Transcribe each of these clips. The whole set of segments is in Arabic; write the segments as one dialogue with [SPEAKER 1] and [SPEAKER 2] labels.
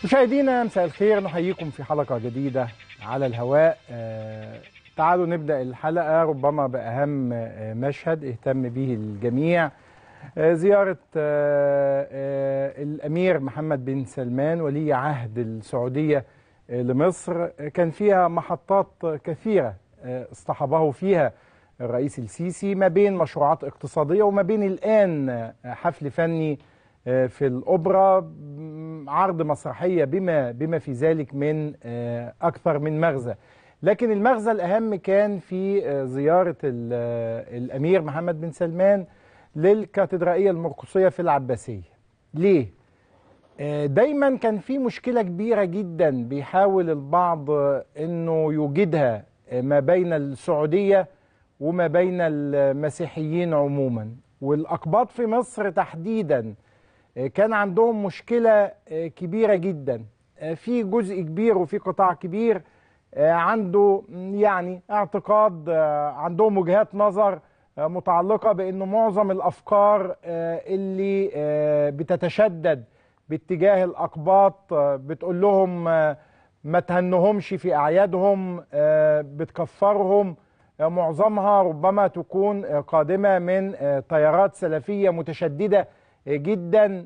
[SPEAKER 1] مشاهدينا مساء الخير، نحييكم في حلقة جديدة على الهواء. تعالوا نبدأ الحلقة ربما بأهم مشهد اهتم به الجميع، زيارة الأمير محمد بن سلمان ولي عهد السعودية لمصر. كان فيها محطات كثيرة اصطحبه فيها الرئيس السيسي، ما بين مشروعات اقتصادية وما بين الآن حفل فني في الأوبرا، عرض مسرحية بما في ذلك من أكثر من مغزى. لكن المغزى الأهم كان في زيارة الأمير محمد بن سلمان للكاتدرائية المرقسية في العباسية. ليه؟ دايما كان في مشكلة كبيرة جدا بيحاول البعض أنه يوجدها ما بين السعودية وما بين المسيحيين عموما، والأقباط في مصر تحديدا كان عندهم مشكلة كبيرة جدا. في جزء كبير وفي قطاع كبير عنده يعني اعتقاد، عندهم وجهات نظر متعلقة بأنه معظم الأفكار اللي بتتشدد باتجاه الأقباط بتقول لهم ما تهنهمش في أعيادهم، بتكفرهم، معظمها ربما تكون قادمة من تيارات سلفية متشددة جدا،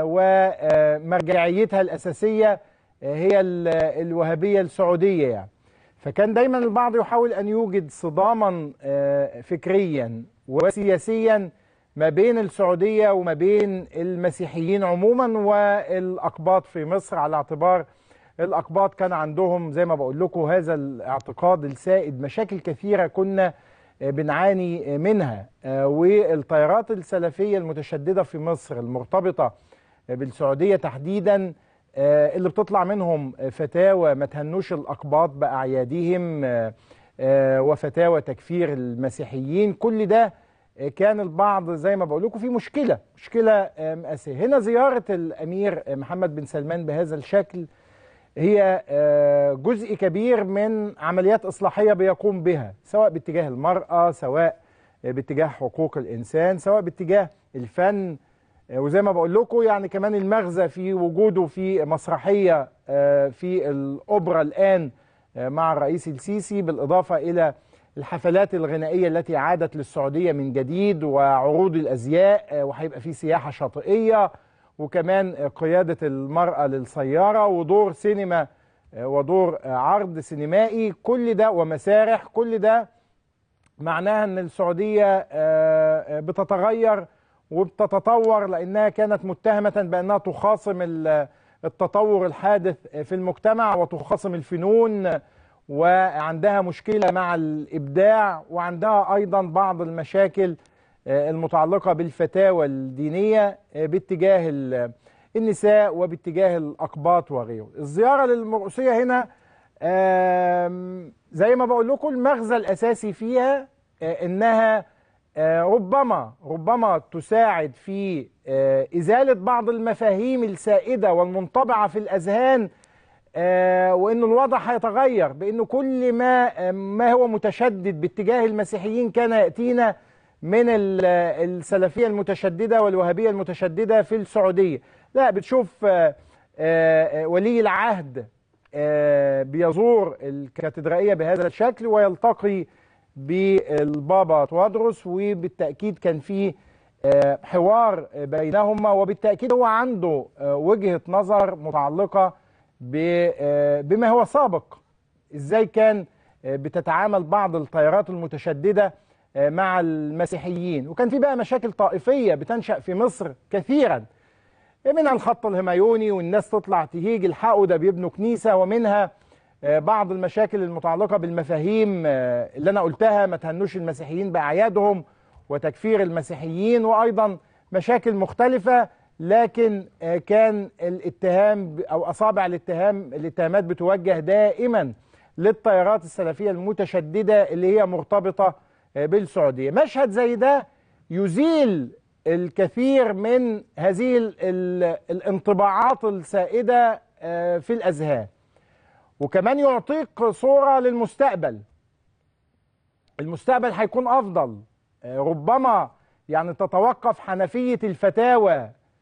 [SPEAKER 1] ومرجعيتها الأساسية هي الوهابية السعودية يعني. فكان دايما البعض يحاول أن يوجد صداما فكريا وسياسيا ما بين السعودية وما بين المسيحيين عموما والأقباط في مصر، على اعتبار الأقباط كان عندهم زي ما بقول لكم هذا الاعتقاد السائد. مشاكل كثيرة كنا بنعاني منها، والتيارات السلفية المتشددة في مصر المرتبطة بالسعودية تحديدا، اللي بتطلع منهم فتاوى ما تهنوش الأقباط بأعيادهم وفتاوى تكفير المسيحيين، كل ده كان البعض زي ما بقول لكم في مشكلة مأساة. هنا زيارة الأمير محمد بن سلمان بهذا الشكل هي جزء كبير من عمليات إصلاحية بيقوم بها، سواء باتجاه المرأة، سواء باتجاه حقوق الإنسان، سواء باتجاه الفن. وزي ما بقول لكم يعني كمان المغزى في وجوده في مسرحية في الأوبرا الآن مع الرئيس السيسي، بالإضافة إلى الحفلات الغنائية التي عادت للسعودية من جديد، وعروض الأزياء، وهيبقى في سياحة شاطئية، وكمان قيادة المرأة للسيارة، ودور سينما ودور عرض سينمائي، كل ده ومسارح. كل ده معناها أن السعودية بتتغير وبتتطور، لأنها كانت متهمة بأنها تخاصم التطور الحادث في المجتمع وتخاصم الفنون، وعندها مشكلة مع الإبداع، وعندها أيضا بعض المشاكل المتعلقة بالفتاوى الدينية باتجاه النساء وباتجاه الأقباط وغيره. الزيارة للمرقسية هنا زي ما بقول لكم المغزى الأساسي فيها إنها ربما تساعد في إزالة بعض المفاهيم السائدة والمنطبعة في الأذهان، وإن الوضع هيتغير، بأنه كل ما هو متشدد باتجاه المسيحيين كان يأتينا من السلفية المتشددة والوهابية المتشددة في السعودية. لا، بتشوف ولي العهد بيزور الكاتدرائية بهذا الشكل ويلتقي بالبابا توادرس، وبالتأكيد كان في حوار بينهما، وبالتأكيد هو عنده وجهة نظر متعلقة بما هو سابق، ازاي كان بتتعامل بعض التيارات المتشددة مع المسيحيين. وكان في بقى مشاكل طائفية بتنشأ في مصر كثيرا، منها الخط الهميوني والناس تطلع تهيج الحقوا ده بيبنوا كنيسة، ومنها بعض المشاكل المتعلقة بالمفاهيم اللي أنا قلتها، ما تهنوش المسيحيين بأعيادهم وتكفير المسيحيين، وأيضا مشاكل مختلفة. لكن كان الاتهام أو أصابع الاتهامات بتوجه دائما للتيارات السلفية المتشددة اللي هي مرتبطة بالسعودية. مشهد زي ده يزيل الكثير من هذه الانطباعات السائدة في الأذهان، وكمان يعطيك صورة للمستقبل. المستقبل هيكون أفضل، ربما يعني تتوقف حنفية الفتاوى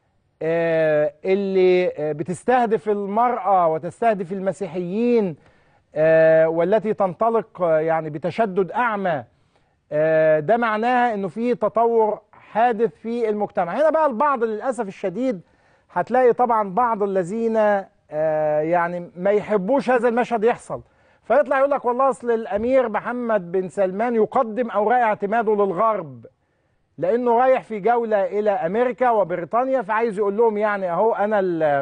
[SPEAKER 1] اللي بتستهدف المرأة وتستهدف المسيحيين، والتي تنطلق يعني بتشدد أعمى، ده معناها انه في تطور حادث في المجتمع. هنا بقى البعض للأسف الشديد هتلاقي طبعا بعض الذين يعني ما يحبوش هذا المشهد يحصل، فيطلع يقول لك والله اصل الامير محمد بن سلمان يقدم اوراق اعتماده للغرب لانه رايح في جولة الى امريكا وبريطانيا، فعايز يقول لهم يعني اهو انا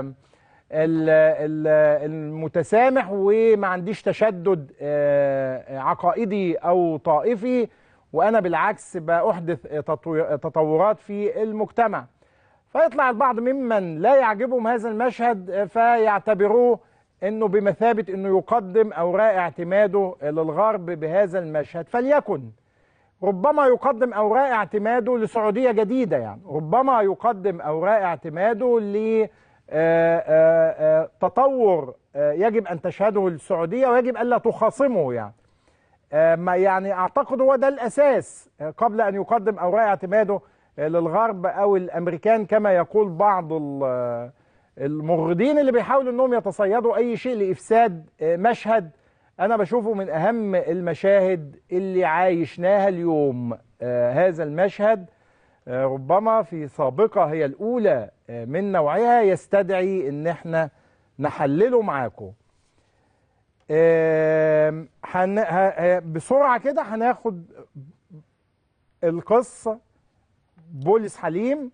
[SPEAKER 1] المتسامح وما عنديش تشدد عقائدي او طائفي، وانا بالعكس بأحدث تطورات في المجتمع. فيطلع البعض ممن لا يعجبهم هذا المشهد فيعتبروه انه بمثابة انه يقدم اوراق اعتماده للغرب بهذا المشهد. فليكن ربما يقدم اوراق اعتماده لسعودية جديدة، يعني ربما يقدم اوراق اعتماده ل تطور يجب ان تشهده السعودية ويجب الا تخاصمه. يعني ما يعني اعتقد هو ده الاساس قبل ان يقدم اوراق اعتماده للغرب او الامريكان، كما يقول بعض المغرضين اللي بيحاولوا انهم يتصيدوا اي شيء لافساد مشهد انا بشوفه من اهم المشاهد اللي عايشناها اليوم. هذا المشهد ربما في سابقة هي الاولى من نوعها، يستدعي ان احنا نحلله معاكم. بسرعة كده هناخد القصة. بولس حليم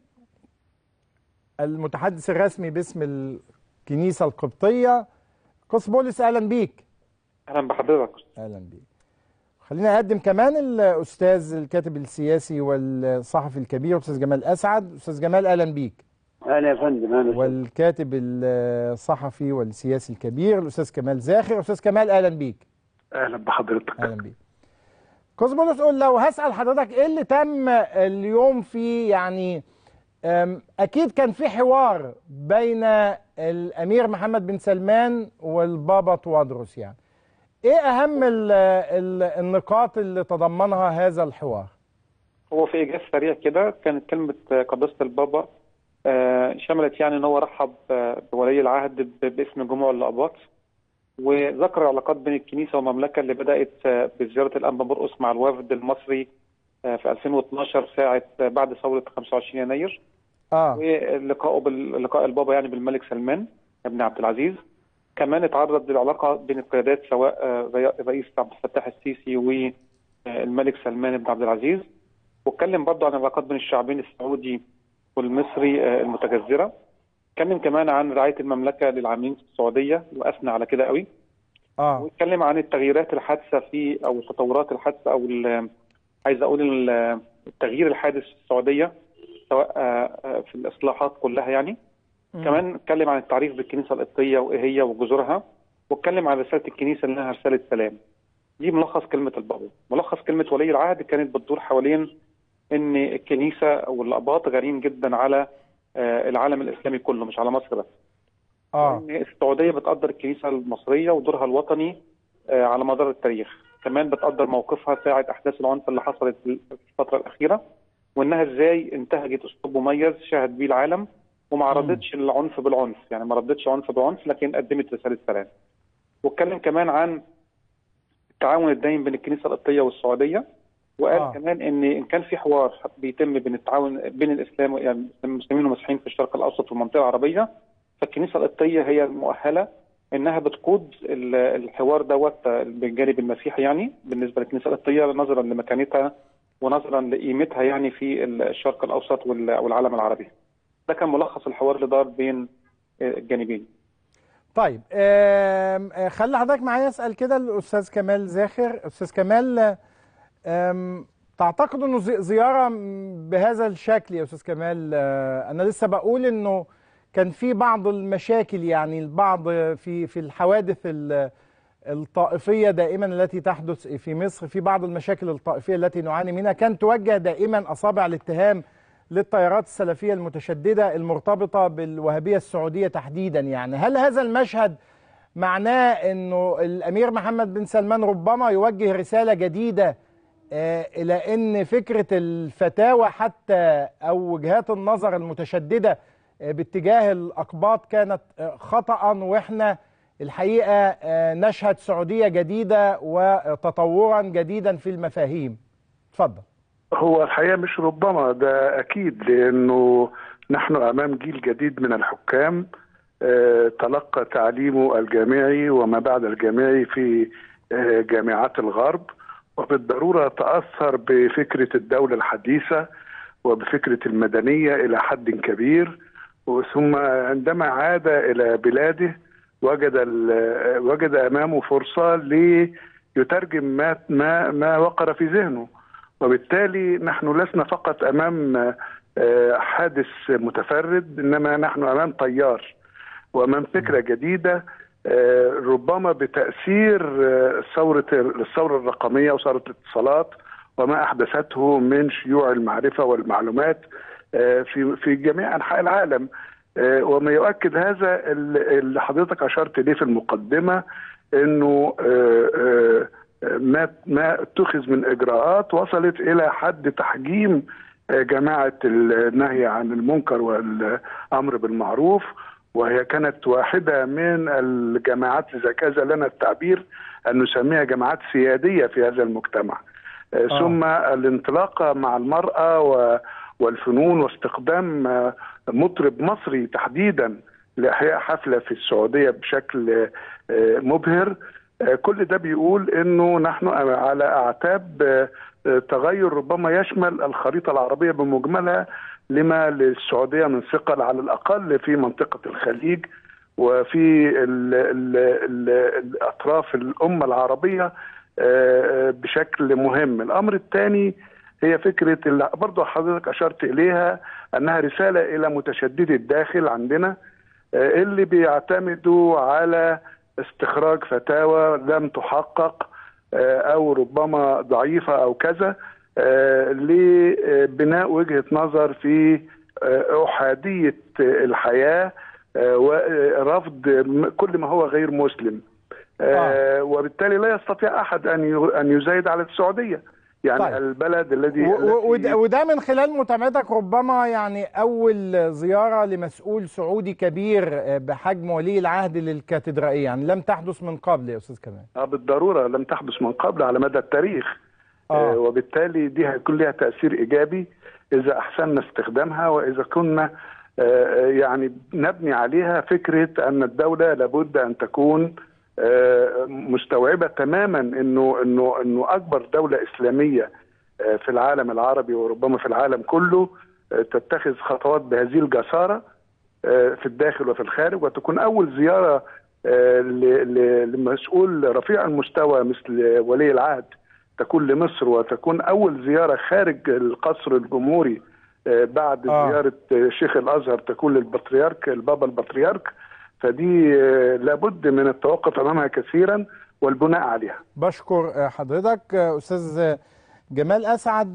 [SPEAKER 1] المتحدث الرسمي باسم الكنيسة القبطية. قس بولس أهلا بيك.
[SPEAKER 2] أهلا بحضرتك.
[SPEAKER 1] أهلا بيك. خلينا أقدم كمان الأستاذ الكاتب السياسي والصحفي الكبير أستاذ جمال أسعد. أستاذ جمال أهلا بيك.
[SPEAKER 3] أهلا يا فندم. أهلا.
[SPEAKER 1] والكاتب الصحفي والسياسي الكبير الأستاذ كمال زاخر. أستاذ كمال أهلا بيك.
[SPEAKER 2] أهلا بحضرتك.
[SPEAKER 1] أهلا بيك. قس بولس قول لو هسأل حضرتك إيه اللي تم اليوم في يعني أكيد كان في حوار بين الأمير محمد بن سلمان والبابا توادرس، يعني إيه أهم النقاط اللي تضمنها هذا الحوار؟
[SPEAKER 2] هو في إيجاز سريع كده كانت كلمة قداسة البابا شملت يعني إن هو رحب بولي العهد باسم جموع الأقباط، وذكر العلاقات بين الكنيسة والمملكة اللي بدأت بزيارة الأنبا مرقس مع الوفد المصري في 2012 ساعة بعد ثورة 25 يناير. ولقائه لقاء البابا يعني بالملك سلمان بن عبد العزيز. كمان اتعرض للعلاقة بين القيادات سواء الرئيس عبد الفتاح السيسي والملك سلمان بن عبد العزيز، واتكلم برضه عن العلاقات بين الشعبين السعودي والمصري المتجذرة. اتكلم كمان عن رعاية المملكة للعاملين في السعودية وأثنى على كده قوي. واتكلم عن التغييرات الحادثة في أو التطورات الحادثة أو عايز أقول التغيير الحادث في السعودية سواء في الإصلاحات كلها يعني. كمان اتكلم عن التعريف بالكنيسة القبطية وإيه هي وجذورها، واتكلم عن رسالة الكنيسة إنها رسالة سلام. دي ملخص كلمة البابا. ملخص كلمة ولي العهد كانت بتدور حوالين إن الكنيسة والأقباط غاليين جدا على العالم الإسلامي كله مش على مصر بس. إن السعودية بتقدر الكنيسة المصرية ودورها الوطني على مدار التاريخ. كمان بتقدر موقفها ساعة أحداث العنف اللي حصلت في الفترة الأخيرة، وإنها إزاي انتهجت أسلوب مميز شاهد بيه العالم وما عرضتش العنف بالعنف، يعني ما ردتش عنف بالعنف لكن قدمت رسالة سلام. واتكلم كمان عن التعاون الدائم بين الكنيسة القبطية والسعودية، وقال كمان إن كان في حوار بيتم بين التعاون بين الإسلام يعني المسلمين والمسيحيين في الشرق الأوسط والمنطقة العربية، فالكنيسة القبطية هي المؤهلة إنها بتقود الحوار دوت بالجانب المسيحي يعني بالنسبة للكنيسة القبطية نظرا لمكانتها ونظرا لقيمتها يعني في الشرق الأوسط والعالم العربي. ده كان ملخص الحوار اللي دار بين الجانبين.
[SPEAKER 1] طيب خلي حضرتك معايا اسال كده الاستاذ كمال زاخر. استاذ كمال تعتقد انه زياره بهذا الشكل يا استاذ كمال؟ انا لسه بقول انه كان في بعض المشاكل، يعني البعض في الحوادث الطائفيه دائما التي تحدث في مصر، في بعض المشاكل الطائفيه التي نعاني منها كان توجه دائما اصابع الاتهام للتيارات السلفية المتشددة المرتبطة بالوهابية السعودية تحديدا. يعني هل هذا المشهد معناه أنه الأمير محمد بن سلمان ربما يوجه رسالة جديدة إلى أن فكرة الفتاوى حتى أو وجهات النظر المتشددة باتجاه الأقباط كانت خطأ، وإحنا الحقيقة نشهد سعودية جديدة وتطورا جديدا في المفاهيم. اتفضل.
[SPEAKER 4] هو الحقيقة مش ربما، ده أكيد، لأنه نحن أمام جيل جديد من الحكام تلقى تعليمه الجامعي وما بعد الجامعي في جامعات الغرب، وبالضرورة تأثر بفكرة الدولة الحديثة وبفكرة المدنية إلى حد كبير. ثم عندما عاد إلى بلاده وجد أمامه فرصة ليترجم ما وقر في ذهنه. وبالتالي نحن لسنا فقط أمام حادث متفرد، إنما نحن أمام تيار وأمام فكرة جديدة، ربما بتأثير الثورة الرقمية وثورة الاتصالات وما أحدثته من شيوع المعرفة والمعلومات في جميع أنحاء العالم. وما يؤكد هذا اللي حضرتك أشرت إليه في المقدمة، إنه ما اتخذ من إجراءات وصلت إلى حد تحجيم جماعة النهي عن المنكر والأمر بالمعروف، وهي كانت واحدة من الجماعات، إذا كان لنا التعبير أن نسميها جماعات سيادية في هذا المجتمع. ثم الانطلاقة مع المرأة والفنون واستخدام مطرب مصري تحديدا لإحياء حفلة في السعودية بشكل مبهر. كل ده بيقول إنه نحن على أعتاب تغير ربما يشمل الخريطة العربية بمجملها، لما للسعودية من ثقل على الأقل في منطقة الخليج وفي الأطراف الأمة العربية بشكل مهم. الأمر الثاني هي فكرة اللي برضو حضرتك أشرت إليها، أنها رسالة إلى متشددي الداخل عندنا اللي بيعتمدوا على استخراج فتاوى لم تحقق أو ربما ضعيفة أو كذا لبناء وجهة نظر في أحادية الحياة ورفض كل ما هو غير مسلم. وبالتالي لا يستطيع أحد أن يزايد على السعودية، يعني طيب. البلد الذي
[SPEAKER 1] وده من خلال متابعتك ربما يعني أول زيارة لمسؤول سعودي كبير بحجم ولي العهد للكاتدرائية، يعني لم تحدث من قبل يا أستاذ كمال.
[SPEAKER 4] بالضرورة لم تحدث من قبل على مدى التاريخ. وبالتالي دي هيكون لها تأثير إيجابي إذا أحسننا استخدامها، وإذا كنا يعني نبني عليها فكرة أن الدولة لابد أن تكون مستوعبة تماما إنه أكبر دولة إسلامية في العالم العربي وربما في العالم كله تتخذ خطوات بهذه الجسارة في الداخل وفي الخارج، وتكون أول زيارة لمسؤول رفيع المستوى مثل ولي العهد تكون لمصر، وتكون أول زيارة خارج القصر الجمهوري بعد زيارة شيخ الأزهر تكون للبطريرك البابا البطريرك. فدي لابد من التوقف أمامها كثيرا والبناء عليها.
[SPEAKER 1] بشكر حضرتك أستاذ جمال أسعد.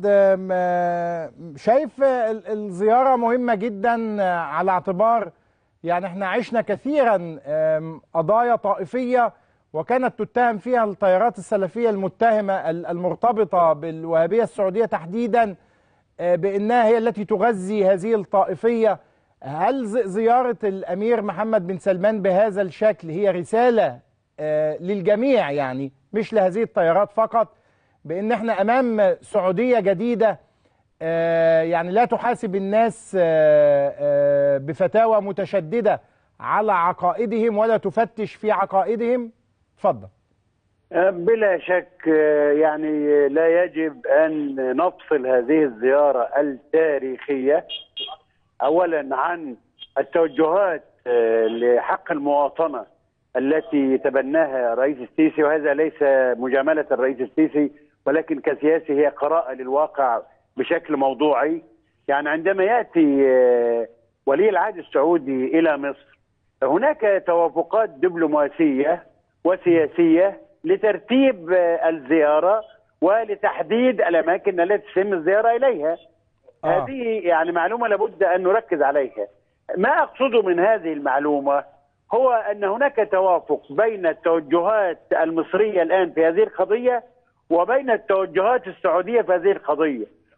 [SPEAKER 1] شايف الزيارة مهمة جدا على اعتبار يعني احنا عشنا كثيرا قضايا طائفية وكانت تتهم فيها التيارات السلفية المتهمة المرتبطة بالوهابية السعودية تحديدا بأنها هي التي تغذي هذه الطائفية. هل زيارة الأمير محمد بن سلمان بهذا الشكل هي رسالة للجميع، يعني مش لهذه التيارات فقط، بأن احنا أمام سعودية جديدة يعني لا تحاسب الناس بفتاوى متشددة على عقائدهم ولا تفتش في عقائدهم؟ اتفضل.
[SPEAKER 3] بلا شك يعني لا يجب أن نفصل هذه الزيارة التاريخية أولا عن التوجهات لحق المواطنة التي تبناها الرئيس السيسي، وهذا ليس مجاملة الرئيس السيسي ولكن كسياسي هي قراءة للواقع بشكل موضوعي. يعني عندما يأتي ولي العهد السعودي إلى مصر هناك توافقات دبلوماسية وسياسية لترتيب الزيارة ولتحديد الأماكن التي تتم الزيارة إليها. هذه يعني معلومة لابد أن نركز عليها. ما أقصده من هذه المعلومة هو أن هناك توافق بين التوجهات المصرية الآن في هذه القضية وبين التوجهات السعودية في هذه القضية،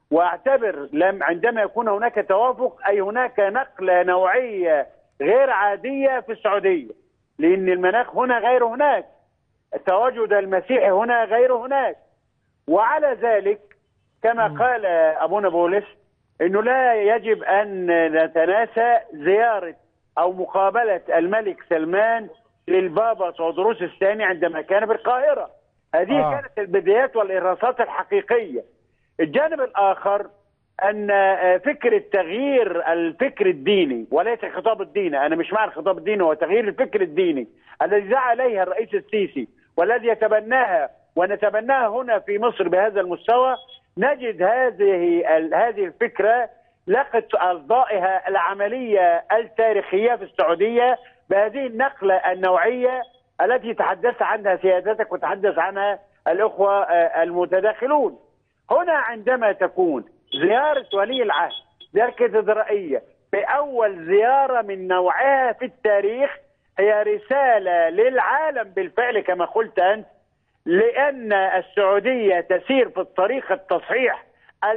[SPEAKER 3] واعتبر عندما يكون هناك توافق أي هناك نقلة نوعية غير عادية في السعودية، لأن المناخ هنا غير هناك، التواجد المسيحي هنا غير هناك. وعلى ذلك كما قال أبونا بولس أنه لا يجب أن نتناسى زيارة أو مقابلة الملك سلمان للبابا تودروس الثاني عندما كان بالقاهرة. هذه كانت البدايات والإرهاصات الحقيقية. الجانب الآخر أن فكرة تغيير الفكر الديني وليس الخطاب الديني، أنا مش مع الخطاب الديني، هو تغيير الفكر الديني الذي دعا عليها الرئيس السيسي والذي يتبناها ونتبناها هنا في مصر بهذا المستوى. نجد هذه الفكرة لقت أصدائها العملية التاريخية في السعودية بهذه النقلة النوعية التي تحدث عنها سيادتك وتحدث عنها الأخوة المتداخلون. هنا عندما تكون زيارة ولي العهد للكاتدرائية بأول زيارة من نوعها في التاريخ هي رسالة للعالم بالفعل كما قلت أنت، لأن السعودية تسير في الطريق التصحيح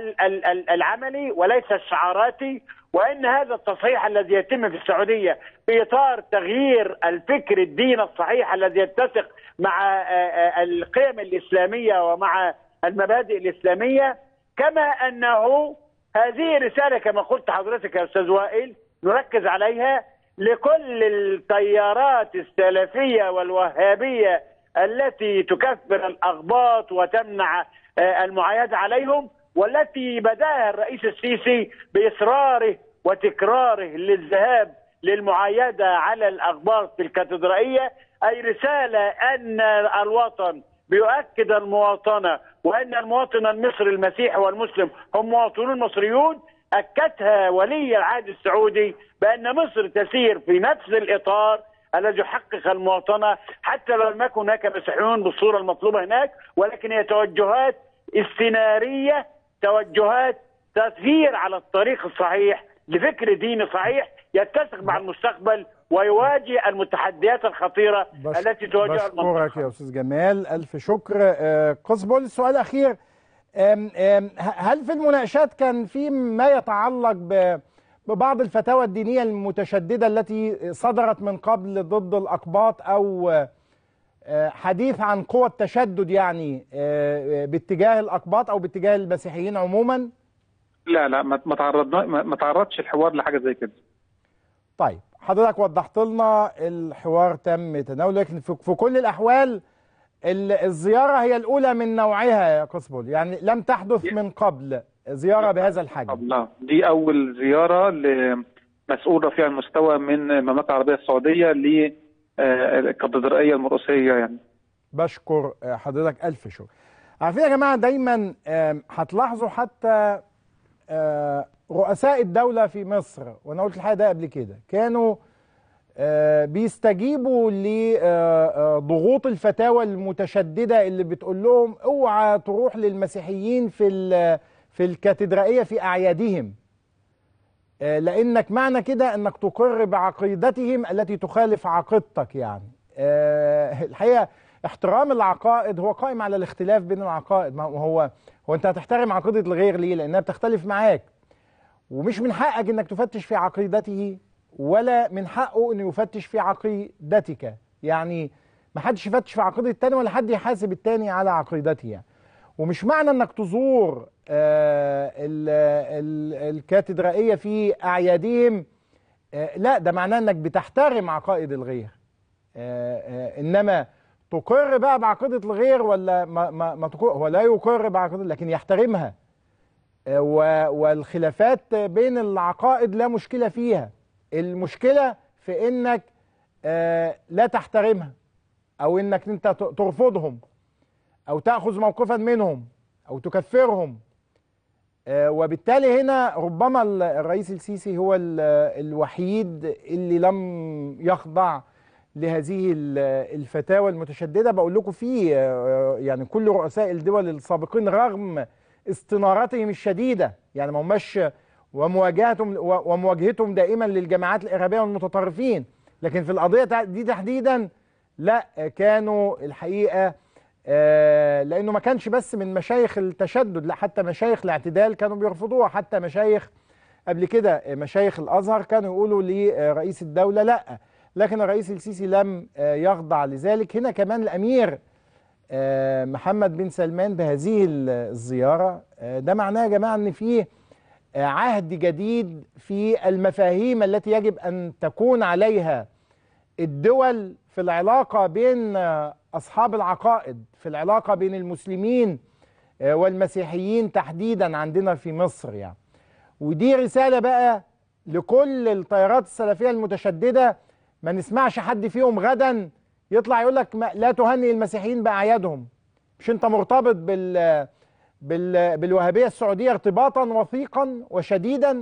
[SPEAKER 3] العملي وليس الشعاراتي، وأن هذا التصحيح الذي يتم في السعودية في إطار تغيير الفكر الدين الصحيح الذي يتسق مع القيم الإسلامية ومع المبادئ الإسلامية، كما أنه هذه رسالة كما قلت حضرتك يا أستاذ وائل نركز عليها لكل التيارات السلفية والوهابية التي تكفر الأغباط وتمنع المعايدة عليهم، والتي بدأها الرئيس السيسي بإصراره وتكراره للذهاب للمعايدة على الأغباط في الكاتدرائية، أي رسالة أن الوطن بيؤكد المواطنة وأن المواطن المصري المسيحي والمسلم هم مواطنون مصريون. أكدها ولي العهد السعودي بأن مصر تسير في نفس الإطار الذي يحقق المواطنة، حتى لو لم يكن هناك مسيحيون بالصورة المطلوبة هناك، ولكن هي توجهات استنارية، توجهات تسيير على الطريق الصحيح لفكر ديني صحيح يتسق مع المستقبل ويواجه المتحديات الخطيرة التي تواجه المنطقة.
[SPEAKER 1] بشكرك يا أستاذ جمال، ألف شكر. قس بولس، السؤال الأخير، هل في المناقشات كان في ما يتعلق ببعض الفتاوى الدينية المتشددة التي صدرت من قبل ضد الأقباط، أو حديث عن قوى التشدد يعني باتجاه الأقباط أو باتجاه المسيحيين عموما؟
[SPEAKER 2] لا ما تعرضش الحوار لحاجة زي كده.
[SPEAKER 1] طيب حضرتك وضحت لنا الحوار تم تناوله، لكن في كل الأحوال الزيارة هي الأولى من نوعها يا قس بول، يعني لم تحدث من قبل زيارة بهذا الحجم.
[SPEAKER 2] لا، دي أول زيارة لمسؤول رفيع المستوى من المملكة العربية السعودية للكاتدرائية المرقسية يعني.
[SPEAKER 1] بشكر حضرتك، ألف شكر. عارفين يا جماعة دايما هتلاحظوا حتى رؤساء الدولة في مصر، وأنا قلت الحقيقة ده قبل كده، كانوا بيستجيبوا لضغوط الفتاوى المتشددة اللي بتقول لهم اوعى تروح للمسيحيين في الكاتدرائية في أعيادهم، لأنك معنى كده أنك تقر بعقيدتهم التي تخالف عقيدتك. يعني الحقيقة احترام العقائد هو قائم على الاختلاف بين العقائد. ما هو أنت هتحترم عقيدة الغير ليه؟ لأنها بتختلف معاك، ومش من حقك أنك تفتش في عقيدته ولا من حقه انه يفتش في عقيدتك. يعني ما حدش يفتش في عقيدة التاني ولا حد يحاسب التاني على عقيدته يعني. ومش معنى انك تزور الكاتدرائية في اعيادهم لا، ده معناه انك بتحترم عقائد الغير. انما تقر بقى بعقيدة الغير ولا ما تقر، هو لا يقر بعقيدة لكن يحترمها، والخلافات بين العقائد لا مشكلة فيها. المشكلة في انك لا تحترمها، او انك انت ترفضهم او تأخذ موقفا منهم او تكفرهم. وبالتالي هنا ربما الرئيس السيسي هو الوحيد اللي لم يخضع لهذه الفتاوى المتشددة. بقول لكم فيه يعني كل رؤساء الدول السابقين رغم استناراتهم الشديدة، يعني ما هماش ومواجهتهم دائما للجماعات الإرهابية والمتطرفين، لكن في القضية دي تحديدا لا، كانوا الحقيقة لأنه ما كانش بس من مشايخ التشدد، لا حتى مشايخ الاعتدال كانوا بيرفضوها، حتى مشايخ قبل كده مشايخ الأزهر كانوا يقولوا لرئيس الدولة لا، لكن الرئيس السيسي لم يخضع لذلك. هنا كمان الأمير محمد بن سلمان بهذه الزيارة، ده معناه يا جماعة أن فيه عهد جديد في المفاهيم التي يجب أن تكون عليها الدول في العلاقة بين أصحاب العقائد، في العلاقة بين المسلمين والمسيحيين تحديدا عندنا في مصر يعني. ودي رسالة بقى لكل التيارات السلفية المتشددة، ما نسمعش حد فيهم غدا يطلع يقول لك لا تهنئ المسيحيين بأعيادهم، مش انت مرتبط بالوهابية السعودية ارتباطا وثيقا وشديدا؟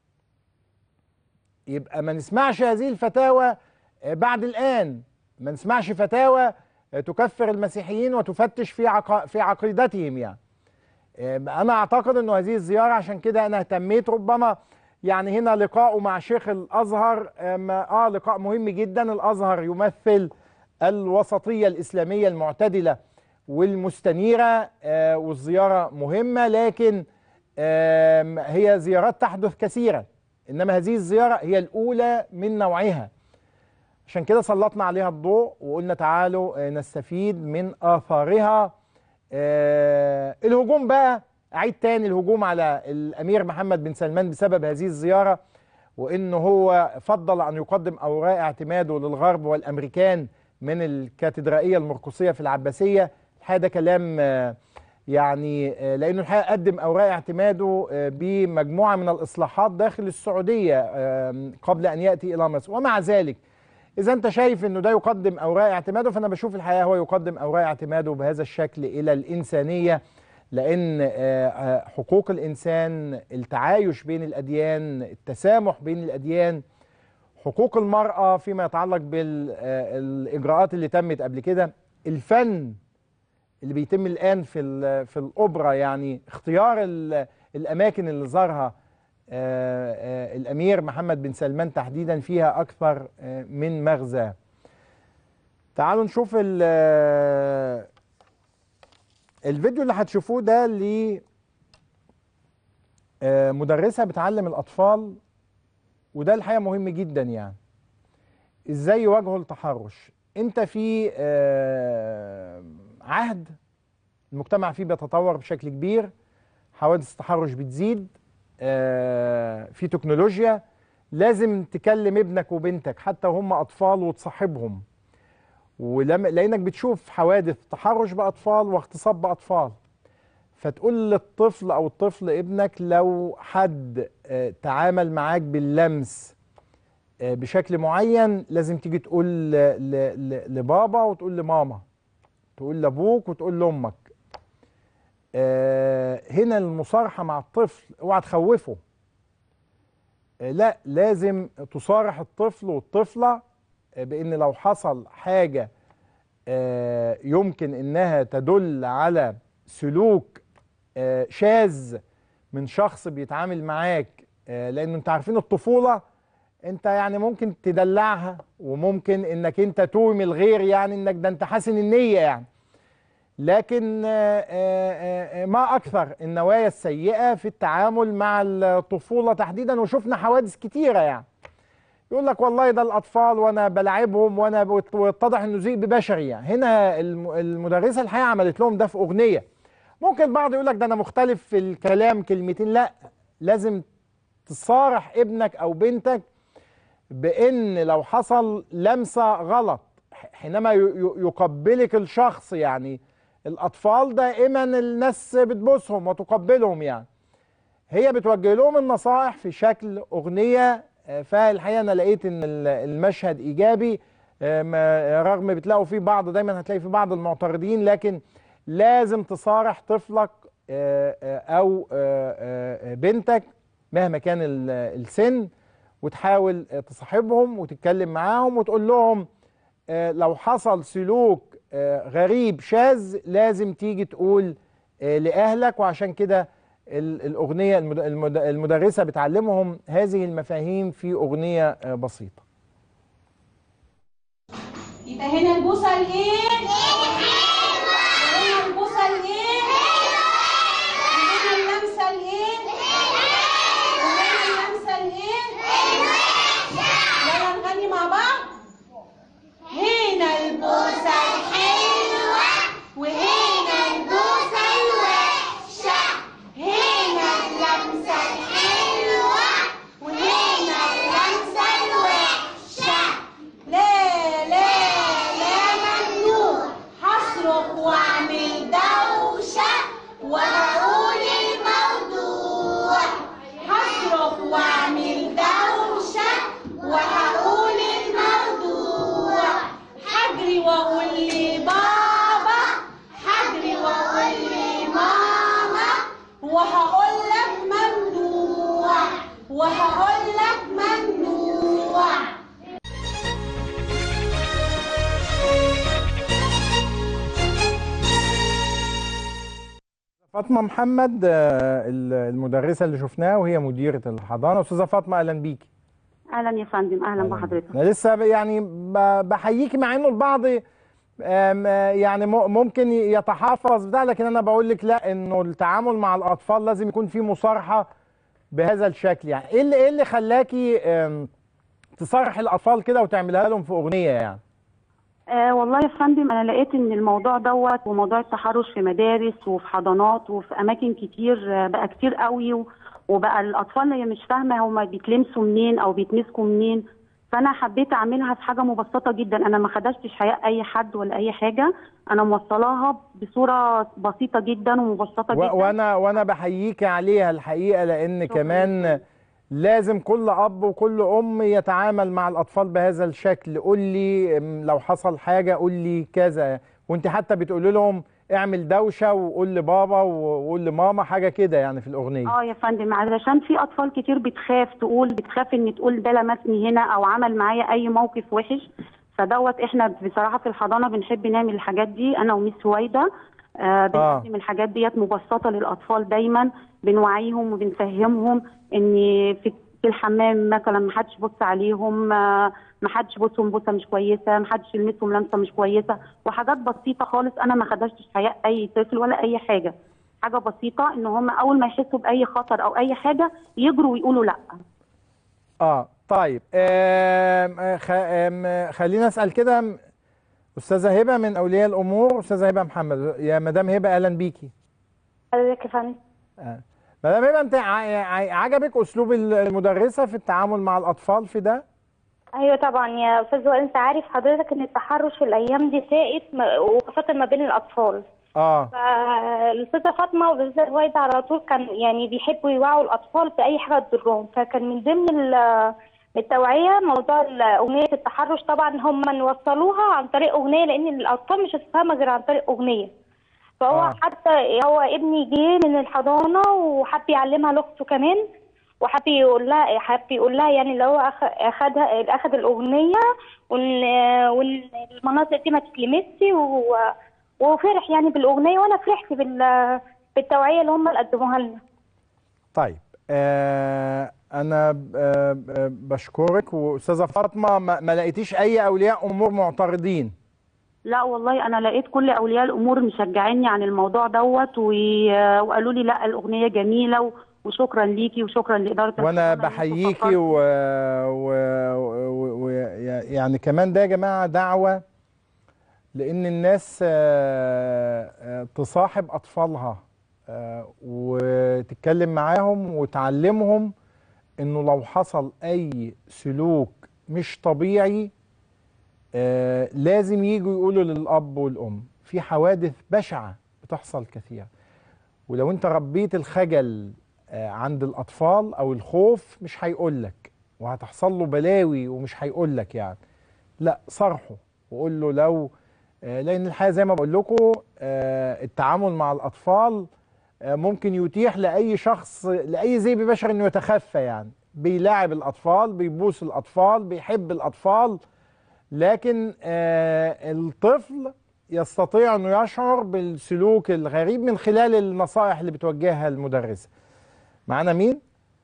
[SPEAKER 1] يبقى ما نسمعش هذه الفتاوى بعد الآن، ما نسمعش فتاوى تكفر المسيحيين وتفتش في عقيدتهم يعني. أنا أعتقد أنه هذه الزيارة، عشان كده أنا اهتميت ربما يعني هنا لقاءه مع شيخ الأزهر لقاء مهم جدا. الأزهر يمثل الوسطية الإسلامية المعتدلة والمستنيرة، والزيارة مهمة، لكن هي زيارات تحدث كثيرا، إنما هذه الزيارة هي الأولى من نوعها، عشان كده سلطنا عليها الضوء وقلنا تعالوا نستفيد من آثارها. الهجوم بقى، أعيد تاني الهجوم على الأمير محمد بن سلمان بسبب هذه الزيارة، وإنه هو فضل أن يقدم أوراق اعتماده للغرب والأمريكان من الكاتدرائية المرقسية في العباسية. الحقيقة ده كلام يعني، لأنه الحقيقة قدم أوراق اعتماده بمجموعة من الإصلاحات داخل السعودية قبل أن يأتي إلى مصر، ومع ذلك إذا أنت شايف أنه ده يقدم أوراق اعتماده، فأنا بشوف الحقيقة هو يقدم أوراق اعتماده بهذا الشكل إلى الإنسانية، لأن حقوق الإنسان، التعايش بين الأديان، التسامح بين الأديان، حقوق المرأة فيما يتعلق بالإجراءات اللي تمت قبل كده، الفن اللي بيتم الآن في الأوبرا، يعني اختيار الأماكن اللي زارها الأمير محمد بن سلمان تحديدا فيها أكثر من مغزى. تعالوا نشوف الفيديو اللي هتشوفوه ده لمدرسة بتعلم الأطفال، وده الحقيقة مهم جدا يعني إزاي يواجهوا التحرش. أنت في عهد المجتمع فيه بيتطور بشكل كبير، حوادث التحرش بتزيد، في تكنولوجيا، لازم تكلم ابنك وبنتك حتى وهم أطفال وتصاحبهم، لأنك بتشوف حوادث تحرش بأطفال واغتصاب بأطفال، فتقول للطفل أو الطفل ابنك لو حد تعامل معاك باللمس بشكل معين لازم تيجي تقول لبابا وتقول لماما، تقول لأبوك وتقول لأمك. هنا المصارحة مع الطفل، اوعى تخوفه، لا لازم تصارح الطفل والطفلة بأن لو حصل حاجة يمكن انها تدل على سلوك شاذ من شخص بيتعامل معاك، لأنه انت عارفين الطفولة انت يعني ممكن تدلعها وممكن انك انت توهم الغير، يعني انك ده انت حاسن النية يعني، لكن ما أكثر النوايا السيئة في التعامل مع الطفولة تحديدا. وشفنا حوادث كتيرة يعني يقول لك والله ده الأطفال وأنا بلعبهم واتضح إنه ذئب بشري يعني. هنا المدرسة الحقيقة عملت لهم ده في أغنية. ممكن البعض يقول لك ده أنا مختلف في الكلام كلمتين، لا، لازم تصارح ابنك أو بنتك بأن لو حصل لمسة غلط حينما يقبلك الشخص، يعني الأطفال دائما الناس بتبوسهم وتقبلهم، يعني هي بتوجه لهم النصائح في شكل أغنية. فالحقيقة أنا لقيت إن المشهد إيجابي، رغم بتلاقوا فيه بعض، دايما هتلاقي في بعض المعترضين، لكن لازم تصارح طفلك أو بنتك مهما كان السن، وتحاول تصاحبهم وتتكلم معاهم وتقول لهم لو حصل سلوك غريب شاذ لازم تيجي تقول لأهلك. وعشان كده الأغنية المدرسة بتعلمهم هذه المفاهيم في أغنية بسيطة.
[SPEAKER 5] يبقى هنا البوصة الايه؟ وهقول الموضوع، هصرخ واعمل دوشة وهقول الموضوع، هجري واقول لبابا، هجري واقول لماما، وهقول لك ممنوع، وهقول لك ممنوع.
[SPEAKER 1] فاطمة محمد المدرسة اللي شفناها وهي مديرة الحضانة. أستاذة فاطمة أهلا بيكي.
[SPEAKER 6] أهلا يا فندم، أهلا بحضرتك.
[SPEAKER 1] أنا لسه يعني بحييكي مع إنه البعض يعني ممكن يتحفظ بتاع، لكن أنا بقول لك لا، إنه التعامل مع الأطفال لازم يكون فيه مصارحة بهذا الشكل. يعني إيه اللي خلاكي تصارحي الأطفال كده وتعملها لهم في أغنية يعني؟
[SPEAKER 6] والله يا فندم انا لقيت ان الموضوع دوت وموضوع التحرش في مدارس وفي حضانات وفي اماكن كتير بقى كتير قوي، وبقى الاطفال هي مش فاهمه هما بيتلمسوا منين او بيتمسكوا منين. فانا حبيت اعملها في حاجه مبسطه جدا، انا ما خدشتش حياء اي حد ولا اي حاجه، انا موصلاها بصوره بسيطه جدا ومبسطه جدا.
[SPEAKER 1] وانا بحييكي عليها الحقيقه، لان كمان لازم كل اب وكل ام يتعامل مع الاطفال بهذا الشكل. قول لي لو حصل حاجه، قول لي كذا، وانت حتى بتقولي لهم اعمل دوشه وقول لبابا وقول لماما حاجه كده يعني في الاغنيه.
[SPEAKER 6] يا فندم، علشان في اطفال كتير بتخاف ان تقول ده لمسني هنا او عمل معايا اي موقف وحش. فدوت احنا بصراحه في الحضانه بنحب نعمل الحاجات دي، انا وميس هويدا بنقدم الحاجات ديت مبسطه للاطفال، دايما بنوعيهم وبنفهمهم ان في الحمام مثلا ما حدش يبص عليهم، ما حدش يبصهم بوسه مش كويسه، ما حدش يلمسهم لمسه مش كويسه، وحاجات بسيطه خالص. انا ما خدشتش حياء اي طفل ولا اي حاجه بسيطه، ان هم اول ما يحسوا باي خطر او اي حاجه يجروا ويقولوا لا.
[SPEAKER 1] طيب خلينا اسال كده استاذه هبه من اولياء الامور. استاذه هبه محمد، يا مدام هبه اهلا بيكي.
[SPEAKER 7] حضرتك يا فندم.
[SPEAKER 1] مدام هبه، انت عجبك اسلوب المدرسه في التعامل مع الاطفال في ده؟
[SPEAKER 7] ايوه طبعا يا استاذ وائل، انت عارف حضرتك ان التحرش في الايام دي سائد وخاصه ما بين الاطفال. فالاستاذه فاطمه والاستاذه هويدا على طول كان يعني بيحبوا يوعوا الاطفال باي حاجه تضرهم، فكان من ضمن التوعيه موضوع اغنيه التحرش. طبعا هم نوصلوها عن طريق اغنيه، لان الاطفال مش هتفهمها غير عن طريق اغنيه. فهو حتى هو ابني جه من الحضانه وحب يعلمها لاخته كمان، وحب يقول لها يعني اللي هو اخذ الاغنيه والمناطق دي ما تتلمسش، وفرح يعني بالاغنيه، وانا فرحت بالتوعيه اللي هم قدموها لنا.
[SPEAKER 1] طيب انا بشكرك. واستاذه فاطمه، ما لقيتيش اي اولياء امور معترضين؟
[SPEAKER 6] لا والله انا لقيت كل اولياء الامور مشجعيني عن الموضوع دوت، وقالوا لي لا الاغنيه جميله وشكرا ليكي وشكرا لاداره الحضانه.
[SPEAKER 1] وانا بحييكي يعني كمان ده يا جماعه دعوه لان الناس تصاحب اطفالها وتتكلم معاهم وتعلمهم انه لو حصل اي سلوك مش طبيعي لازم يجوا يقولوا للاب والام. في حوادث بشعه بتحصل كثير، ولو انت ربيت الخجل عند الاطفال او الخوف مش هيقول لك، وهتحصل له بلاوي ومش هيقول لك يعني. لا، صرحه وقول له لو لان الحقيقه زي ما بقول لكم التعامل مع الاطفال ممكن يتيح لاي شخص، لاي ذئب بشري انه يتخفى يعني. بيلاعب الاطفال، بيبوس الاطفال، بيحب الاطفال، لكن الطفل يستطيع انه يشعر بالسلوك الغريب من خلال النصائح اللي بتوجهها المدرسه. معانا مين؟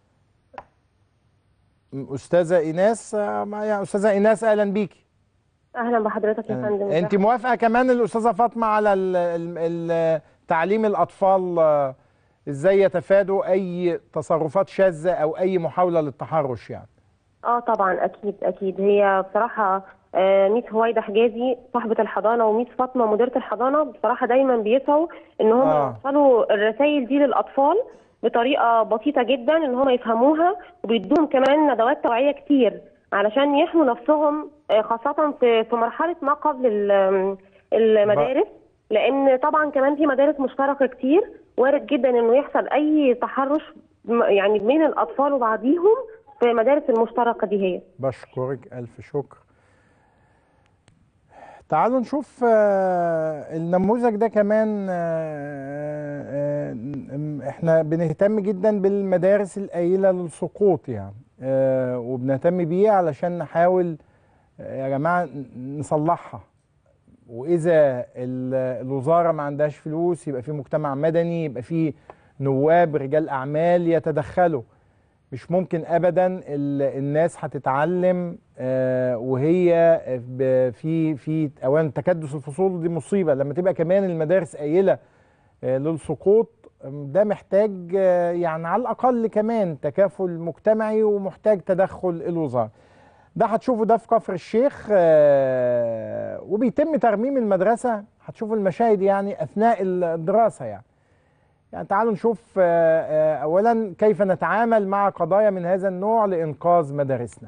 [SPEAKER 1] استاذه ايناس. استاذه ايناس اهلا بيكي.
[SPEAKER 7] اهلا بحضرتك يا فندم.
[SPEAKER 1] انت موافقه كمان الاستاذه فاطمه على تعليم الاطفال ازاي يتفادوا اي تصرفات شاذه او اي محاوله للتحرش يعني؟
[SPEAKER 7] طبعا اكيد. هي بصراحه ميس هويدا حجازي صاحبه الحضانه وميس فاطمه مديره الحضانه بصراحه دايما بيسعوا ان هم يوصلوا الرسائل دي للاطفال بطريقه بسيطه جدا ان هم يفهموها، وبيدوهم كمان ندوات توعيه كتير علشان يحموا نفسهم، خاصه في مرحله ما قبل المدارس، لان طبعا كمان في مدارس مشتركه كتير
[SPEAKER 8] وارد جدا انه يحصل اي تحرش يعني بين الاطفال وبعضيهم في المدارس المشتركه دي. هي
[SPEAKER 1] بشكرك الف شكر. تعالوا نشوف النموذج ده كمان. احنا بنهتم جدا بالمدارس القليله للسقوط يعني، وبنهتم بيه علشان نحاول يا جماعه نصلحها. واذا الوزاره ما عندهاش فلوس يبقى في مجتمع مدني، يبقى في نواب رجال اعمال يتدخلوا. مش ممكن ابدا الناس هتتعلم وهي في اوان تكدس الفصول. دي مصيبه لما تبقى كمان المدارس قايله للسقوط. ده محتاج يعني على الاقل كمان تكافل مجتمعي، ومحتاج تدخل الوزاره. ده هتشوفوا ده في كفر الشيخ، وبيتم ترميم المدرسه. هتشوفوا المشاهد يعني اثناء الدراسه يعني تعالوا نشوف اولا كيف نتعامل مع قضايا من هذا النوع لإنقاذ مدارسنا.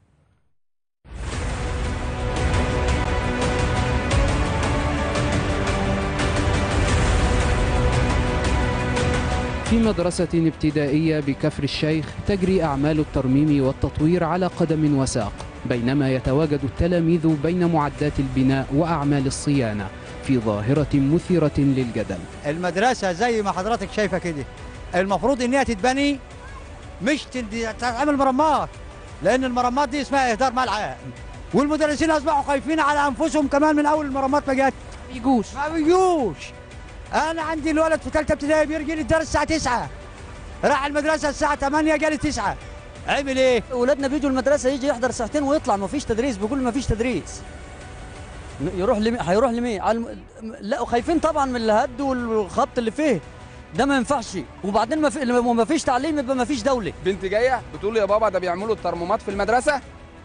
[SPEAKER 9] في مدرسة ابتدائية بكفر الشيخ تجري أعمال الترميم والتطوير على قدم وساق، بينما يتواجد التلاميذ بين معدات البناء وأعمال الصيانة في ظاهرة مثيرة للجدل.
[SPEAKER 10] المدرسة زي ما حضرتك شايفة كده المفروض إنها تتبني، مش تتعمل مرمات، لأن المرمات دي اسمها إهدار ملعب، والمدرسين أصبحوا خايفين على أنفسهم كمان من أول المرمات ما جت. ما بيجوش. أنا عندي الولد في ثالثة ابتدائي بيرجع لي الدرس الساعة 9، راح المدرسة الساعة 8 جالي 9. عمل إيه؟
[SPEAKER 11] أولادنا بيجوا المدرسة يجي يحضر ساعتين ويطلع، ما فيش تدريس، بيقول ما فيش تدريس. يروح لمين؟ هيروح لمين؟ لا خايفين طبعا من الهد والخبط اللي فيه ده، ما ينفعش. وبعدين ما فيش تعليم يبقى ما فيش دوله.
[SPEAKER 12] بنتي جايه بتقول لي يا بابا ده بيعملوا الترمومات في المدرسه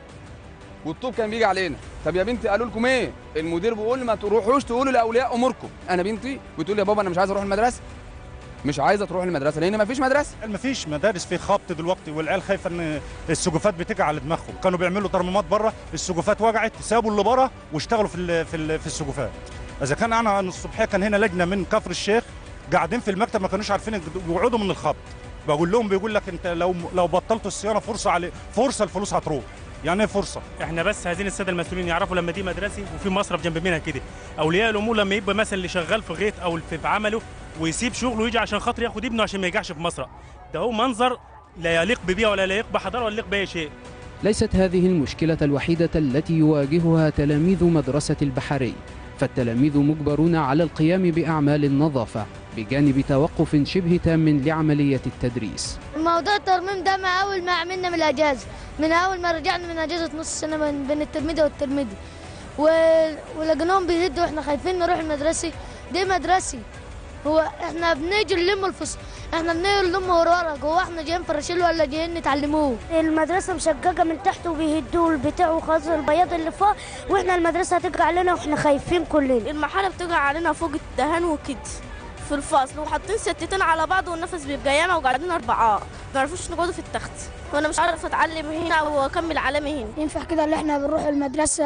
[SPEAKER 12] والطوب كان بيجي علينا. طب يا بنتي قالوا لكم ايه؟ المدير بيقول لي ما تروحوش تقولوا لاولياء اموركم. انا بنتي بتقول لي يا بابا انا مش عايزه اروح المدرسه، مش عايزه تروح المدرسه لان ما فيش مدرسه.
[SPEAKER 13] ما فيش مدارس، في خبط دلوقتي، والعيال خايفه ان السجوفات بتيجي على دماغهم. كانوا بيعملوا ترميمات بره، السجوفات وجعت، سابوا اللي بره واشتغلوا في السجوفات. اذا كان انا الصبحيه كان هنا لجنه من كفر الشيخ قاعدين في المكتب ما كانوش عارفين يقعدوا من الخبط. بقول لهم بيقول لك انت لو بطلتوا الصيانه فرصه الفلوس هتروح. يعني ايه فرصه؟
[SPEAKER 14] احنا بس عايزين الساده المسؤولين يعرفوا لما دي مدرسه وفي مصرف جنب منها كده. اولياء الامور لما يبقى مثلا اللي شغال في غيط او في عمله ويسيب شغله ويجي عشان خاطر ياخد ابنه عشان ما يجعش في مصرف، ده هو منظر لا يليق ببيئه ولا يليق بحضاره ولا يليق باي شيء.
[SPEAKER 9] ليست هذه المشكلة الوحيدة التي يواجهها تلاميذ مدرسة البحري، فالتلاميذ مجبرون على القيام بأعمال النظافة بجانب توقف شبه تام لعملية التدريس.
[SPEAKER 15] موضوع الترميم ده مع أول ما عملنا من الأجازة، من أول ما رجعنا من أجازة نص سنة بين الترميدي والترميدي، ولقيناهم بيهدوا واحنا خايفين نروح المدرسة. دي مدرسة، هو احنا بنيجي نلم الفصل، احنا بنيجي نلم ورق، هو احنا جايين فراشيل ولا جايين نتعلموه؟
[SPEAKER 16] المدرسة مشققة من تحت وبيهدوا البتاع وخلاص البياض اللي فوق، واحنا المدرسة هتقع علينا واحنا خايفين كلنا.
[SPEAKER 17] المرحلة بتقع علينا فوق الدهان وكده في الفصل، وحاطين ستتين على بعض والنفس بيبقى ياما وقاعدين 4، ما نعرفوش نقعدوا في التخت، وانا مش عارفه اتعلم هنا واكمل علامي هنا.
[SPEAKER 16] ينفع كده اللي احنا بنروح المدرسة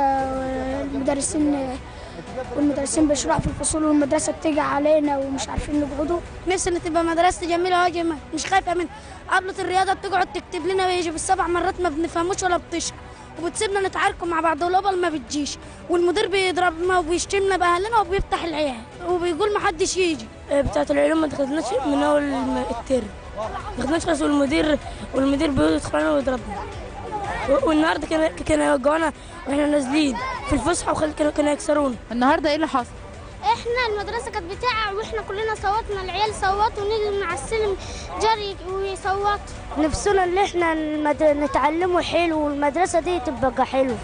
[SPEAKER 16] والمدرسين بيشرحوا في الفصول والمدرسة بتيجي علينا ومش عارفين نقعدوا؟
[SPEAKER 15] نفسنا تبقى مدرسة جميلة واجمة، مش خايفة من قبلة الرياضة بتقعد تكتب لنا ويجي بالسبع مرات ما بنفهموش ولا بتشرح، وبتسيبنا نتعاركوا مع بعض والقبل ما بتجيش، والمدير بيضربنا وبيشتمنا بأهلنا وبيفتح العيال وبيقول ما حدش يجي.
[SPEAKER 17] بتاعة العلوم ما دخلناش من أول الترم، ما دخلناش خالص، والمدير بيدخل علينا ويضربنا. والنهارده كانوا يوجعونا واحنا نازلين في الفسحه وكانوا يكسرونا.
[SPEAKER 18] النهارده ايه اللي حصل؟
[SPEAKER 15] احنا المدرسه كانت بتقع واحنا كلنا صوتنا، العيال صوتوا ونيجي مع السلم جري ويصوتوا.
[SPEAKER 16] نفسنا ان احنا نتعلموا حلو والمدرسه دي تبقى حلوه.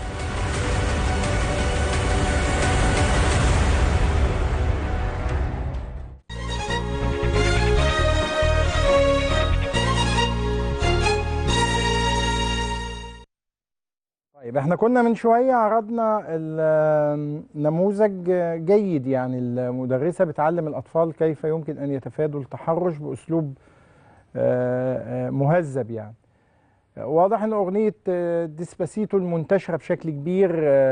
[SPEAKER 1] طيب احنا كنا من شوية عرضنا النموذج جيد، يعني المدرسة بتعلم الأطفال كيف يمكن أن يتفادوا التحرش بأسلوب مهذب يعني. واضح ان اغنيه ديسباسيتو المنتشره بشكل كبير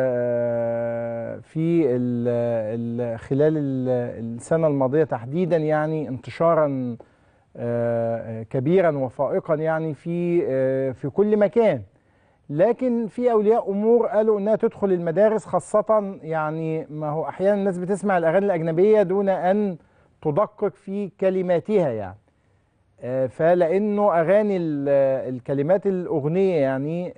[SPEAKER 1] في خلال السنه الماضيه تحديدا، يعني انتشارا كبيرا وفائقا يعني في كل مكان. لكن في اولياء امور قالوا انها تدخل المدارس، خاصه يعني ما هو احيانا الناس بتسمع الاغاني الاجنبيه دون ان تدقق في كلماتها يعني. فلانه اغاني الكلمات الاغنيه يعني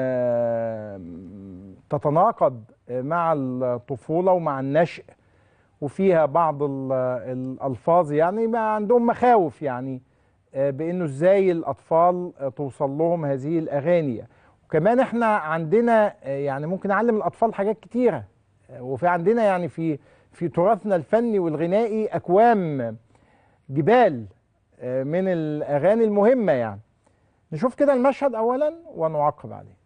[SPEAKER 1] تتناقض مع الطفوله ومع النشء، وفيها بعض الالفاظ يعني ما عندهم مخاوف يعني بانه ازاي الاطفال توصل لهم هذه الاغاني. وكمان احنا عندنا يعني ممكن نعلم الاطفال حاجات كتيره، وفي عندنا يعني في تراثنا الفني والغنائي اكوام جبال من الاغاني المهمه يعني. نشوف كده المشهد اولا ونعقب عليه.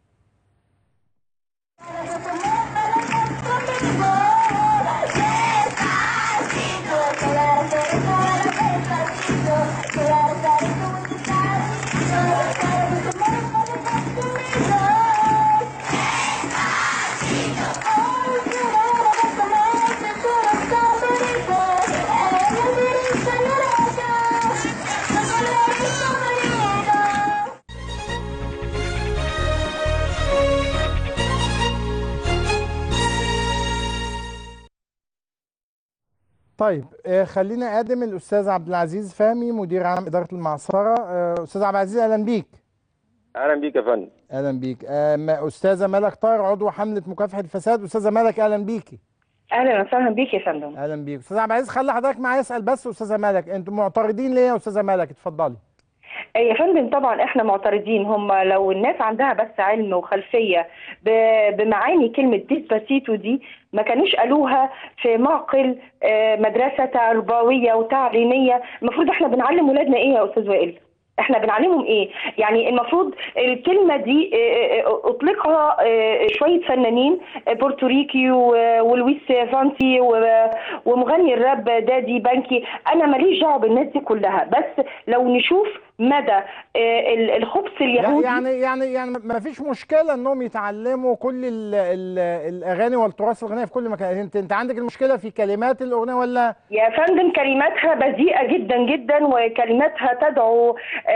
[SPEAKER 1] طيب خلينا اقدم الاستاذ عبد العزيز فهمي مدير عام اداره المعصره. استاذ عبد العزيز اهلا بيك.
[SPEAKER 18] اهلا بيك يا فندم.
[SPEAKER 1] اهلا بيك. استاذه ملك طاهر عضو حمله مكافحه الفساد. استاذه ملك اهلا بيكي.
[SPEAKER 19] اهلا وسهلا بيك يا فندم.
[SPEAKER 1] اهلا بيك. استاذ عبد العزيز خلي حضرتك معايا اسال بس. استاذه ملك انتم معترضين ليه يا استاذه ملك؟ اتفضلي.
[SPEAKER 19] يا فندم طبعا احنا معترضين. هم لو الناس عندها بس علم وخلفيه بمعاني كلمه ديسباسيتو دي ما كانوش قالوها في معقل مدرسه تربويه وتعليميه. المفروض احنا بنعلم ولادنا ايه يا استاذ وائل؟ احنا بنعلمهم ايه؟ يعني المفروض الكلمه دي اطلقها شويه فنانين بورتوريكي ولويس فانتي ومغني الراب دادي بانكي. انا ماليش دعوه بالناس دي كلها، بس لو نشوف مدى الخبث اليهودي
[SPEAKER 1] يعني ما فيش مشكله انهم يتعلموا كل الاغاني والتراث الغنائي في كل مكان. انت عندك المشكله في كلمات الاغنيه ولا؟
[SPEAKER 19] يا فندم كلماتها بذيئه جدا جدا، وكلماتها تدعو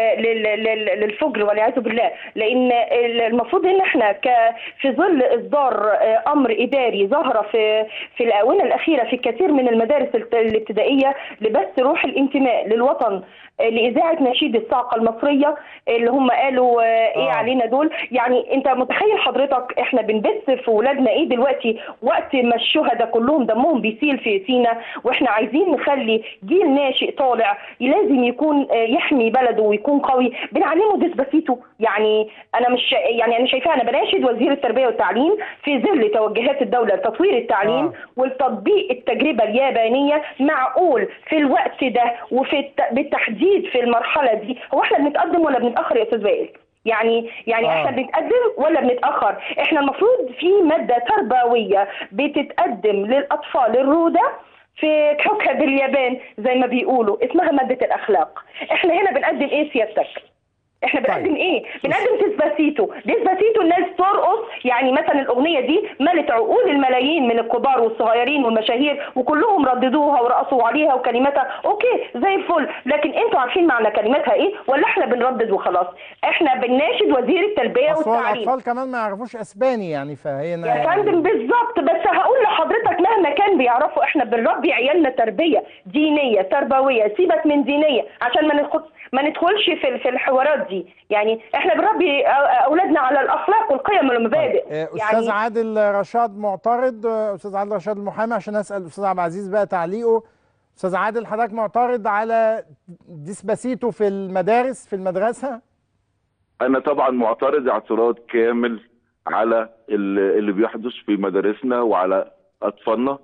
[SPEAKER 19] للفجر والعياذ بالله. لان المفروض ان احنا في ظل اصدار امر اداري ظهر في الاونه الاخيره في الكثير من المدارس الابتدائيه لبث روح الانتماء للوطن، لاذاعه نشيد الصاعقه المصريه اللي هم قالوا ايه علينا دول. يعني انت متخيل حضرتك احنا بنبث في ولادنا ايه دلوقتي وقت ما الشهداء كلهم دمهم بيسيل في سينا، واحنا عايزين نخلي جيل ناشئ طالع لازم يكون يحمي بلده ويكون قوي. بنعلمه ديسباسيتو. يعني انا شايفاها، انا بناشد وزير التربيه والتعليم في ظل توجهات الدوله لتطوير التعليم والتطبيق التجربه اليابانيه. معقول في الوقت ده بالتحديد في المرحله دي هو احنا بنتقدم ولا بنتاخر يا استاذ وائل؟ يعني احنا بنتقدم ولا بنتاخر؟ احنا المفروض في ماده تربويه بتتقدم للاطفال الروده في كوكب اليابان زي ما بيقولوا، اسمها ماده الاخلاق. احنا هنا بنقدم ايه سيادتك؟ احنا بنقدم ايه؟ بنقدم ديسباسيتو. الناس ترقص. يعني مثلا الاغنيه دي ملت عقول الملايين من الكبار والصغيرين والمشاهير، وكلهم رددوها ورقصوا عليها وكلماتها اوكي زي الفل. لكن انتوا عارفين معنى كلماتها ايه ولا احنا بنردد وخلاص؟ احنا بنناشد وزير التربيه والتعليم.
[SPEAKER 1] الاطفال كمان ما يعرفوش اسباني يعني، فهي
[SPEAKER 19] يا فندم بالظبط. بس هقول لحضرتك مهما كان بيعرفوا، احنا بنربي عيالنا تربيه دينيه تربويه. سيبك من دينيه عشان ما ندخلش في الحوارات دي. يعني احنا بنربي اولادنا على الاخلاق والقيم والمبادئ.
[SPEAKER 1] استاذ عادل رشاد معترض. استاذ عادل رشاد المحامي، عشان اسال الاستاذ عبد العزيز بقى تعليقه. استاذ عادل حضرتك معترض على ديسباسيتو في المدارس في المدرسه؟
[SPEAKER 20] انا طبعا معترض اعتراض كامل على اللي بيحدث في مدارسنا وعلى اطفالنا.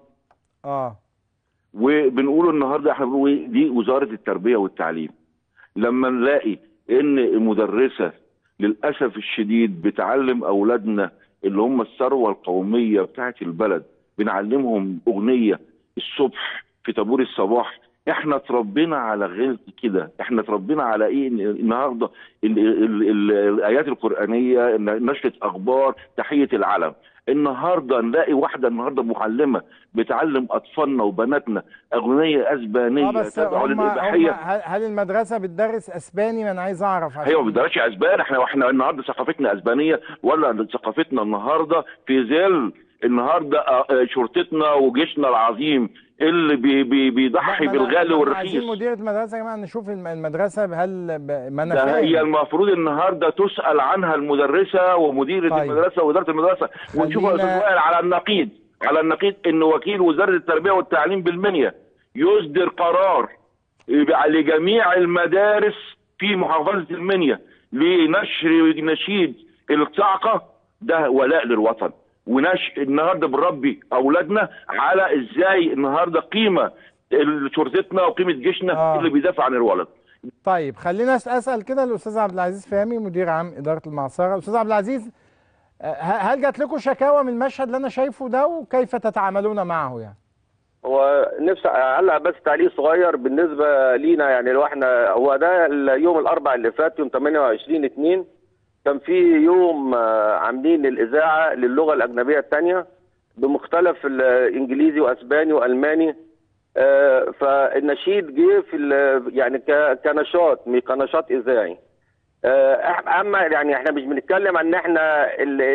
[SPEAKER 20] وبنقول النهارده احنا بنقول دي وزاره التربيه والتعليم. لما نلاقي ان المدرسه للاسف الشديد بتعلم اولادنا اللي هم الثروه القوميه بتاعت البلد، بنعلمهم اغنيه الصبح في طابور الصباح احنا اتربينا على غير كده، احنا اتربينا على ايه؟ النهارده الايات القرانيه، نشره اخبار، تحيه العلم. النهارده نلاقي واحده النهارده معلمه بتعلم اطفالنا وبناتنا اغنيه اسبانيه
[SPEAKER 1] بس
[SPEAKER 20] تدعو للاباحيه.
[SPEAKER 1] هل المدرسه بتدرس اسباني؟ ما انا عايز اعرف.
[SPEAKER 20] هي ما بتدرسش اسبان. احنا النهارده ثقافتنا اسبانيه ولا ثقافتنا النهارده في ظل النهارده شرطتنا وجيشنا العظيم اللي بيضحي بالغالي والرخيص.
[SPEAKER 1] عايزين مديرة المدرسة يا جماعة نشوف المدرسة هل ما انا
[SPEAKER 20] ده هي المفروض النهارده تسأل عنها المدرسة ومديرة المدرسة وإدارة المدرسة، ونشوف يا أستاذ وائل على النقيض إن وكيل وزارة التربية والتعليم بالمنيا يصدر قرار لجميع المدارس في محافظة المنيا لنشر نشيد الصعقة. ده ولاء للوطن، النهارده بنربي اولادنا على ازاي النهارده قيمه شرطتنا وقيمه جيشنا اللي بيدافع عن الولد.
[SPEAKER 1] طيب خلينا اسال كده الاستاذ عبد العزيز فهمي مدير عام اداره المعصره. استاذ عبد العزيز، هل جات لكم شكاوى من المشهد اللي انا شايفه ده وكيف تتعاملون معه يعني؟
[SPEAKER 21] هو نفسي اعلق بس تعليق صغير بالنسبه لينا، يعني لو احنا هو ده اليوم الاربعاء اللي فات يوم 28/2 كان في يوم عاملين الاذاعه للغه الاجنبيه الثانيه بمختلف الانجليزي واسباني والماني، فالنشيد جه في يعني كنشاط اذاعي. اما يعني احنا مش بنتكلم عن ان احنا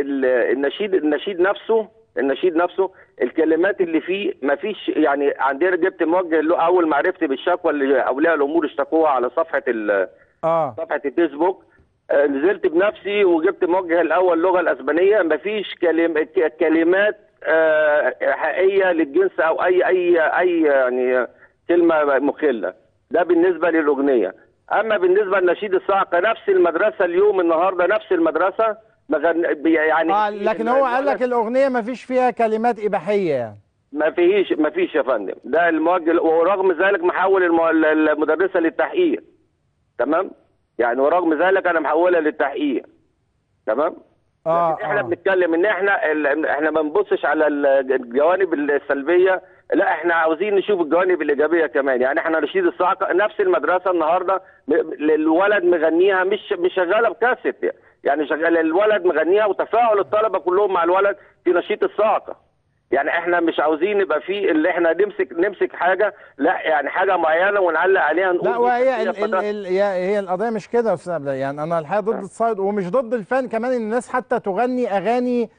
[SPEAKER 21] النشيد نفسه الكلمات اللي فيه ما فيش، يعني عندنا جبت موجه له اول ما عرفت بالشكوى اللي اولياء الامور اشتكوها على صفحه صفحه الفيسبوك، نزلت بنفسي وجبت موجه الاول اللغه الاسبانيه. مفيش كلمات حقيقيه للجنس او اي يعني كلمه مخله. ده بالنسبه للاغنيه. اما بالنسبه لنشيد الصعقه نفس المدرسه اليوم النهارده نفس المدرسه يعني
[SPEAKER 1] لكن هو قال لك الاغنيه مفيش فيها كلمات اباحيه يعني.
[SPEAKER 21] مفيش يا فندم. ده الموجه، ورغم ذلك محول المدرسه للتحقيق. تمام؟ يعني ورغم ذلك انا محولها للتحقيق. تمام؟ لكن احنا بنتكلم ان احنا ما بنبصش على الجوانب السلبيه، لا احنا عاوزين نشوف الجوانب الايجابيه كمان. يعني احنا نشيد الصعقه نفس المدرسه النهارده الولد مغنيها مش شغاله بكاسيت، يعني شغال الولد مغنيها وتفاعل الطلبه كلهم مع الولد في نشيد الصعقه. يعني احنا مش عاوزين يبقى في اللي احنا نمسك حاجه، لا يعني حاجه معينه ونعلق عليها نقول.
[SPEAKER 1] لا وهي هي القضيه مش كده يا استاذ عبد العزيز. يعني انا الحقيقه ضد الصيد ومش ضد الفن كمان، ان الناس حتى تغني اغاني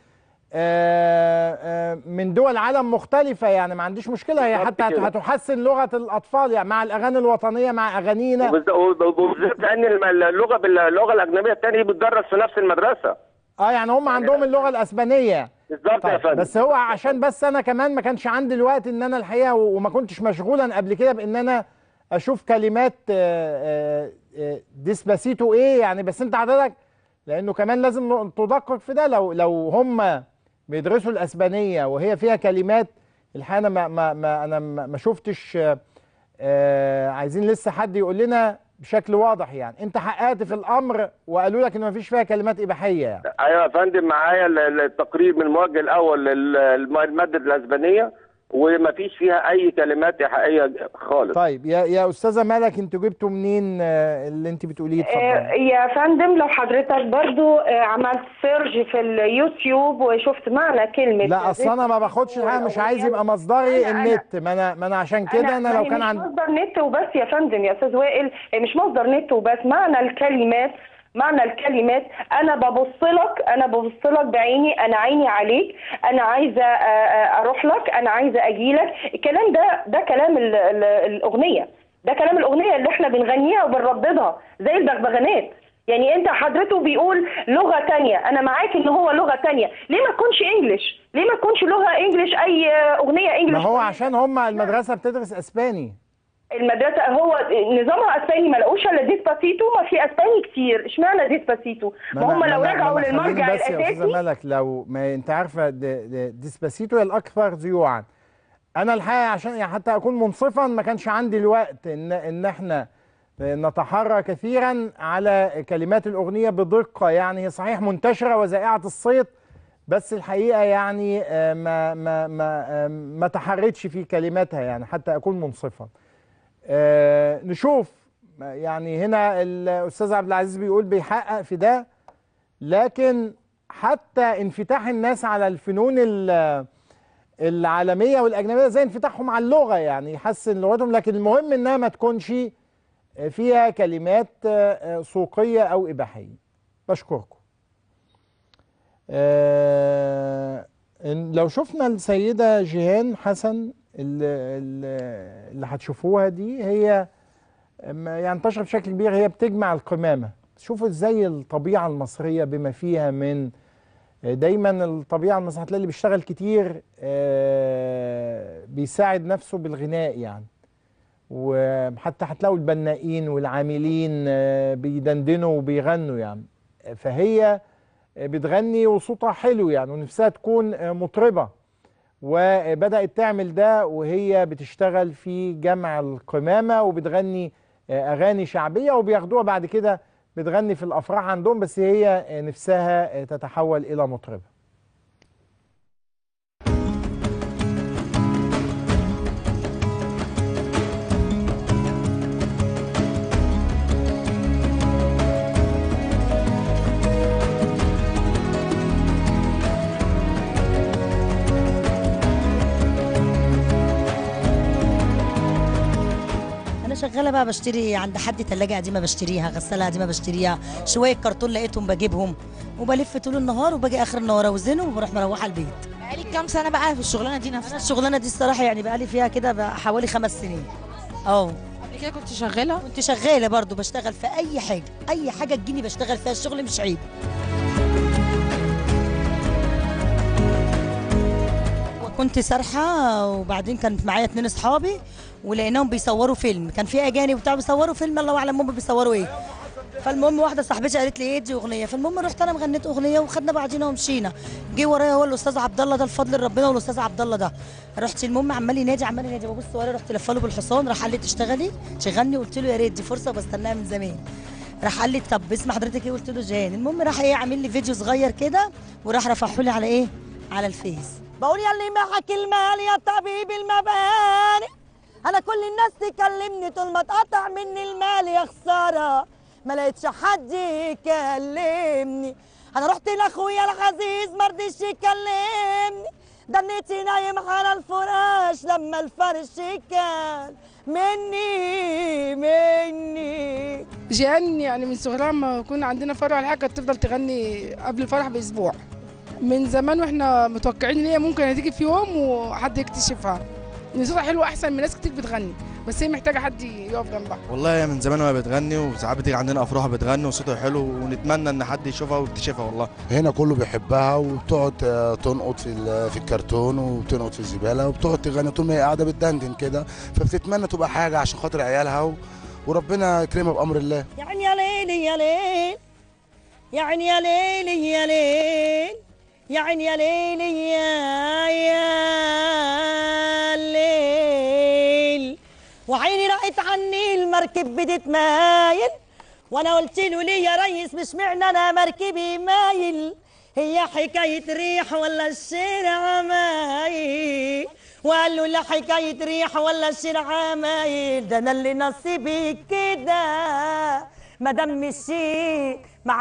[SPEAKER 1] من دول عالم مختلفه، يعني ما عنديش مشكله. هي حتى هتحسن لغه الاطفال يعني مع الاغاني الوطنيه مع اغانينا،
[SPEAKER 21] وبالذات ان اللغه الاجنبيه الثانيه بتدرس في نفس المدرسه.
[SPEAKER 1] يعني هم عندهم اللغه الاسبانيه
[SPEAKER 21] بالظبط يا فندم.
[SPEAKER 1] بس هو عشان بس انا كمان ما كانش عندي الوقت ان انا الحقيقه وما كنتش مشغولا قبل كده بان انا اشوف كلمات ديسباسيتو ايه يعني. بس انت حضرتك لانه كمان لازم تدقق في ده، لو هم بيدرسوا الاسبانيه وهي فيها كلمات الحقيقه انا ما شفتش. عايزين لسه حد يقول لنا بشكل واضح يعني انت حققت في الامر وقالوا لك ان ما فيش فيها كلمات اباحيه يعني.
[SPEAKER 21] ايوه يا فندم، معايا التقرير من الموجه الاول للماده الاسبانيه وما فيش فيها اي كلمات حقيقيه خالص.
[SPEAKER 1] طيب يا استاذه ملك، انتوا جبتوا منين اللي انت بتقوليه؟ اتفضلي.
[SPEAKER 19] يا فندم لو حضرتك برضو عملت سيرج في اليوتيوب وشفت معنى كلمه.
[SPEAKER 1] لا اصل انا ما باخدش الحقيقه، مش عايز يبقى مصدري النت. ما انا عشان كده انا لو كان عندي
[SPEAKER 19] مش مصدر نت وبس يا فندم يا استاذ وائل، مش مصدر نت وبس، معنى الكلمات انا ببص لك بعيني، انا عيني عليك، انا عايزه اروح لك، انا عايزه اجي لك. الكلام ده كلام الاغنيه، ده كلام الاغنيه اللي احنا بنغنيها وبنرددها زي البغبغانات. يعني انت حضرته بيقول لغه تانية، انا معاك ان هو لغه تانية، ليه ما تكونش انجلش؟ ليه ما تكونش لغه انجلش؟ اي اغنيه انجلش.
[SPEAKER 1] ما هو عشان هم المدرسه بتدرس اسباني.
[SPEAKER 19] المدرسه هو نظامها اسباني، ما لقوش الا ديسباسيتو، ما في اسباني كتير، اشمعنى ديسباسيتو؟ ما هم لو رجعوا للمرجع الاساسي.
[SPEAKER 1] بس يا استاذه ملك، لو ما انت عارفه ديسباسيتو هي الاكثر ذيوعا. انا الحقيقه عشان يعني حتى اكون منصفا ما كانش عندي الوقت ان احنا نتحرى كثيرا على كلمات الاغنيه بدقه. يعني هي صحيح منتشره وذائعه الصيت، بس الحقيقه يعني ما تحرتش في كلماتها يعني حتى اكون منصفا. نشوف يعني هنا الأستاذ عبد العزيز بيقول بيحقق في ده، لكن حتى انفتاح الناس على الفنون العالمية والأجنبية زي انفتاحهم على اللغة، يعني يحسن لغتهم، لكن المهم إنها ما تكونش فيها كلمات سوقية أو إباحية. بشكركم. لو شفنا السيدة جيهان حسن اللي هتشوفوها دي، هي يعني انتشرت بشكل كبير، هي بتجمع القمامة. شوفوا ازاي الطبيعة المصرية بما فيها من، دايما الطبيعة المصرية هتلاقي اللي بيشتغل كتير بيساعد نفسه بالغناء يعني، وحتى هتلاقوا البنائين والعاملين بيدندنوا وبيغنوا يعني، فهي بتغني وصوتها حلو يعني ونفسها تكون مطربة، وبدأت تعمل ده وهي بتشتغل في جمع القمامة وبتغني أغاني شعبية، وبياخدوها بعد كده بتغني في الأفراح عندهم، بس هي نفسها تتحول إلى مطربة.
[SPEAKER 4] شغاله بقى، بشتري عند حد ثلاجه قديمه بشتريها، غساله قديمه بشتريها، شويه كرتون لقيتهم بجيبهم، وبلف طول النهار وباجي اخر النهار اوزنه وبروح مروحه البيت.
[SPEAKER 22] بقالك كام سنه بقى في الشغلانه دي نفسها؟
[SPEAKER 4] الشغلانه دي الصراحه يعني بقالي فيها كده حوالي 5 سنين.
[SPEAKER 22] قبل كده كنت شغاله؟
[SPEAKER 4] كنت شغاله برضو، بشتغل في اي حاجه، اي حاجه تجيني بشتغل فيها، الشغل مش عيب. وكنت سارحه، وبعدين كان معايا 2 اصحابي ولقيناهم بيصوروا فيلم، كان في اجانب وبتاع بيصوروا فيلم، الله اعلم هم بيصوروا ايه. فالمهم واحده صاحبتي قالت لي ايه دي اغنيه، فالمهم رحت انا غنيت اغنيه وخدنا بعضينا ومشينا. جه ورايا هو الاستاذ عبد الله ده، الفضل ربنا والاستاذ عبد الله ده. رحت المهم عمال ينادي ببص ورايا، رحت لفه له بالحصان، راح قال لي تشتغلي تغني، قلت له يا ريت دي فرصه وبستناها من زمان. راح قال لي طب اسم حضرتك ايه، قلت له جيهان. المهم راح ايه عامل لي فيديو صغير كده وراح رفعه لي على ايه، على الفيس. بقول يا اللي معك المال يا طبيب المباني، انا كل الناس تكلمني طول ما اتقطع مني المال يا خساره، ما لقيتش حد يكلمني. انا رحت لاخويا العزيز ما رضيش يكلمني، دنيتي نايم على الفراش لما الفرش كان مني.
[SPEAKER 23] جيهان يعني من صغرها ما كنا عندنا فرح الحاجه كانت تفضل تغني قبل الفرح باسبوع، من زمان واحنا متوقعين ان هي ممكن هتيجي في يوم وحد يكتشفها، ان صوتها حلو احسن من ناس كتير بتغني، بس هي محتاجه حد يقف جنبها.
[SPEAKER 24] والله من زمان وهي بتغني، وساعات بتيجي عندنا افراح بتغني وصوتها حلو، ونتمنى ان حد يشوفها ويكتشفها. والله
[SPEAKER 25] هنا كله بيحبها، وبتقعد تنقط في الكرتون وبتنقط في الزباله وبتقعد تغني طول ما هي قاعده بتدندن كده، فبتتمنى تبقى حاجه عشان خاطر عيالها وربنا يكرمها بامر الله.
[SPEAKER 4] يعني يا ليلي يا ليل، يعني يا ليلي يا ليل، يعني يا ليلي يا ليل، وعيني رقت عني المركب بدت مايل، وانا قلت له ليه يا ريس مش معنى انا مركبي مايل، هي حكايه ريح ولا الشارع مايل، وقال له لا حكايه ريح ولا الشارع مايل، ده انا اللي نصيبي كده ما دام مشيت مع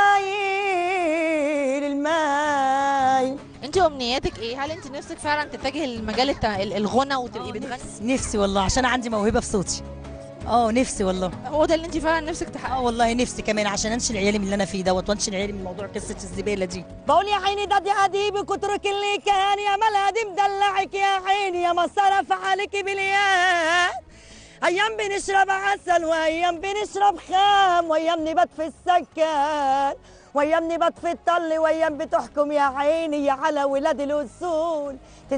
[SPEAKER 4] المايل.
[SPEAKER 22] انت امنياتك ايه؟ هل انت نفسك فعلا تتجهي لمجال الغنى وتبقي بتغني؟
[SPEAKER 4] نفسي والله، عشان عندي موهبه في صوتي. نفسي والله.
[SPEAKER 22] هو ده اللي انت فعلا نفسك تحققيه؟
[SPEAKER 4] والله نفسي كمان عشان انشل عيالي من اللي انا فيه دوت، وانشل عيالي من موضوع قصه الزباله دي. بقول يا عيني ده دي اديب كترك اللي كان يا مال قديم دلعك يا عيني يا ما صرف عليكي بالياد، ايام بنشرب عسل وايام بنشرب خام، وايام نبات في السكان وايام نبات في الطل، وايام بتحكم يا عيني على ولاد الاصول،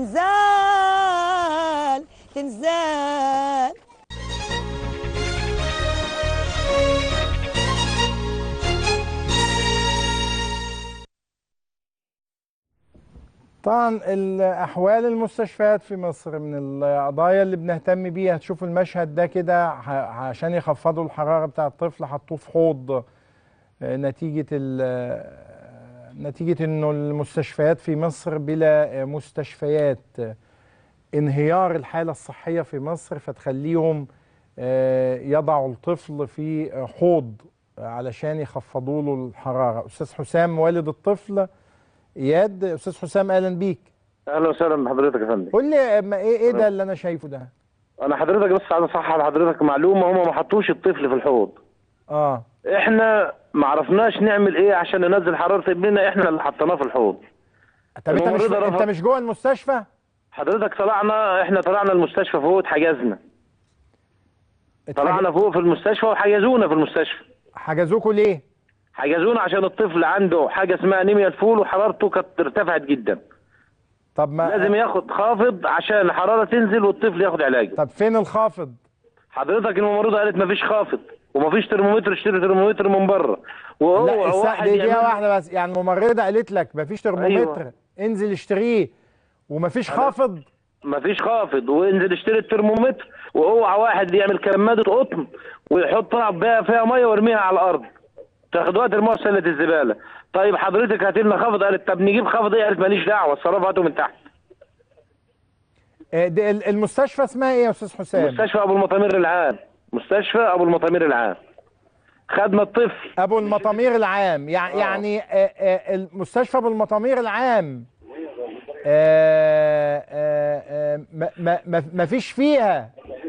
[SPEAKER 4] تنزال تنزال.
[SPEAKER 1] طبعا الأحوال المستشفيات في مصر من القضايا اللي بنهتم بيها. تشوفوا المشهد ده كده عشان يخفضوا الحرارة بتاع الطفل حطوه في حوض نتيجة انه المستشفيات في مصر بلا مستشفيات، انهيار الحالة الصحية في مصر فتخليهم يضعوا الطفل في حوض علشان يخفضوا له الحراره. استاذ حسام والد الطفل اياد. استاذ حسام اهلا بيك.
[SPEAKER 2] اهلا وسهلا بحضرتك يا فندم.
[SPEAKER 1] قول لي ايه ده اللي انا شايفه ده؟
[SPEAKER 2] انا حضرتك بس عايز اصحح لحضرتك معلومه، هم ما حطوش الطفل في الحوض. احنا ما عرفناش نعمل ايه عشان ننزل حراره ابننا، احنا اللي حطيناه في الحوض.
[SPEAKER 1] طب انت مش جوه المستشفى؟
[SPEAKER 2] حضرتك احنا طلعنا المستشفى فوق، اتحجزنا. طلعنا فوق في المستشفى وحجزونا في المستشفى.
[SPEAKER 1] حجزوكوا ليه؟
[SPEAKER 2] حجزونا عشان الطفل عنده حاجه اسمها انيميا الفول وحرارته كانت ارتفعت جدا.
[SPEAKER 1] طب ما
[SPEAKER 2] لازم ياخد خافض عشان الحراره تنزل والطفل ياخد علاجه.
[SPEAKER 1] طب فين الخافض؟
[SPEAKER 2] حضرتك الممرضه قالت مفيش خافض ومفيش ترمومتر، اشتري ترمومتر من بره.
[SPEAKER 1] لا دقيقه واحده بس، يعني الممرضه قالت لك مفيش ترمومتر؟ أيوة. انزل اشتريه ومفيش خافض؟
[SPEAKER 2] مفيش خافض، وانزل اشتري الترمومتر، واوعى واحد يعمل كمادة قطن ويحطها فيها ميه ويرميها على الارض تاخدوها ترموها في سله الزباله. طيب حضرتك هات لنا خافض، قالت طب نجيب خافض ايه؟ قالت ماليش دعوه، الصرافه هاته من تحت.
[SPEAKER 1] المستشفى اسمها ايه يا استاذ حسام؟
[SPEAKER 2] مستشفى ابو المطامير العام. مستشفى ابو المطامير العام. خدنا الطفل
[SPEAKER 1] ابو المطامير العام، يعني المستشفى ابو المطامير العام ما فيش فيها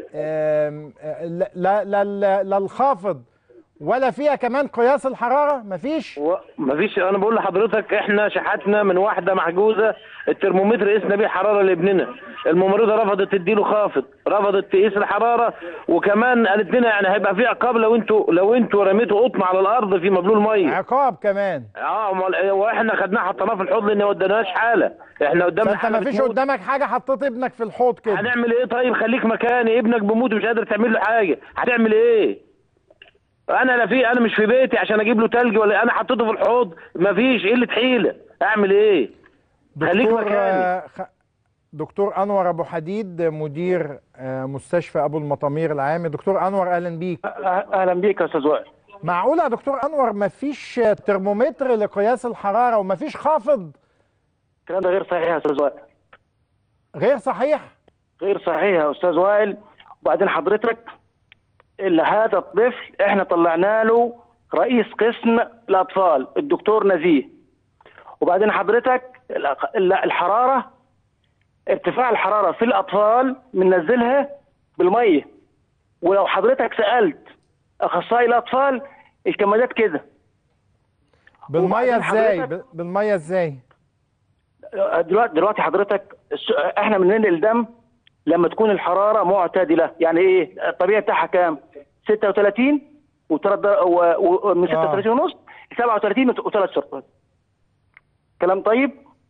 [SPEAKER 1] لا الخافض ولا فيها كمان قياس الحراره؟ مفيش.
[SPEAKER 2] انا بقول لحضرتك احنا شحتنا من واحده محجوزه الترمومتر قسنا بيه حراره لابننا، الممرضه رفضت تديله خافض، رفضت تقيس الحراره، وكمان قالت لنا يعني هيبقى في عقاب لو انتوا رميتوا قطن على الارض في مبلول ميه.
[SPEAKER 1] عقاب كمان؟
[SPEAKER 2] واحنا خدناه حطيناه في الحوض لان ما وديناش حاله. احنا قدامنا
[SPEAKER 1] انت ما فيش قدامك حاجه، حطيت ابنك في الحوض كده.
[SPEAKER 2] هنعمل ايه طيب؟ خليك مكاني، ابنك بيموت ومش قادر تعمل له حاجه، هتعمل ايه؟ انا مش في بيتي عشان اجيب له تلج، ولا انا حطيته في الحوض مفيش قله حيله، اعمل ايه؟ خليك مكاني.
[SPEAKER 1] دكتور انور ابو حديد مدير مستشفى ابو المطامير العام. دكتور انور اهلا بيك.
[SPEAKER 3] اهلا بيك يا استاذ وائل.
[SPEAKER 1] معقوله يا دكتور انور مفيش ترمومتر لقياس الحراره ومفيش خافض؟
[SPEAKER 3] الكلام ده غير صحيح يا استاذ وائل.
[SPEAKER 1] غير صحيح؟
[SPEAKER 3] غير صحيح يا استاذ وائل. وبعدين حضرتك اللي هذا الطفل احنا طلعنا له رئيس قسم الاطفال الدكتور نزيه. وبعدين حضرتك الحراره، ارتفاع الحراره في الاطفال بننزلها بالميه، ولو حضرتك سالت اخصائي الاطفال الكمادات كده.
[SPEAKER 1] بالميه ازاي؟ بالميه ازاي؟
[SPEAKER 3] دلوقتي حضرتك احنا بننقل دم لما تكون الحراره معتدله. يعني ايه الطبيعي بتاعها كام؟ 36 ومن 36 ونص 37 وثلاث شرطات. كلام طيب؟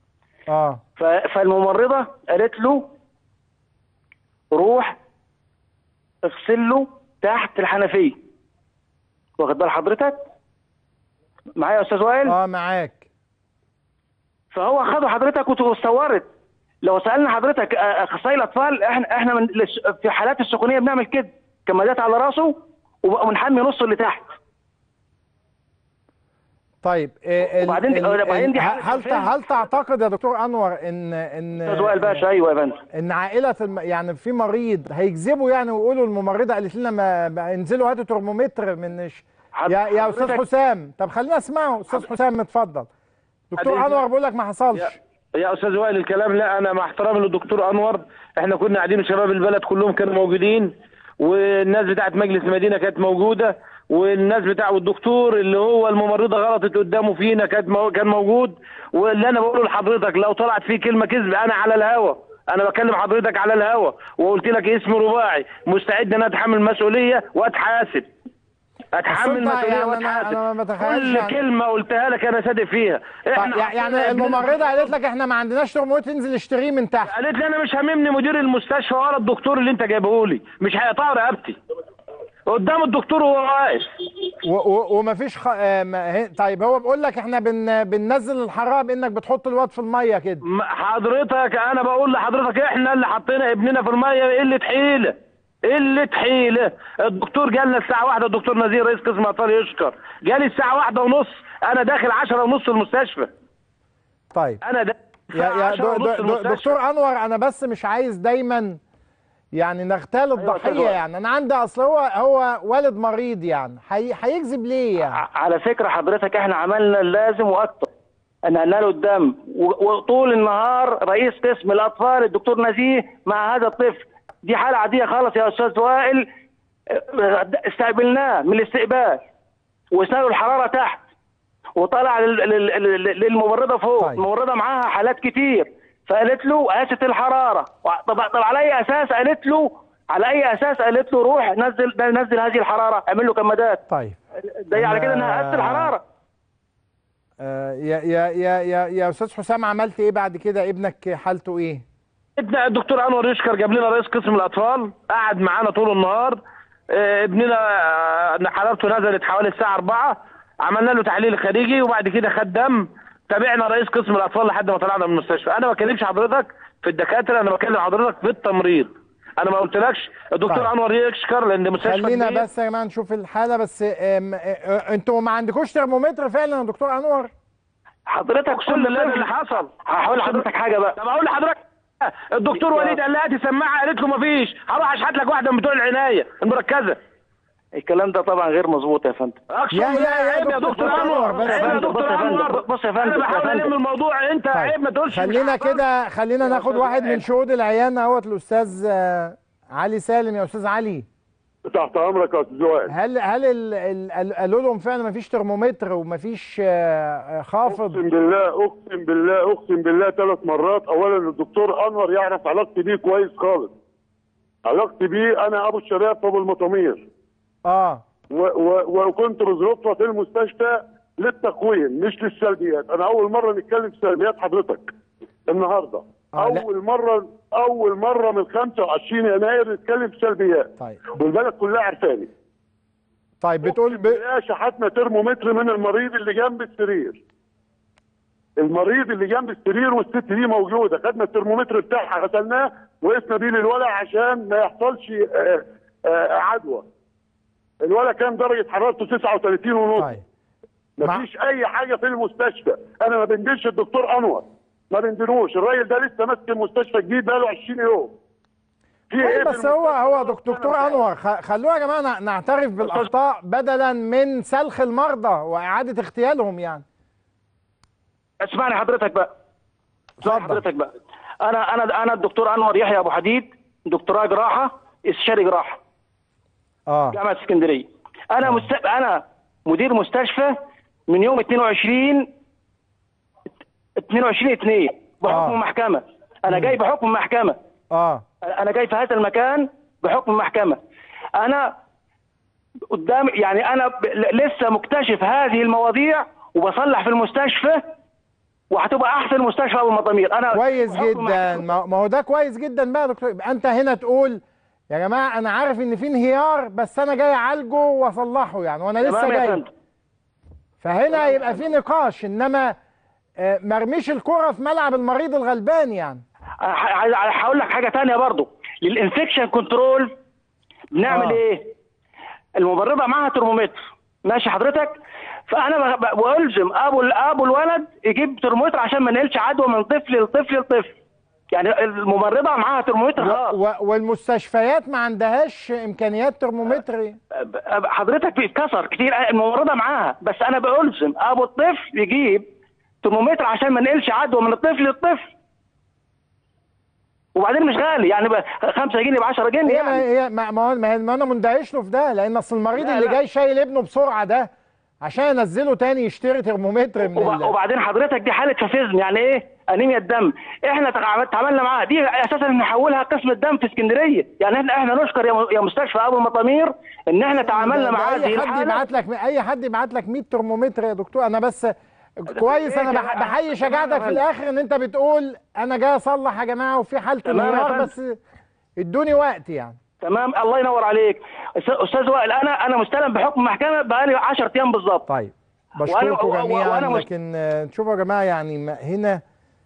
[SPEAKER 3] فالممرضه قالت له روح اغسل له تحت الحنفيه. واخد بال حضرتك؟ معايا يا استاذ وائل؟
[SPEAKER 1] معاك.
[SPEAKER 3] فهو خده حضرتك وتصورت. لو سالنا حضرتك اخصائي الاطفال احنا في حالات السخونيه بنعمل كده، كمادات على راسه ونحمي نصه اللي تحت.
[SPEAKER 1] طيب
[SPEAKER 3] وبعدين دي
[SPEAKER 1] هل تعتقد يا دكتور انور ان
[SPEAKER 3] استاذ وائل باشا؟ ايوه يا فندم.
[SPEAKER 1] ان عائله يعني في مريض هيكذبوا يعني ويقولوا الممرضه قالت لنا ما انزلوا هاتوا ترمومتر من يا استاذ حسام؟ طب خلينا اسمعه. استاذ حسام اتفضل. دكتور انور بيقول لك ما حصلش.
[SPEAKER 2] يا استاذ وائل الكلام، لا انا مع احترامي للدكتور انور، احنا كنا قاعدين شباب البلد كلهم كانوا موجودين، والناس بتاعت مجلس المدينه كانت موجوده، والناس بتاع والدكتور اللي هو الممرضه غلطت قدامه فينا كان موجود. واللي انا بقوله لحضرتك لو طلعت فيه كلمه كذب انا على الهوا، انا بكلم حضرتك على الهوا وقلت لك اسم رباعي، مستعد ان انا اتحمل مسؤوليه واتحاسب. اتحمل مسؤوليه واتحاسب. كل كلمه قلتها لك انا صادق فيها.
[SPEAKER 1] يعني الممرضه قالت لك احنا ما عندناش ترمومتر تنزل اشتريه من تحت.
[SPEAKER 2] قالت لي انا مش هاممني مدير المستشفى ولا الدكتور اللي انت جايبه لي، مش هيقطعوا رقبتي قدام الدكتور وهو واقف.
[SPEAKER 1] ومفيش طيب هو بيقول لك احنا بننزل الحراره بانك بتحط الواد في الميه كده.
[SPEAKER 2] حضرتك انا بقول لحضرتك احنا اللي حطينا ابننا في الميه، قله حيله قله حيله. الدكتور جالنا الساعه 1، الدكتور نزيه رئيس قسم اطفال يشكر، جالي الساعه 1:30، انا داخل 10:30 المستشفى.
[SPEAKER 1] طيب
[SPEAKER 2] انا
[SPEAKER 1] يا دكتور انور، انا بس مش عايز دايما يعني نغتال الضحيه يعني. انا عندي اصل هو والد مريض يعني هيكذب ليه يعني؟
[SPEAKER 3] على فكره حضرتك احنا عملنا اللازم واكتر، نقلنا له الدم، وطول النهار رئيس قسم الاطفال الدكتور نزيه مع هذا الطفل. دي حاله عاديه خالص يا استاذ وائل، استقبلناه من الاستقبال وسناله الحراره تحت، وطلع للممرضه فوق. طيب. الممرضه معاها حالات كتير، فقالت له قاست الحراره. طب على اي اساس قالت له؟ على اي اساس قالت له روح نزل هذه الحراره، اعمل له كمادات؟
[SPEAKER 1] طيب
[SPEAKER 3] ده على كده انها قاست الحراره.
[SPEAKER 1] يا استاذ حسام، عملت ايه بعد كده؟ ابنك حالته ايه؟
[SPEAKER 2] ابن الدكتور انور يشكر جاب لنا رئيس قسم الاطفال، قعد معانا طول النهار. ابننا حرارته نزلت حوالي الساعه 4، عملنا له تحليل خارجي وبعد كده خد دم. تابعنا رئيس قسم الاطفال لحد ما طلعنا من المستشفى. انا ما بكلمش حضرتك في الدكاتره، انا بكلم حضرتك في التمريض. انا ما قلتلكش الدكتور طيب. انور يشكر لان مستشفى
[SPEAKER 1] خلينا بس يا جماعه نشوف الحاله. بس انتوا ما عندكوش ترمومتر فعلا يا دكتور انور؟
[SPEAKER 3] حضرتك كل اللي حصل هقول لحضرتك حاجه بقى.
[SPEAKER 2] طب اقول لحضرتك، الدكتور وليد قال لها هاتي سماعه، قالت له مفيش، هروح اشحت لك واحده من بتوع العنايه المركزه.
[SPEAKER 3] الكلام ده طبعا غير مظبوط يا فندم.
[SPEAKER 2] يا دكتور انور،
[SPEAKER 3] يا دكتور انور، بص يا فندم،
[SPEAKER 2] انا بحاول الم الموضوع، انت
[SPEAKER 1] طيب.
[SPEAKER 2] عيب ما تقولش.
[SPEAKER 1] خلينا كده، خلينا ناخد واحد من شهود العيان اهوت، الاستاذ علي سالم. يا استاذ علي،
[SPEAKER 5] تحت امرك يا استاذ وائل.
[SPEAKER 1] هل قالوا لهم فعلا مفيش ترمومتر ومفيش خافض؟
[SPEAKER 5] اقسم بالله 3 مرات. اولا الدكتور انور يعرف علاقتي بيه كويس خالص. علاقتي بيه انا ابو الشباب ابو المطامير. وكنت بظروفها في المستشفى للتقويم مش للسلبيات. انا اول مره نتكلم في سلبيات حضرتك النهارده. اول مره من 25 يناير نتكلم في سلبيات.
[SPEAKER 1] طيب.
[SPEAKER 5] والبلد كلها عارفاني.
[SPEAKER 1] طيب بتقول
[SPEAKER 5] شحتنا ترمومتر من المريض اللي جنب السرير. المريض اللي جنب السرير والست دي موجوده، خدنا الترمومتر بتاعها غسلناه وقسنا بيه للولد عشان ما يحصلش عدوى. الولد كان درجه حرارته 39 ونص.
[SPEAKER 1] طيب.
[SPEAKER 5] مفيش اي حاجه في المستشفى. انا ما بندلش الدكتور انور، ما بندلوش. الراجل ده لسه ماسك المستشفى جديد بقاله 20 يوم.
[SPEAKER 1] في ايه بس هو دكتور انور، خلونا يا جماعه نعترف بالاخطاء بدلا من سلخ المرضى واعاده اغتيالهم يعني.
[SPEAKER 3] اسمعني حضرتك بقى. انا الدكتور انور يحيى ابو حديد، دكتوراه جراحه، استشاري جراحه. جامعه اسكندريه. انا مدير مستشفى من يوم 22/2 بحكم محكمه. انا جاي بحكم محكمه. انا جاي في هذا المكان بحكم محكمه. انا قدام يعني انا لسه مكتشف هذه المواضيع وبصلح في المستشفى، وهتبقى احسن مستشفى ابو المطامير. انا
[SPEAKER 1] كويس جدا. ما هو ده كويس جدا بقى يا دكتور. يبقى انت هنا تقول يا جماعه انا عارف ان في انهيار بس انا جاي اعالجه واصلحه يعني، وانا لسه جاي. فهنا يبقى في نقاش، انما مرميش الكرة في ملعب المريض الغلبان يعني.
[SPEAKER 3] هقول لك حاجه ثانيه برضو. للانفكشن كنترول بنعمل ايه؟ الممرضه معاها ترمومتر، ماشي حضرتك؟ فانا بلزم ابو الولد يجيب ترمومتر عشان ما ننقلش عدوى من طفل لطفل. يعني الممرضه معاها ترمومتر خاص.
[SPEAKER 1] والمستشفيات ما عندهاش امكانيات ترمومتر.
[SPEAKER 3] حضرتك بيتكسر كتير. الممرضه معاها، بس انا بلزم ابو الطفل يجيب ترمومتر عشان ما ننقلش عدوى من الطفل للطفل. وبعدين مش غالي يعني، 5 جنيه ب 10 جنيه يعني.
[SPEAKER 1] ما انا مندهش له في ده، لان اصل المريض اللي جاي شايل ابنه بسرعه ده عشان ينزله تاني يشتري ترمومتر من
[SPEAKER 3] وبعدين حضرتك دي حاله فافيزم. يعني ايه انيميا الدم؟ احنا تعاملنا معاها دي اساسا نحولها قسم الدم في اسكندريه. يعني احنا نشكر يا مستشفى ابو المطامير ان احنا تعاملنا مع هذه الحاله.
[SPEAKER 1] اي حد يبعت لك 100 ترمومتر يا دكتور. انا بس كويس، انا بحيي شجاعتك في الاخر ان انت بتقول انا جاي اصلح يا جماعه وفي حاله انهيار، بس ادوني وقت يعني.
[SPEAKER 3] تمام، الله ينور عليك استاذ وائل. انا مستلم بحكم محكمه بقالي 10 ايام بالظبط.
[SPEAKER 1] طيب بشكركم جميعا. لكن شوفوا يا جماعه يعني هنا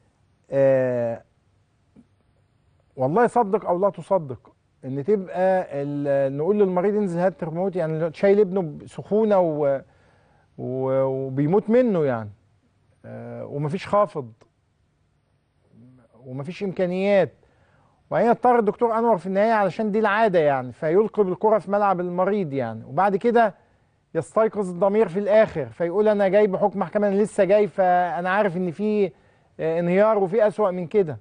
[SPEAKER 1] والله صدق او لا تصدق ان تبقى نقول للمريض انزل هات ترمومتر، يعني شايل ابنه سخونه وبيموت منه يعني، ومفيش خافض ومفيش امكانيات، وبعدين يضطر الدكتور انور في النهايه علشان دي العاده يعني فيلقي بالكره في ملعب المريض يعني، وبعد كده يستيقظ الضمير في الاخر فيقول انا جاي بحكم محكمه، انا لسه جاي فانا عارف ان في انهيار وفي اسوأ من كده.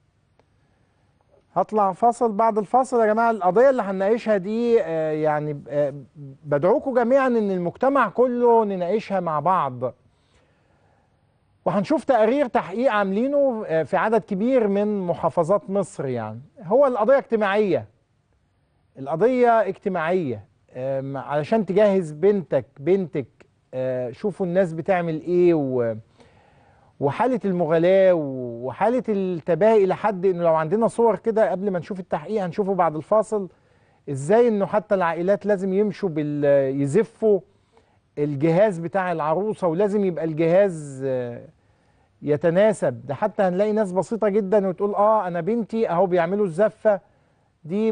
[SPEAKER 1] هطلع فاصل، بعد الفاصل يا جماعه القضيه اللي هنناقشها دي يعني بدعوكم جميعا ان المجتمع كله نناقشها مع بعض، وهنشوف تقرير تحقيق عاملينه في عدد كبير من محافظات مصر. يعني هو القضيه اجتماعيه، القضيه اجتماعيه علشان تجهز بنتك شوفوا الناس بتعمل ايه وحالة المغالاة وحالة التباهي إلى حد إنه لو عندنا صور كده قبل ما نشوف التحقيق هنشوفه بعد الفاصل إزاي إنه حتى العائلات لازم يمشوا يزفوا الجهاز بتاع العروسة، ولازم يبقى الجهاز يتناسب. ده حتى هنلاقي ناس بسيطة جدا وتقول أنا بنتي أهو بيعملوا الزفة دي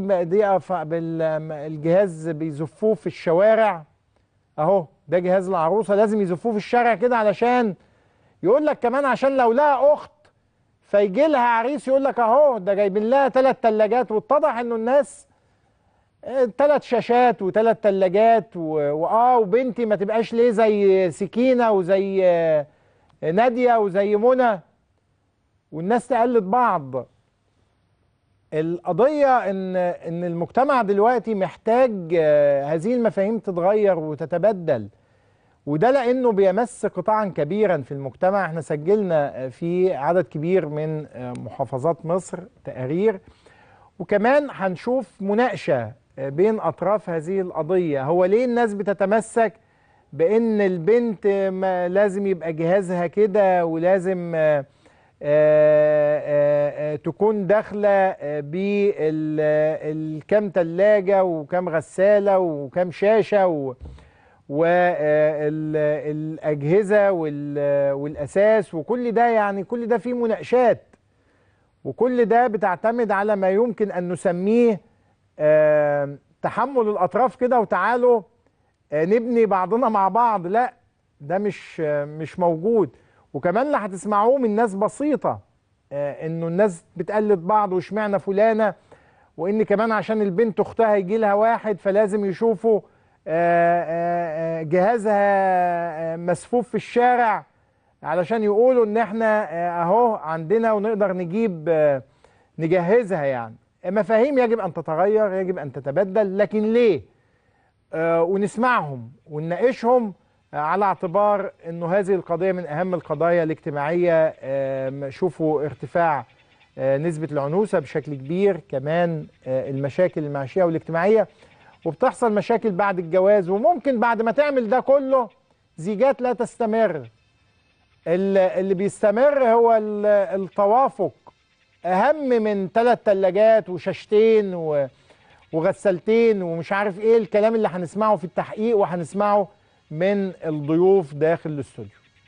[SPEAKER 1] الجهاز بيزفوه في الشوارع أهو، ده جهاز العروسة لازم يزفوه في الشارع كده علشان يقول لك كمان عشان لو لها اخت فيجي لها عريس يقول لك اهو ده جايبين لها 3 ثلاجات، واتضح انه الناس 3 شاشات و3 ثلاجات وبنتي ما تبقاش ليه زي سكينه وزي ناديه وزي منى، والناس تقلد بعض. القضيه ان المجتمع دلوقتي محتاج هذه المفاهيم تتغير وتتبدل، وده لأنه بيمس قطاعا كبيرا في المجتمع. احنا سجلنا في عدد كبير من محافظات مصر تقارير، وكمان هنشوف مناقشة بين أطراف هذه القضية. هو ليه الناس بتتمسك بأن البنت لازم يبقى جهازها كده ولازم تكون داخلة بالكام تلاجة وكام غسالة وكام شاشة والأجهزة والأساس وكل ده؟ يعني كل ده فيه مناقشات، وكل ده بتعتمد على ما يمكن أن نسميه تحمل الأطراف كده وتعالوا نبني بعضنا مع بعض. لا، ده مش موجود. وكمان اللي هتسمعوه من ناس بسيطة إنه الناس بتقلد بعض واشمعنى فلانة، وإن كمان عشان البنت أختها يجي لها واحد فلازم يشوفوا جهازها مسفوف في الشارع علشان يقولوا ان احنا اهو عندنا ونقدر نجهزها. يعني مفاهيم يجب ان تتغير، يجب ان تتبدل، لكن ليه؟ ونسمعهم ونناقشهم على اعتبار انه هذه القضية من اهم القضايا الاجتماعية. شوفوا ارتفاع نسبة العنوسة بشكل كبير، كمان المشاكل المعيشية والاجتماعية، وبتحصل مشاكل بعد الجواز، وممكن بعد ما تعمل ده كله زيجات لا تستمر. اللي بيستمر هو التوافق، أهم من 3 ثلاجات وشاشتين وغسالتين ومش عارف ايه الكلام اللي هنسمعه في التحقيق وهنسمعه من الضيوف داخل الاستوديو.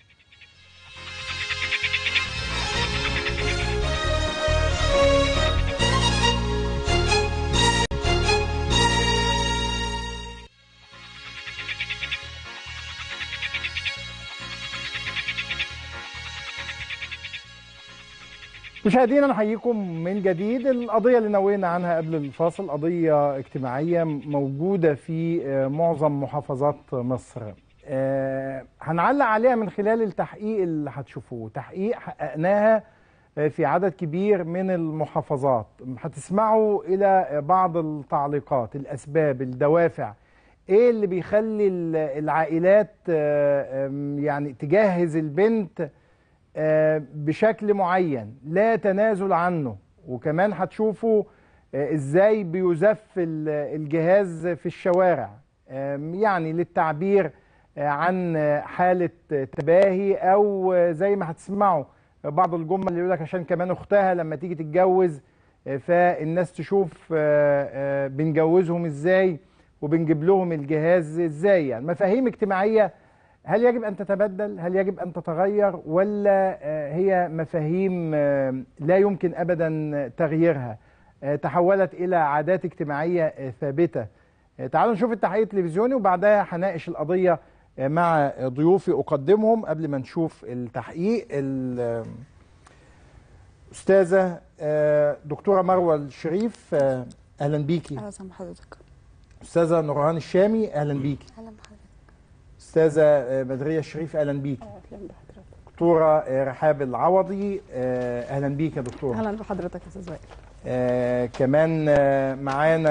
[SPEAKER 1] مشاهدينا نحييكم من جديد. القضية اللي نوينا عنها قبل الفاصل قضية اجتماعية موجودة في معظم محافظات مصر. هنعلق عليها من خلال التحقيق اللي هتشوفوه، تحقيق حققناها في عدد كبير من المحافظات. هتسمعوا إلى بعض التعليقات، الأسباب، الدوافع، إيه اللي بيخلي العائلات يعني تجهز البنت بشكل معين لا تنازل عنه. وكمان هتشوفوا ازاي بيزف الجهاز في الشوارع، يعني للتعبير عن حالة تباهي، او زي ما هتسمعوا بعض الجمل اللي يقولك عشان كمان اختها لما تيجي تتجوز فالناس تشوف بنجوزهم ازاي وبنجيب لهم الجهاز ازاي. يعني مفاهيم اجتماعية هل يجب أن تتبدل؟ هل يجب أن تتغير؟ ولا هي مفاهيم لا يمكن أبدا تغييرها، تحولت إلى عادات اجتماعية ثابتة؟ تعالوا نشوف التحقيق التلفزيوني وبعدها هناقش القضية مع ضيوفي أقدمهم. قبل ما نشوف التحقيق، أستاذة دكتورة مروة الشريف، أهلا بيكي.
[SPEAKER 6] أهلا بحضرتك.
[SPEAKER 1] أستاذة نورهان الشامي، أهلا بيكي.
[SPEAKER 6] أهلا بحضرتك.
[SPEAKER 1] أستاذة بدرية الشريف، أهلا بيكي.
[SPEAKER 6] أهلا بحضرتك. دكتورة
[SPEAKER 1] رحاب العوضي، أهلا بيكي يا دكتورة.
[SPEAKER 6] أهلا بحضرتك يا أستاذ وائل.
[SPEAKER 1] كمان معانا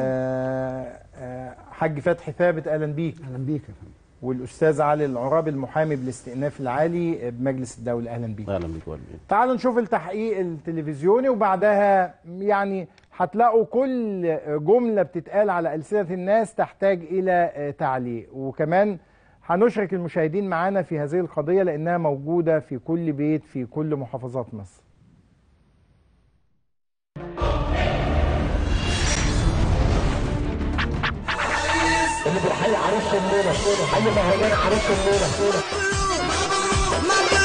[SPEAKER 1] حاج فتحي ثابت، أهلا بيك.
[SPEAKER 7] أهلا بيك يا فندم.
[SPEAKER 1] والأستاذ علي العرابي المحامي بالاستئناف العالي بمجلس الدولة، أهلا بيك.
[SPEAKER 7] أهلا بيك والدي.
[SPEAKER 1] تعالوا نشوف التحقيق التلفزيوني وبعدها يعني هتلاقوا كل جملة بتتقال على ألسنة الناس تحتاج إلى تعليق، وكمان هنشرك المشاهدين معانا في هذه القضية لأنها موجودة في كل بيت في كل محافظات مصر.
[SPEAKER 8] اللي بنحيي عروس الليله، حي مهرجان عروس الليله. مبروك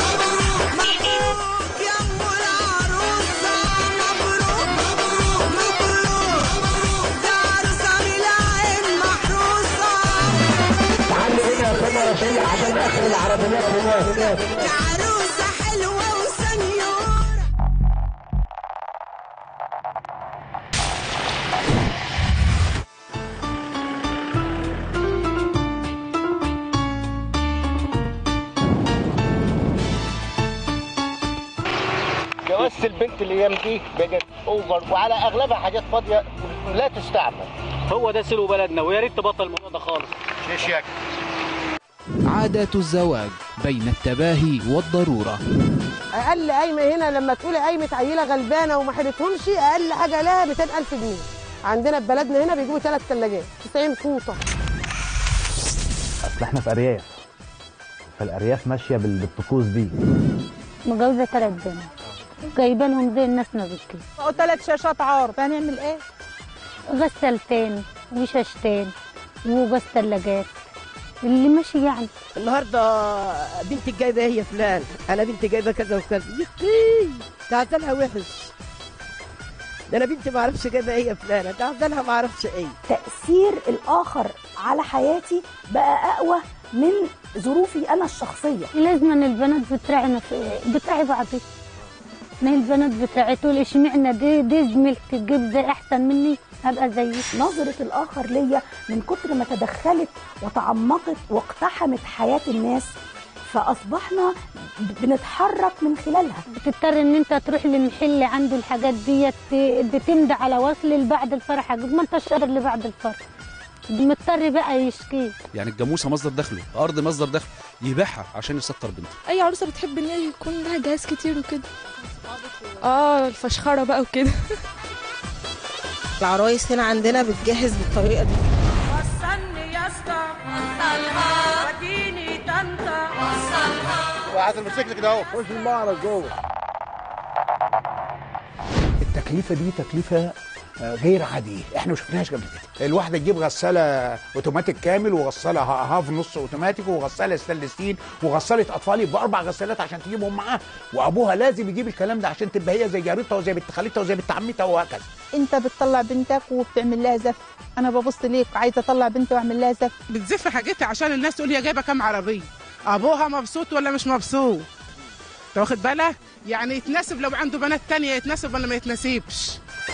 [SPEAKER 8] مبروك يا ام العروسه، مبروك مبروك مبروك ده عروسه من العين محروسه. تعالوا هنا يا سيدة رشيدة عشان اخر العربيات هناك. دي عروسه حلوه وسنيوره. جواز البنت الايام دي بقت اوفر، وعلى اغلبها حاجات فاضيه لا تستعمل.
[SPEAKER 10] هو ده سلو بلدنا، ويا ريت تبطل الموضوع ده خالص.
[SPEAKER 8] شيك.
[SPEAKER 9] عادات الزواج بين التباهي والضروره.
[SPEAKER 11] اقل قايمه هنا لما تقولي قايمه عيله غلبانه وما حلتهمش اقل حاجه لها 200,000 جنيه. عندنا في بلدنا هنا بيجيبوا 3 ثلاجات 90 فوطه.
[SPEAKER 7] اصل احنا في ارياف، فالارياف ماشيه بالطقوس دي.
[SPEAKER 26] متجوزه 3 بنات جايبه لهم زي الناس نازكين،
[SPEAKER 11] 3 شاشات عارض، هنعمل ايه؟
[SPEAKER 26] غسالتين وشاشتين وجاز ثلاجات اللي ماشي يعني.
[SPEAKER 11] النهارده بنتي جايبه هي فلان، انا بنتي جايبه كذا وكذا. يخي ده عزلها وحش، ده انا بنتي ما اعرفش جايبه هي فلانه، ده عزلها ما اعرفش ايه.
[SPEAKER 27] تاثير الاخر على حياتي بقى اقوى من ظروفي انا الشخصيه.
[SPEAKER 26] لازم البنات بتراعي بعضي. ما هي البنات بتاعتول اشمعنى دي زميلتي تجيب زي احسن مني هبقى زيك.
[SPEAKER 27] نظره الاخر ليا من كتر ما تدخلت وتعمقت واقتحمت حياه الناس، فاصبحنا بنتحرك من خلالها.
[SPEAKER 26] بتضطر ان انت تروح لمحل عنده الحاجات ديت، بتمضي على وصل اللي بعد الفرح، ما انت الشهر اللي بعد الفرح مضطر بقى يشكي.
[SPEAKER 28] يعني الجاموسه مصدر دخله، ارض مصدر دخل، يبيعها عشان يستر بنته.
[SPEAKER 29] اي عروسه بتحب ان هي يكون لها جهاز كتير وكده. الفشخره بقى وكده.
[SPEAKER 11] العرايس هنا عندنا بتجهز بالطريقه دي.
[SPEAKER 8] وصلني يا اسطى وصلها، وديني طنطا وصلها.
[SPEAKER 7] وعايز الموتوسيكل كده اهو، خش المعرض جوه.
[SPEAKER 30] التكلفه دي تكلفه غير عاديه، احنا ما شفناهاش قبل كده. الواحده تجيب غساله اوتوماتيك كامل، وغساله هاف نص اوتوماتيك، وغساله ستانلس ستيل، وغساله اطفال، يبقى 4 غسالات عشان تجيبهم معاها، وابوها لازم يجيب الكلام ده عشان تبقى هي زي جارتها وزي بنت خالتها وزي بنت عمتها وهكذا.
[SPEAKER 11] انت بتطلع بنتك وبتعمل لها زف، انا ببص ليك عايزه اطلع بنتي واعمل لها زف.
[SPEAKER 31] بتزف حاجتها عشان الناس تقول هي جايبه كام عربيه، ابوها مبسوط ولا مش مبسوط؟ انت واخد بالك؟ يعني يتناسب لو عنده بنات تانية، يتناسب ولا ما يتناسبش؟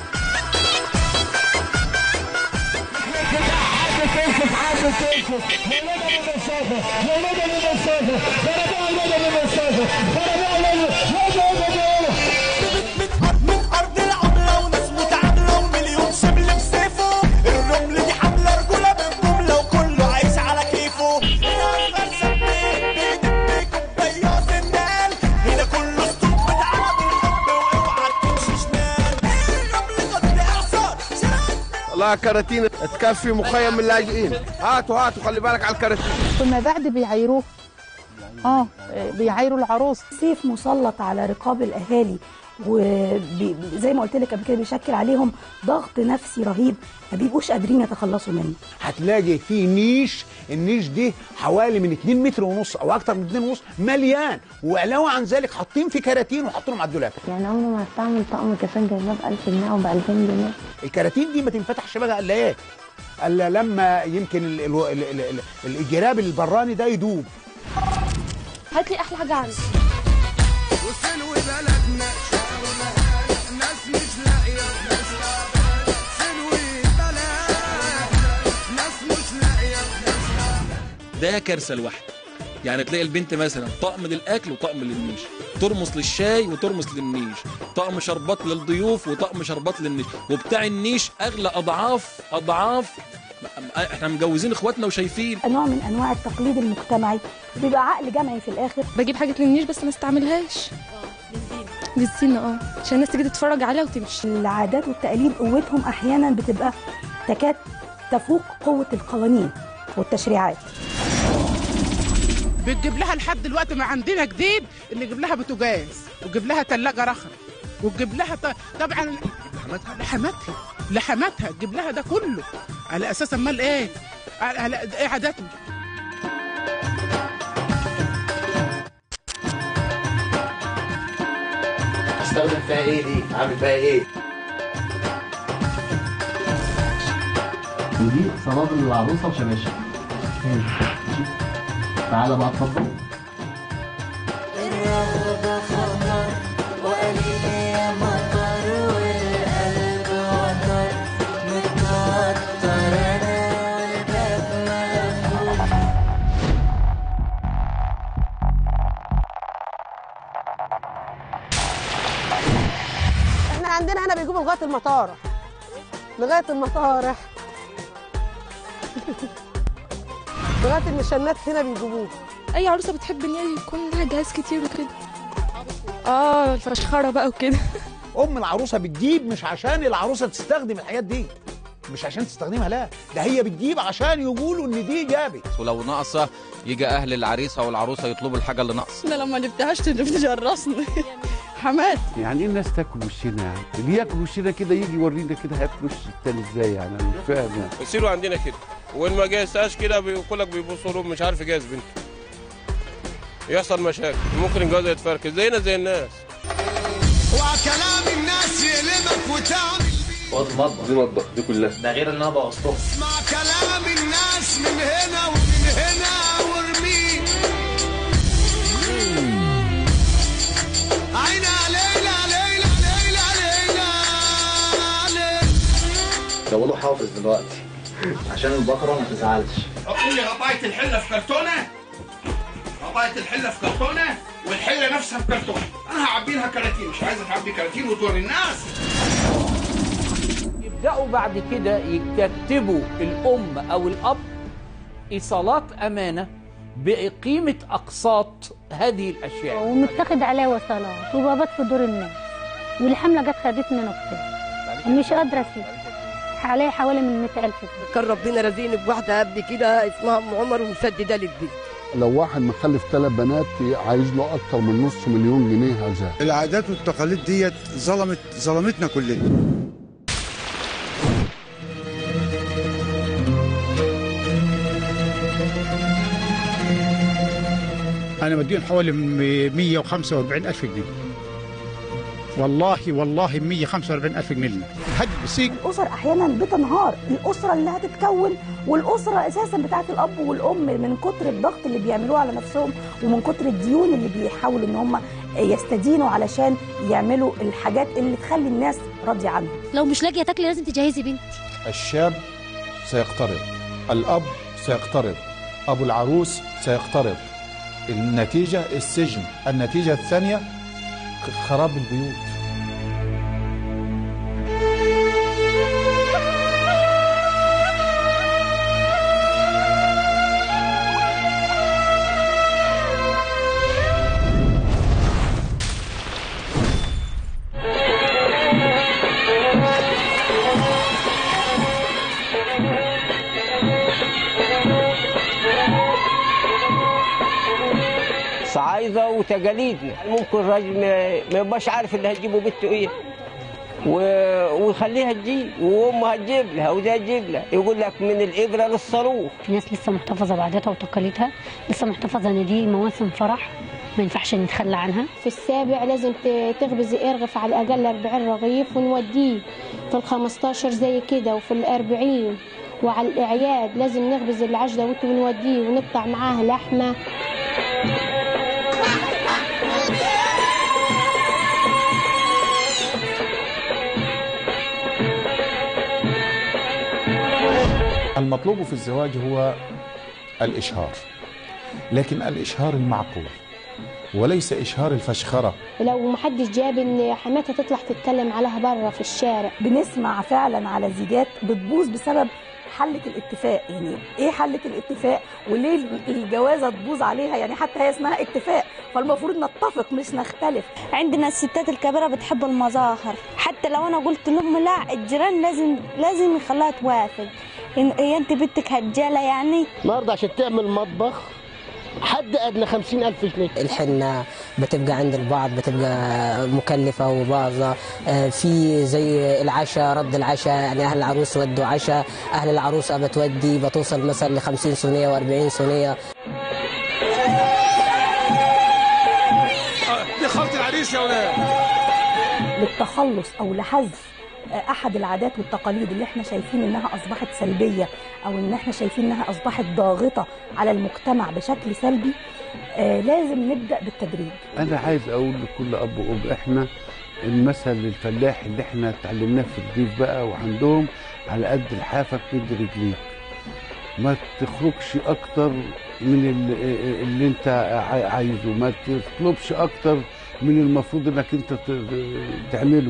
[SPEAKER 8] من ارض العمله وناس متعامله ومليون شبل بسيفه، الرمل دي حامله رجوله بالجمله وكله عايش على كيفه. بياض النال هنا كله اسطوب بتعرض الحب، واوعى تمشي شمال. الرمل قد اعصار
[SPEAKER 7] والله كراتين تكفي مخيم من اللاجئين. هاتوا خلي بالك على الكراتين.
[SPEAKER 11] فيما بعد بيعايروه، بيعايروا العروس.
[SPEAKER 27] سيف مسلط على رقاب الاهالي، وزي ما قلت لك قبل كده بيشكل عليهم ضغط نفسي رهيب، ما بيبقوش قادرين يتخلصوا منه.
[SPEAKER 30] هتلاقي في نيش، النيش دي حوالي من 2 متر ونص او اكتر من 2 ونص، مليان، وعلاوه عن ذلك حاطين في كراتين وحاطينهم على الدولاب.
[SPEAKER 26] يعني عمره ما هستعمل طقم كفان جايباه ب 1000 جنيه او ب 2000 جنيه.
[SPEAKER 30] الكراتين دي ما تنفتحش بقى الا ايه؟ الا لما يمكن الجراب البراني ده يدوب.
[SPEAKER 29] هات لي احلى حاجه عندي.
[SPEAKER 8] وسلو بلدنا ناس مش لاقيه سلو بلد ناس مش لاقيه.
[SPEAKER 28] ده كارثه لوحده. يعني تلاقي البنت مثلا طقم للاكل وطقم للنيش، ترمس للشاي وترمس للنيش، طقم شربات للضيوف وطقم شربات للنيش، وبتاع النيش اغلى اضعاف. احنا مجوزين اخواتنا وشايفين.
[SPEAKER 27] نوع من انواع التقليد المجتمعي، بيبقى عقل جمعي في الاخر.
[SPEAKER 29] بجيب حاجه للنيش بس ما استعملهاش للزينه عشان الناس تيجي تتفرج عليها وتمشي.
[SPEAKER 27] العادات والتقاليد قوتهم احيانا بتبقى تكاد تفوق قوه القوانين والتشريعات.
[SPEAKER 31] بتجيب لها لحد دلوقتي ما عندنا جديد ان نجيب لها بوتاجاز وتجيب لها ثلاجه رخره وتجيب لها طبعا لحماتها تجيب لها ده كله على اساس امال ايه؟ على ايه عاداتنا؟
[SPEAKER 12] استخدم فيها ايه دي؟ عامل فيها ايه؟
[SPEAKER 13] ودي صنادل العروسه وشباشب. تعالى بقى اتفضل.
[SPEAKER 8] الرغبة خطر وقليل يا مطر والقلب وتر متوتر انا والباب مقفول.
[SPEAKER 14] احنا عندنا هنا بيجيبوا لغايه المطارح لغايه المشنات هنا بيجيبوه.
[SPEAKER 29] اي عروسه بتحب ان هي يكون لها جهاز كتير وكده. الفشخره بقى وكده.
[SPEAKER 30] ام العروسه بتجيب مش عشان العروسه تستخدم الحاجات دي، مش عشان تستخدمها، لا ده هي بتجيب عشان يقولوا ان دي جابت.
[SPEAKER 15] ولو ناقصه يجي اهل العريس او العروسه يطلبوا الحاجه اللي ناقصه.
[SPEAKER 29] احنا لما جبتهاش تجرسنا حماد.
[SPEAKER 16] يعني ايه الناس تاكل وشنا؟ يعني اللي ياكل وشنا كده يجي يورينا كده هياكل وش التاني ازاي؟ يعني انا مش فاهم. يعني
[SPEAKER 7] يصيروا عندنا كده، وان ما جهزتهاش كده بيقول لك بيبصوا له مش عارف يجهز بنته، يحصل مشاكل، ممكن الجواز يتفركش زينا زي الناس.
[SPEAKER 8] وكلام الناس يقلبك وتعمل
[SPEAKER 15] اوضه المطبخ
[SPEAKER 16] دي مطبخ دي كلها،
[SPEAKER 15] ده غير ان انا بوظتهم.
[SPEAKER 8] اسمع كلام الناس من هنا ومن هنا وارميه. عينا ليلى ليلى ليلى ليلى ليلى.
[SPEAKER 15] جابوا حافظ دلوقتي عشان البقره ما تزعلش.
[SPEAKER 30] قول لي قطعت الحله في كرتونه، قطعت الحله في كرتونه والحله نفسها في كرتونه، انا هعبي لها كراتين، مش عايزه تعبي كراتين وتوري الناس.
[SPEAKER 16] يبداوا بعد كده يكتبوا الام او الاب ايصالات امانه بقيمه اقساط هذه الاشياء،
[SPEAKER 26] ومتاخد عليه وصلات وبابات في دور الناس، والحمله جت خدتني نقطتين مش قادره اسيب عليه حوالي من 100,000 جنيه.
[SPEAKER 11] كان ربنا رزقني بواحده قبل كده اسمها ام عمر ومسدده لي البيت.
[SPEAKER 16] لو واحد مخلف 3 بنات عايز له اكتر من نص مليون جنيه عزاء.
[SPEAKER 17] العادات والتقاليد ديت ظلمتنا كلنا.
[SPEAKER 30] انا مدين حوالي 145,000 جنيه. والله 145,000 جنيه حد بسيك.
[SPEAKER 27] الاسر احيانا بتنهار، الاسره اللي هتتكون والاسره اساسا بتاعت الاب والام من كتر الضغط اللي بيعملوه على نفسهم ومن كتر الديون اللي بيحاولوا ان هم يستدينوا علشان يعملوا الحاجات اللي تخلي الناس راضيه عنهم.
[SPEAKER 26] لو مش لاقيه تاكلي لازم تجهزي بنتي.
[SPEAKER 18] الشاب سيقترض، الاب سيقترض، ابو العروس سيقترض. النتيجه السجن، النتيجه الثانيه خراب البيوت.
[SPEAKER 11] صعايده وتجاليدنا، ممكن الراجل ما يبقاش عارف اللي هتجيبه بنته ايه ويخليها تجيب وامها تجيب لها وده تجيب لها، يقول لك من الابره للصاروخ.
[SPEAKER 26] في ناس لسه محتفظه بعاداتها وتقاليدها، لسه محتفظه ان دي مواسم فرح ما ينفعش نتخلى عنها.
[SPEAKER 19] في السابع لازم تخبزي ارغف على الاقل 40 رغيف ونوديه، في ال15 زي كده، وفي ال40 وعلى الاعياد لازم نخبز العجله ونوديه ونقطع معاه لحمه.
[SPEAKER 18] المطلوب في الزواج هو الإشهار، لكن الإشهار المعقول وليس إشهار الفشخرة.
[SPEAKER 19] لو محدش جاب ان حماتها تطلع تتكلم عليها بره في الشارع.
[SPEAKER 27] بنسمع فعلا على زيجات بتبوظ بسبب حلة الاتفاق. يعني ايه حلة الاتفاق وليه الجوازة تبوظ عليها؟ يعني حتى هي اسمها اتفاق، فالمفروض نتفق مش نختلف.
[SPEAKER 2] عندنا الستات الكبيرة بتحب المظاهر، حتى لو انا قلت لهم لا الجيران لازم يخلوها توافق. هي انت بنتك هجالة يعني؟
[SPEAKER 3] النهارده عشان تعمل مطبخ حد ادنى 50,000 جنيه.
[SPEAKER 4] الحنة بتبقى عند البعض بتبقى مكلفة وباظة. في زي العشاء، رد العشاء، يعني أهل العروس ودوا عشاء، أهل العروسة بتوصل مثلا ل 50 صينية و40 صينية.
[SPEAKER 28] دي خلط العريس يا ولاد.
[SPEAKER 27] للتخلص أو لحذف احد العادات والتقاليد اللي احنا شايفين انها اصبحت سلبيه، او ان احنا شايفين انها اصبحت ضاغطه على المجتمع بشكل سلبي، لازم نبدا بالتدريج.
[SPEAKER 16] انا عايز اقول لكل اب وام، احنا المثل الفلاح اللي احنا اتعلمناه في الريف بقى وعندهم، على قد لحافك مد رجليك، ما تخرجش اكتر من اللي انت عايزه، ما تطلبش اكتر من المفروض انك انت تعمله.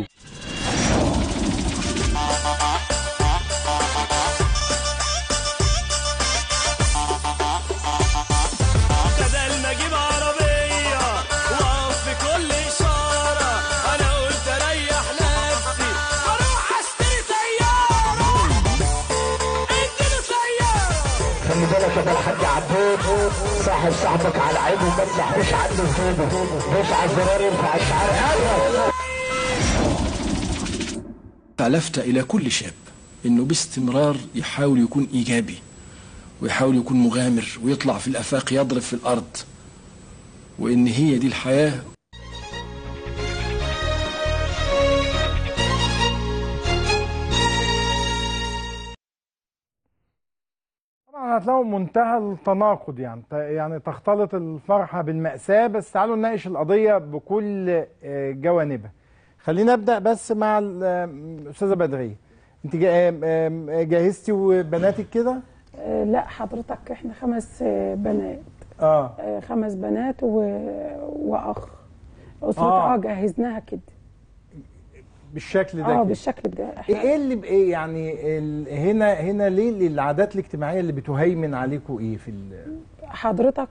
[SPEAKER 3] خلي بالك يا الحاج عبود، صاحب صاحبك على عيبه ما تلحقوش عنده زيبه، دوس على الزرار ينفع الشعر.
[SPEAKER 28] فلفت إلى كل شاب إنه باستمرار يحاول يكون إيجابي، ويحاول يكون مغامر، ويطلع في الآفاق يضرب في الأرض، وإن هي دي الحياة.
[SPEAKER 1] هتلاقوا منتهى التناقض، يعني تختلط الفرحة بالمأساة. بس تعالوا نناقش القضية بكل جوانبها. خلينا نبدأ بس مع الأستاذة بدرية. أنت جهزتي وبناتك كده؟
[SPEAKER 27] لا حضرتك احنا 5 بنات. 5 بنات وأخ. أسرة جهزناها كده
[SPEAKER 1] بالشكل ده.
[SPEAKER 27] بالشكل ده.
[SPEAKER 1] ايه اللي بايه يعني هنا ليه العادات الاجتماعيه اللي بتهيمن عليكم ايه في
[SPEAKER 27] حضرتك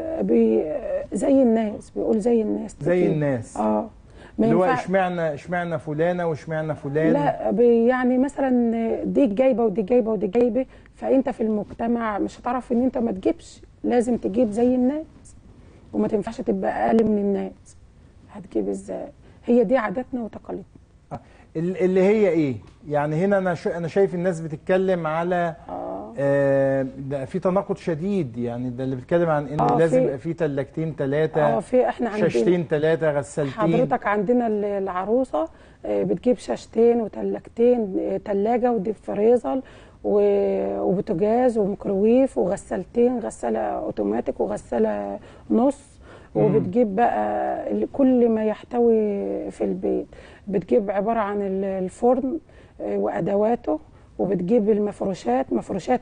[SPEAKER 27] زي الناس، بيقول زي الناس
[SPEAKER 1] زي الناس. اللي هو اشمعنى فلانه واشمعنى فلان؟
[SPEAKER 27] لا يعني مثلا دي جايبه ودي جايبه ودي جايبه، فانت في المجتمع مش هتعرف ان انت ما تجيبش، لازم تجيب زي الناس، وما تنفعش تبقى اقل من الناس. هتجيب ازاي؟ هي دي عاداتنا وتقاليدنا.
[SPEAKER 1] اللي هي ايه؟ يعني هنا انا شايف الناس بتتكلم على ده في تناقض شديد. يعني ده اللي بيتكلم عن انه لازم يبقى في تلاجتين 3،
[SPEAKER 27] في احنا عندنا
[SPEAKER 1] شاشتين 3، غسالتين.
[SPEAKER 27] حضرتك عندنا العروسه بتجيب شاشتين وتلاجتين، تلاجه وديب فريزر وبوتاجاز وميكروويف وغسالتين، غساله اوتوماتيك وغساله نص، وبتجيب بقى كل ما يحتوي في البيت. بتجيب عبارة عن الفرن وأدواته، وبتجيب المفروشات، مفروشات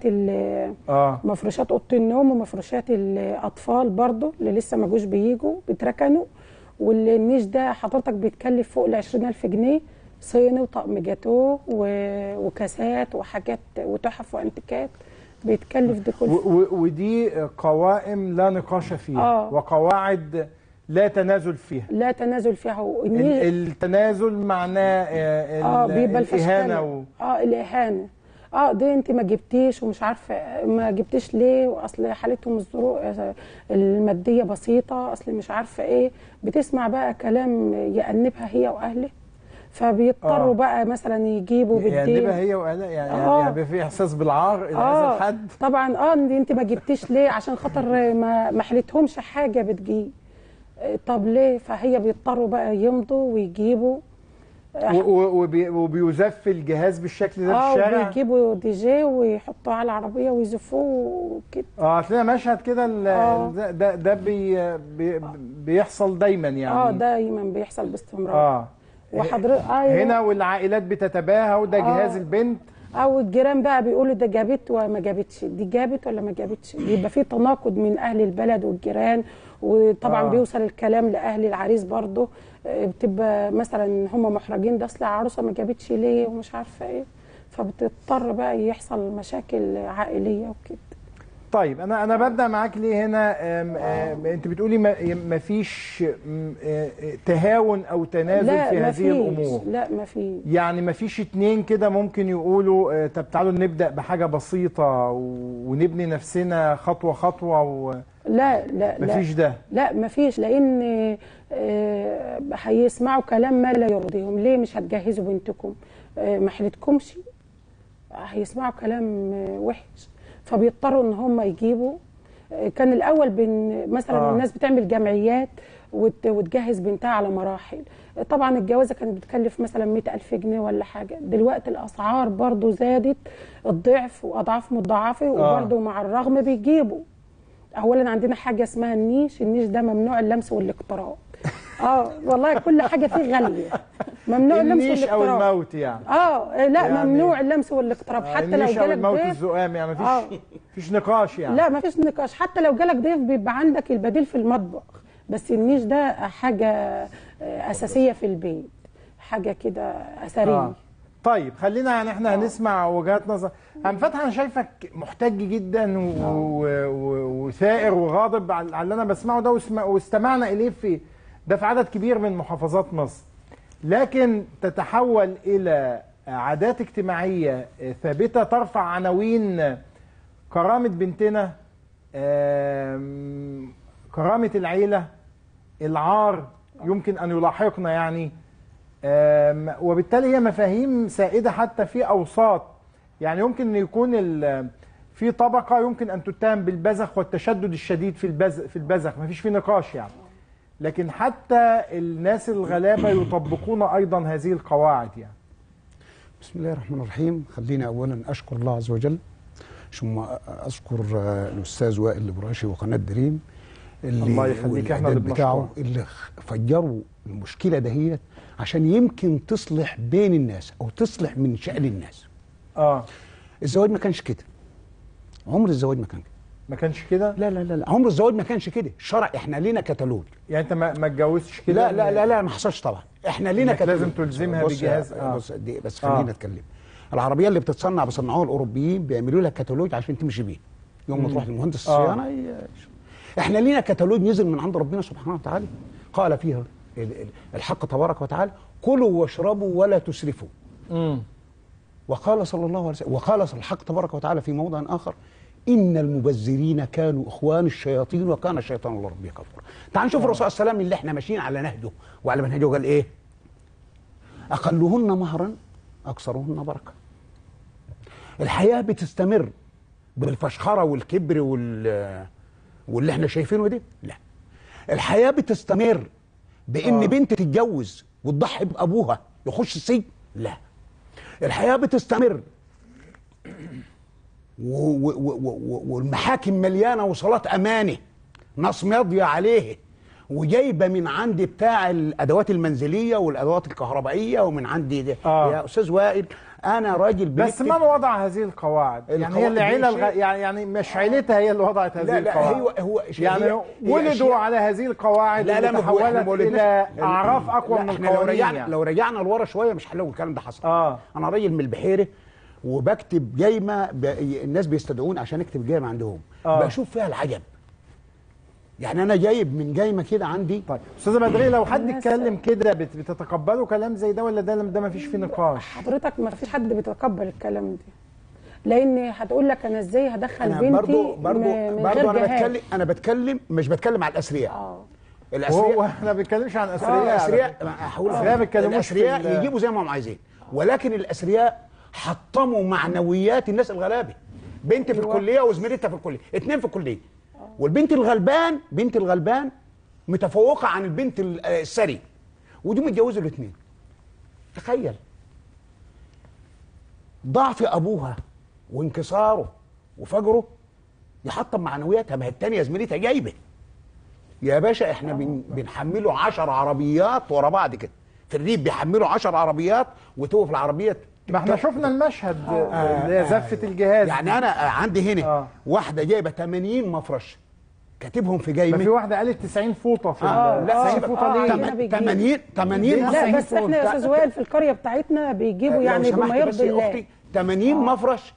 [SPEAKER 27] أوضة النوم، ومفروشات الأطفال برضو اللي لسه ما جوش بيجوا بيتركنوا. والنيش ده حضرتك بيتكلف فوق ال20,000 جنيه، صيني وطقم جاتوه وكاسات وحاجات وتحف وانتيكات، بيتكلف ده كله.
[SPEAKER 1] ودي قوائم لا نقاش فيها، وقواعد لا تنازل فيها.
[SPEAKER 27] لا تنازل فيها.
[SPEAKER 1] التنازل معناه
[SPEAKER 27] بيبقى
[SPEAKER 1] الإهانة
[SPEAKER 27] الإهانة. دي انت ما جبتيش ومش عارفه ما جبتيش ليه، واصل حالتهم الظروف الماديه بسيطه، اصل مش عارفه ايه. بتسمع بقى كلام يأنبها هي واهلها، فبيضطروا بقى مثلا يجيبوا بالدين.
[SPEAKER 1] يأنبها هي واهلها، يعني في احساس بالعار الى هذا الحد.
[SPEAKER 27] طبعا انت ما جبتيش ليه عشان خاطر ما حلتهمش حاجه بتجيب. طب ليه؟ فهي بيضطروا بقى يمضوا ويجيبوا،
[SPEAKER 1] وبيزف الجهاز بالشكل ده في الشارع.
[SPEAKER 27] وبيجيبوا دي جي ويحطوه على العربيه ويزفوه وكده.
[SPEAKER 1] هتلاقي مشهد كده. ده بيحصل دايما يعني.
[SPEAKER 27] دايما بيحصل باستمرار.
[SPEAKER 1] وحضرتك هنا والعائلات بتتباهى، وده جهاز البنت
[SPEAKER 5] او الجيران بقى بيقولوا ده جابت وما جابتش، دي جابت ولا ما جابتش، بيبقى في تناقض من اهل البلد والجيران. وطبعا بيوصل الكلام لاهل العريس برضه، بتبقى مثلا هم محرجين، ده اصل العروسه ما جابتش ليه ومش عارفه ايه، فبتضطر بقى يحصل مشاكل عائليه وكده.
[SPEAKER 1] طيب انا ببدا معاك ليه هنا. انت بتقولي ما فيش تهاون او تنازل في هذه الامور.
[SPEAKER 5] لا ما فيش،
[SPEAKER 1] يعني ما فيش اتنين كده ممكن يقولوا طب تعالوا نبدا بحاجه بسيطه ونبني نفسنا خطوه خطوه
[SPEAKER 5] لا
[SPEAKER 1] ما فيش ده.
[SPEAKER 5] لا ما فيش، لان هيسمعوا كلام ما لا يرضيهم. ليه مش هتجهزوا بنتكم؟ ما حلتكمش، هيسمعوا كلام وحش، فبيضطروا ان هم يجيبوا. كان الاول مثلا الناس بتعمل جمعيات وتجهز بنتها على مراحل. طبعا الجوازه كانت بتكلف مثلا 100,000 جنيه ولا حاجه. دلوقتي الاسعار برضو زادت الضعف واضعاف مضاعفه، وبرضو مع الرغم بيجيبوا. اولا عندنا حاجه اسمها النيش ده ممنوع اللمس والاقتراب. والله كل حاجه فيه غاليه، ممنوع اللمس
[SPEAKER 1] والاقتراب. النيش او الموت يعني.
[SPEAKER 5] لا يعني ممنوع اللمس والاقتراب. حتى لو جالك
[SPEAKER 1] الموت
[SPEAKER 5] ضيف
[SPEAKER 1] الزقام يعني مفيش نقاش يعني.
[SPEAKER 5] لا مفيش نقاش، حتى لو جالك ضيف بيبقى عندك البديل في المطبخ. بس النيش ده حاجه اساسيه في البيت، حاجه كده اثريه.
[SPEAKER 1] طيب خلينا يعني احنا هنسمع وجهات نظر. عم فتحي انا شايفك محتج جدا وثائر وغاضب على اللي انا بسمعه ده، واستمعنا اليه في عدد كبير من محافظات مصر، لكن تتحول الى عادات اجتماعيه ثابته ترفع عناوين كرامه بنتنا، كرامه العيله، العار يمكن ان يلاحقنا يعني. وبالتالي هي مفاهيم سائده حتى في اوساط. يعني يمكن ان يكون في طبقه يمكن ان تتهم بالبذخ والتشدد الشديد في البذخ، مفيش فيه نقاش يعني. لكن حتى الناس الغلابه يطبقون ايضا هذه القواعد يعني.
[SPEAKER 30] بسم الله الرحمن الرحيم. خليني اولا اشكر الله عز وجل، ثم اذكر الاستاذ وائل الابراشي وقناه دريم
[SPEAKER 1] الله يخليك، احنا اللي
[SPEAKER 30] بتاعه اللي فجروا المشكله دهيت عشان يمكن تصلح بين الناس او تصلح من شأن الناس. الزواج ما كانش كده، عمر الزواج ما كانش
[SPEAKER 1] كده.
[SPEAKER 30] لا عمر الزواج ما كانش كده. الشرع احنا لينا كتالوج.
[SPEAKER 1] يعني انت ما اتجوزتش كده؟
[SPEAKER 30] لا ما حصلش طبعا. احنا لينا كتالوج
[SPEAKER 1] لازم تلزمها بجهاز.
[SPEAKER 30] بس خلينا نتكلم. العربيه اللي بتتصنع بيصنعوها الاوروبيين، بيعملوا لها كتالوج عشان تمشي بيه. يوم ما تروح لمهندس الصيانه احنا لينا كتالوج نزل من عند ربنا سبحانه وتعالى، قال فيها الحق تبارك وتعالى: كلوا واشربوا ولا تسرفوا. وقال صلى الله عليه وسلم، وقال الحق تبارك وتعالى في موضع آخر: إن المبذرين كانوا إخوان الشياطين وكان الشيطان لربه كفورا. تعال نشوف الرسول صلى الله عليه وسلم اللي احنا ماشيين على نهجه وعلى منهجه، قال إيه؟ أقلهن مهرا أكثرهن بركة. الحياة بتستمر بالفشخرة والكبر واللي احنا شايفينه دي؟ لا. الحياة بتستمر بإن بنت تتجوز وتضحي بأبوها يخش السجن؟ لا. الحياة بتستمر والمحاكم مليانة وصلات أمانة، ناس ماضية عليه وجايبة من عندي بتاع الأدوات المنزلية والأدوات الكهربائية ومن عندي ده. يا أستاذ وائل أنا راجل
[SPEAKER 1] بس من وضع هذه القواعد؟ يعني هي العيلة يعني مش عيلتها هي اللي وضعت هذه القواعد.
[SPEAKER 30] لا هو
[SPEAKER 1] يعني ولدوا على هذه القواعد وتحولت إلى أعراف أقوى من القوانين. يعني
[SPEAKER 30] لو رجعنا لورا شوية مش هنلاقي الكلام ده حصل. أنا راجل من البحيرة وبكتب جايمة الناس بيستدعون عشان اكتب جايمة عندهم. بشوف فيها العجب. يعني انا جايب من جايمه كده عندي.
[SPEAKER 1] طيب استاذه بدريه، لو حد اتكلم كده بتتقبلوا كلام زي ده ولا ده ما فيش فيه نقاش؟
[SPEAKER 5] حضرتك ما فيش حد بيتقبل الكلام ده، لان هتقول لك انا ازاي هدخل بنتي من غير جهاز.
[SPEAKER 30] انا بتكلم مش بتكلم على الاسرياء.
[SPEAKER 1] الاسرياء احنا ما بنتكلمش عن الاسرياء.
[SPEAKER 30] الاسرياء يجيبوا زي ما هم عايزين، ولكن الاسرياء حطموا معنويات الناس الغلابه. بنت في الكليه وزميلتها في الكليه، اتنين في الكليه، والبنت الغلبان بنت الغلبان متفوقه عن البنت الثري، ودي متجوزه الاثنين. تخيل ضعف ابوها وانكساره وفجره يحطم معنوياتها. ما هي الثانيه زميلتها جايبه يا باشا. احنا بنحمله 10 عربيات ورا بعض كده في الريف، بيحملوا 10 عربيات وتوقف العربيه
[SPEAKER 1] ما احنا شفنا المشهد اللي هي زفه الجهاز.
[SPEAKER 30] يعني انا عندي هنا واحده جايبه 80 مفرش كاتبهم في جايبه.
[SPEAKER 1] ما في واحده قالت 90 فوطه في
[SPEAKER 30] لا
[SPEAKER 1] 90 فوطه ليه؟
[SPEAKER 30] 80
[SPEAKER 5] لا بس احنا يا استاذ وائل في القريه بتاعتنا بيجيبوا يعني بما يرضي الله
[SPEAKER 30] 80 مفرش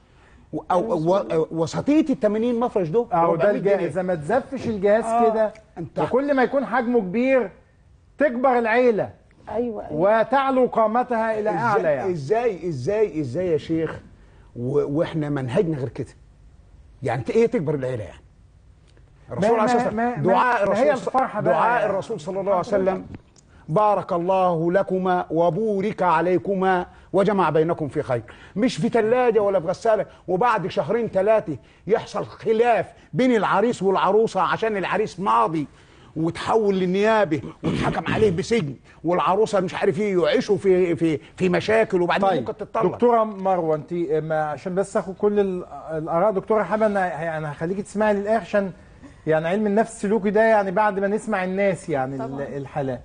[SPEAKER 30] وسطيه ال 80 مفرش دول
[SPEAKER 1] ده الجهاز. اذا ما تزفش الجهاز كده وكل ما يكون حجمه كبير تكبر العيله.
[SPEAKER 5] ايوه
[SPEAKER 1] وتعلو قامتها الى اعلى. يعني
[SPEAKER 30] ازاي يا شيخ واحنا منهجنا غير كده. يعني ايه تكبر العيله يعني؟ الرسول عليه الصلاه دعاء الرسول صلى الله عليه وسلم بارك الله لكما وبورك عليكما وجمع بينكم في خير. مش في ثلاجه ولا في غساله وبعد شهرين ثلاثه يحصل خلاف بين العريس والعروسه عشان العريس ماضي وتحول للنيابه واتحكم عليه بسجن والعروسه مش عارف ايه يعيشوا في مشاكل وبعدين ممكن تتطلق.
[SPEAKER 1] دكتوره مروه انت عشان بس اخد كل الاراء دكتوره حابه يعني هخليكي تسمعي للاخر عشان يعني علم النفس السلوكي ده يعني بعد ما نسمع الناس يعني الحالات.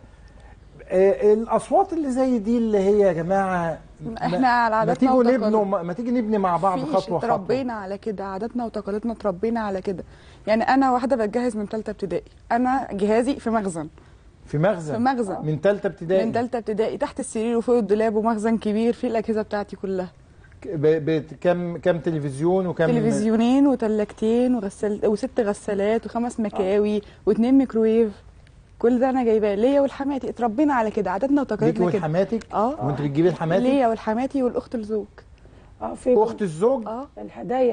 [SPEAKER 1] الاصوات اللي زي دي اللي هي يا جماعه
[SPEAKER 6] احنا على عاداتنا وتقاليدنا
[SPEAKER 1] ما تيجي نبني مع بعض خطوه خطوه.
[SPEAKER 6] تربينا على كده، عاداتنا وتقاليدنا تربينا على كده. يعني انا واحده بتجهز من ثالثه ابتدائي، انا جهازي في مخزن
[SPEAKER 1] من ثالثه
[SPEAKER 6] ابتدائي تحت السرير وفوق الدولاب ومخزن كبير فيه الاجهزه بتاعتي كلها.
[SPEAKER 1] كم تلفزيون وكم
[SPEAKER 6] تلفزيونين وثلاجتين وست غسالات و5 مكاوي و2 ميكروويف. كل ده انا جايباه ليا ولحماتي، اتربينا على كده، عاداتنا وتقاليدنا كده.
[SPEAKER 1] ليكي ولحماتك؟ وانت بتجيبي لحماتك؟
[SPEAKER 6] ليا ولحماتي والاخت الزوج.
[SPEAKER 5] في
[SPEAKER 1] اخت الزوج؟
[SPEAKER 5] الهدايا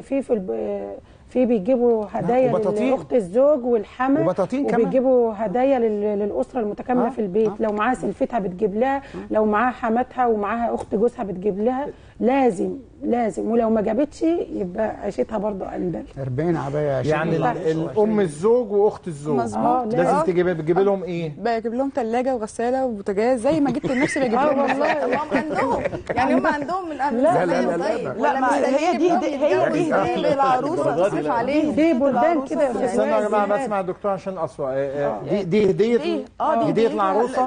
[SPEAKER 5] في بيجيبوا هدايا لاخت الزوج والحما
[SPEAKER 30] وبطاطين كمان
[SPEAKER 5] وبيجيبوا هدايا للاسره المتكامله في البيت. لو معاها سلفتها بتجيب لها، لو معاها حماتها ومعاها اخت جوزها بتجيب لها، لازم ولو ما جابتش يبقى عيشتها برضو اندل.
[SPEAKER 30] 40 عبايه
[SPEAKER 1] يعني الام الزوج واخت الزوج لازم تجيب لهم ايه؟
[SPEAKER 6] بجيب لهم ثلاجه وغساله وبوتاجاز زي ما جبت لنفسي بجيب لهم.
[SPEAKER 14] والله هم عندهم يعني هم عندهم من قبل.
[SPEAKER 6] لا ما هي دي للعروسه تصرف عليهم.
[SPEAKER 5] دي بلدان كده.
[SPEAKER 1] استنوا يا جماعه بسمع الدكتور عشان دي هديه العروسه.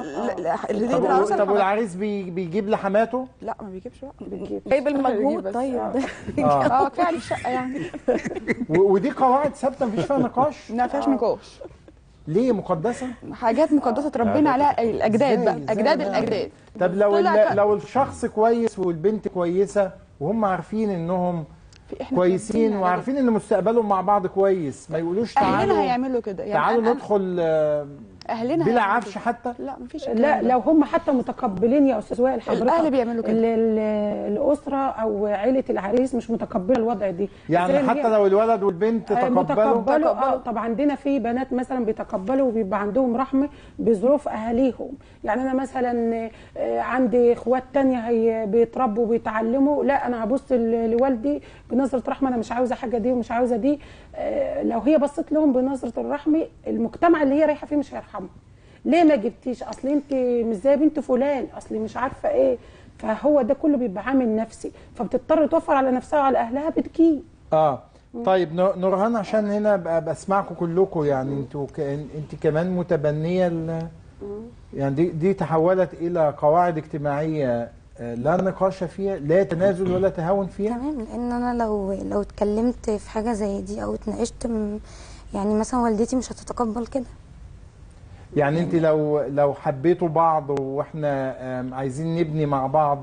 [SPEAKER 1] طب والعريس بيجيب لحماته؟
[SPEAKER 6] لا ما بيجيبش بقى،
[SPEAKER 14] جايب المجهود. طيب
[SPEAKER 6] كفايه على الشقه يعني.
[SPEAKER 1] ودي قواعد ثابته مفيش فيها نقاش؟
[SPEAKER 6] ما فيهاش نقاش.
[SPEAKER 1] ليه مقدسه؟
[SPEAKER 6] حاجات مقدسه تربينا عليها الاجداد بقى، اجداد الاجداد.
[SPEAKER 1] طب لو الشخص كويس والبنت كويسه وهم عارفين انهم كويسين وعارفين ان مستقبلهم مع بعض كويس، ما يقولوش تعالوا
[SPEAKER 6] اهلنا هيعملوا كده يعني
[SPEAKER 1] تعالوا ندخل
[SPEAKER 6] اهلنا
[SPEAKER 1] بلا عفش حتى؟
[SPEAKER 6] لا مفيش.
[SPEAKER 5] لا لو هم حتى متقبلين يا استاذ وائل حضرتك
[SPEAKER 6] الاهل بيعملوا كده.
[SPEAKER 5] الاسره او عيله العريس مش متقبله الوضع دي.
[SPEAKER 1] يعني حتى لو الولد والبنت
[SPEAKER 5] تقبلوا. طب عندنا في بنات مثلا بيتقبلوا وبيبقى عندهم رحمه بظروف اهاليهم. يعني انا مثلا عندي اخوات تانية بيتربوا وبيتعلموا، لا انا هبص لوالدي بنظره رحمه، انا مش عاوزه حاجه دي ومش عاوزه دي. لو هي بصت لهم بنظره الرحمه المجتمع اللي هي رايحه فيه مش هيرحمها. ليه ما جبتيش؟ اصل انت مش زي بنت فلان، اصل مش عارفه ايه. فهو ده كله بيبقى عامل نفسي، فبتضطر توفر على نفسها وعلى اهلها بتجيب.
[SPEAKER 1] طيب نورهان عشان هنا بسمعكم كلكم يعني انت كمان متبنيه يعني دي تحولت الى قواعد اجتماعيه لا نقاش فيها، لا تنازل ولا تهاون فيها.
[SPEAKER 9] تمام، لان انا لو اتكلمت في حاجه زي دي او اتناقشت يعني مثلا والدتي مش هتتقبل كده.
[SPEAKER 1] يعني انت لو حبيتوا بعض واحنا عايزين نبني مع بعض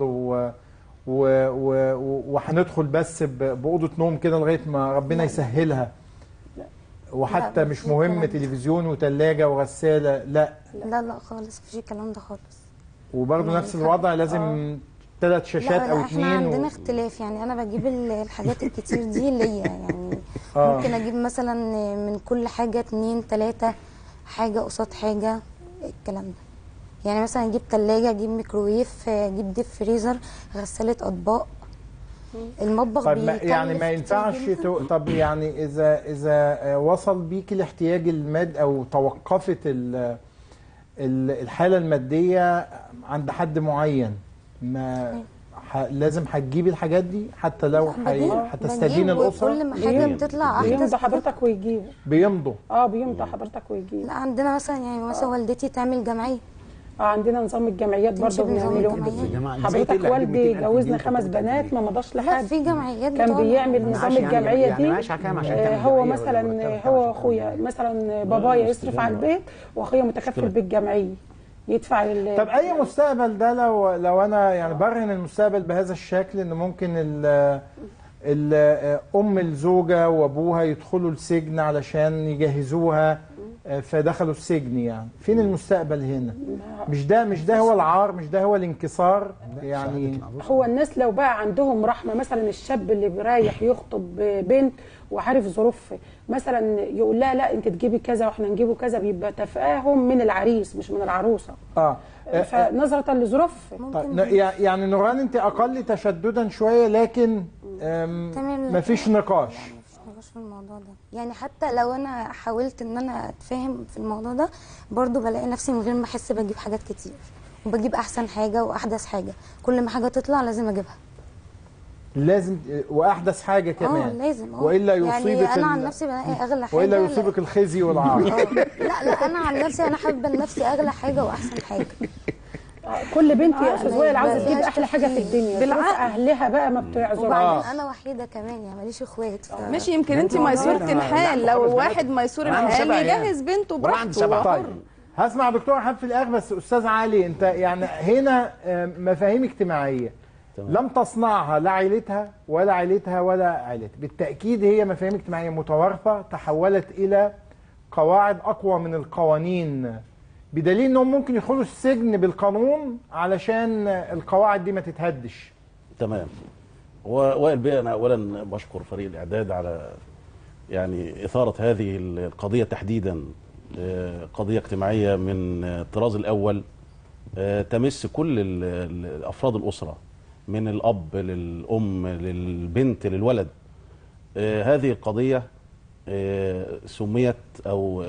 [SPEAKER 1] وهندخل بس بأوضة نوم كده لغايه ما ربنا يسهلها، وحتى مش مهم تلفزيون وثلاجه وغساله، لا
[SPEAKER 9] خالص مفيش الكلام ده خالص.
[SPEAKER 1] وبرضه نفس الوضع لازم 3 شاشات او 2.
[SPEAKER 9] احنا عندنا اختلاف. يعني انا بجيب الحاجات الكتير دي ليا يعني ممكن اجيب مثلا من كل حاجه 2 3 حاجه قصاد حاجه الكلام ده. يعني مثلا اجيب ثلاجه، اجيب ميكروويف، اجيب ديب فريزر، غساله اطباق، المطبخ
[SPEAKER 1] يعني ما ينفعش طب يعني اذا وصل بيك الاحتياج المادي او توقفت الحاله الماديه عند حد معين، ما لازم هتجيبي الحاجات دي حتى لو هتستدين الاسره؟
[SPEAKER 9] كل ما حاجه بتطلع
[SPEAKER 5] بيمضوا حضرتك ويجيبوا.
[SPEAKER 1] بيمضوا
[SPEAKER 5] بيمضوا حضرتك ويجيبوا.
[SPEAKER 9] لا عندنا مثلا يعني مثلا والدتي تعمل جمعيه.
[SPEAKER 5] عندنا نظام الجمعيات برضه بنعمله. حضرتك والدي جوزنا 5 بنات ما مضاش لحد.
[SPEAKER 9] في جمعيات
[SPEAKER 5] كان بيعمل نظام الجمعيه دي. هو
[SPEAKER 30] الجمعية
[SPEAKER 5] مثلا هو واخويا مثلا بابايا يصرف على البيت واخويا متكفل بالجمعيه يدفع
[SPEAKER 1] طب اي مستقبل ده لو انا يعني برهن المستقبل بهذا الشكل ان ممكن ام الزوجه وابوها يدخلوا السجن علشان يجهزوها فدخلوا السجن، يعني فين المستقبل هنا؟ مش ده هو العار، مش ده هو الانكسار يعني.
[SPEAKER 5] هو الناس لو بقى عندهم رحمه، مثلا الشاب اللي رايح يخطب بنت وعارف ظروف مثلا يقول لها لا انت تجيبي كذا واحنا نجيبه كذا، بيبقى تفاهم من العريس مش من العروسه. فنظره لظروف.
[SPEAKER 1] يعني نوران انت اقل تشددا شويه، لكن مفيش نقاش
[SPEAKER 9] في الموضوع ده. يعني حتى لو انا حاولت ان انا اتفاهم في الموضوع ده برضو بلاقي نفسي من غير ما احس بجيب حاجات كتير وبجيب احسن حاجه واحدث حاجه، كل ما حاجه تطلع لازم اجيبها،
[SPEAKER 1] لازم واحدث حاجه كمان.
[SPEAKER 9] لازم
[SPEAKER 1] والا يصيبك
[SPEAKER 9] يعني انا عن نفسي بلاقي اغلى حاجه
[SPEAKER 1] والا يصيبك الخزي والعار.
[SPEAKER 9] لا انا عن نفسي انا حابه لنفسي اغلى حاجه واحسن حاجه.
[SPEAKER 5] كل بنت يا استاذ وائل عاوزه تجيب احلى حاجه في الدنيا، بالعقل اهلها بقى ما بتعذرها.
[SPEAKER 9] وبعدين انا وحيده كمان يعني ماليش اخوات.
[SPEAKER 6] ماشي، يمكن انت ميسوره الحال، لو واحد ميسور الحال يجهز بنته براحته.
[SPEAKER 1] طيب هسمع دكتور حب في الاخر، بس استاذ علي انت يعني هنا مفاهيم اجتماعيه لم تصنعها لا عائلتها ولا عائلتها ولا عائلتها، بالتاكيد هي مفاهيم اجتماعيه متوارثه تحولت الى قواعد اقوى من القوانين، بدليل انهم ممكن يدخلوا السجن بالقانون علشان القواعد دي ما تتهدش.
[SPEAKER 10] تمام. وائل بيه، انا اولا بشكر فريق الاعداد على يعني اثاره هذه القضيه تحديدا، قضيه اجتماعيه من الطراز الاول تمس كل افراد الاسره، من الاب للام للبنت للولد. هذه القضيه سميت او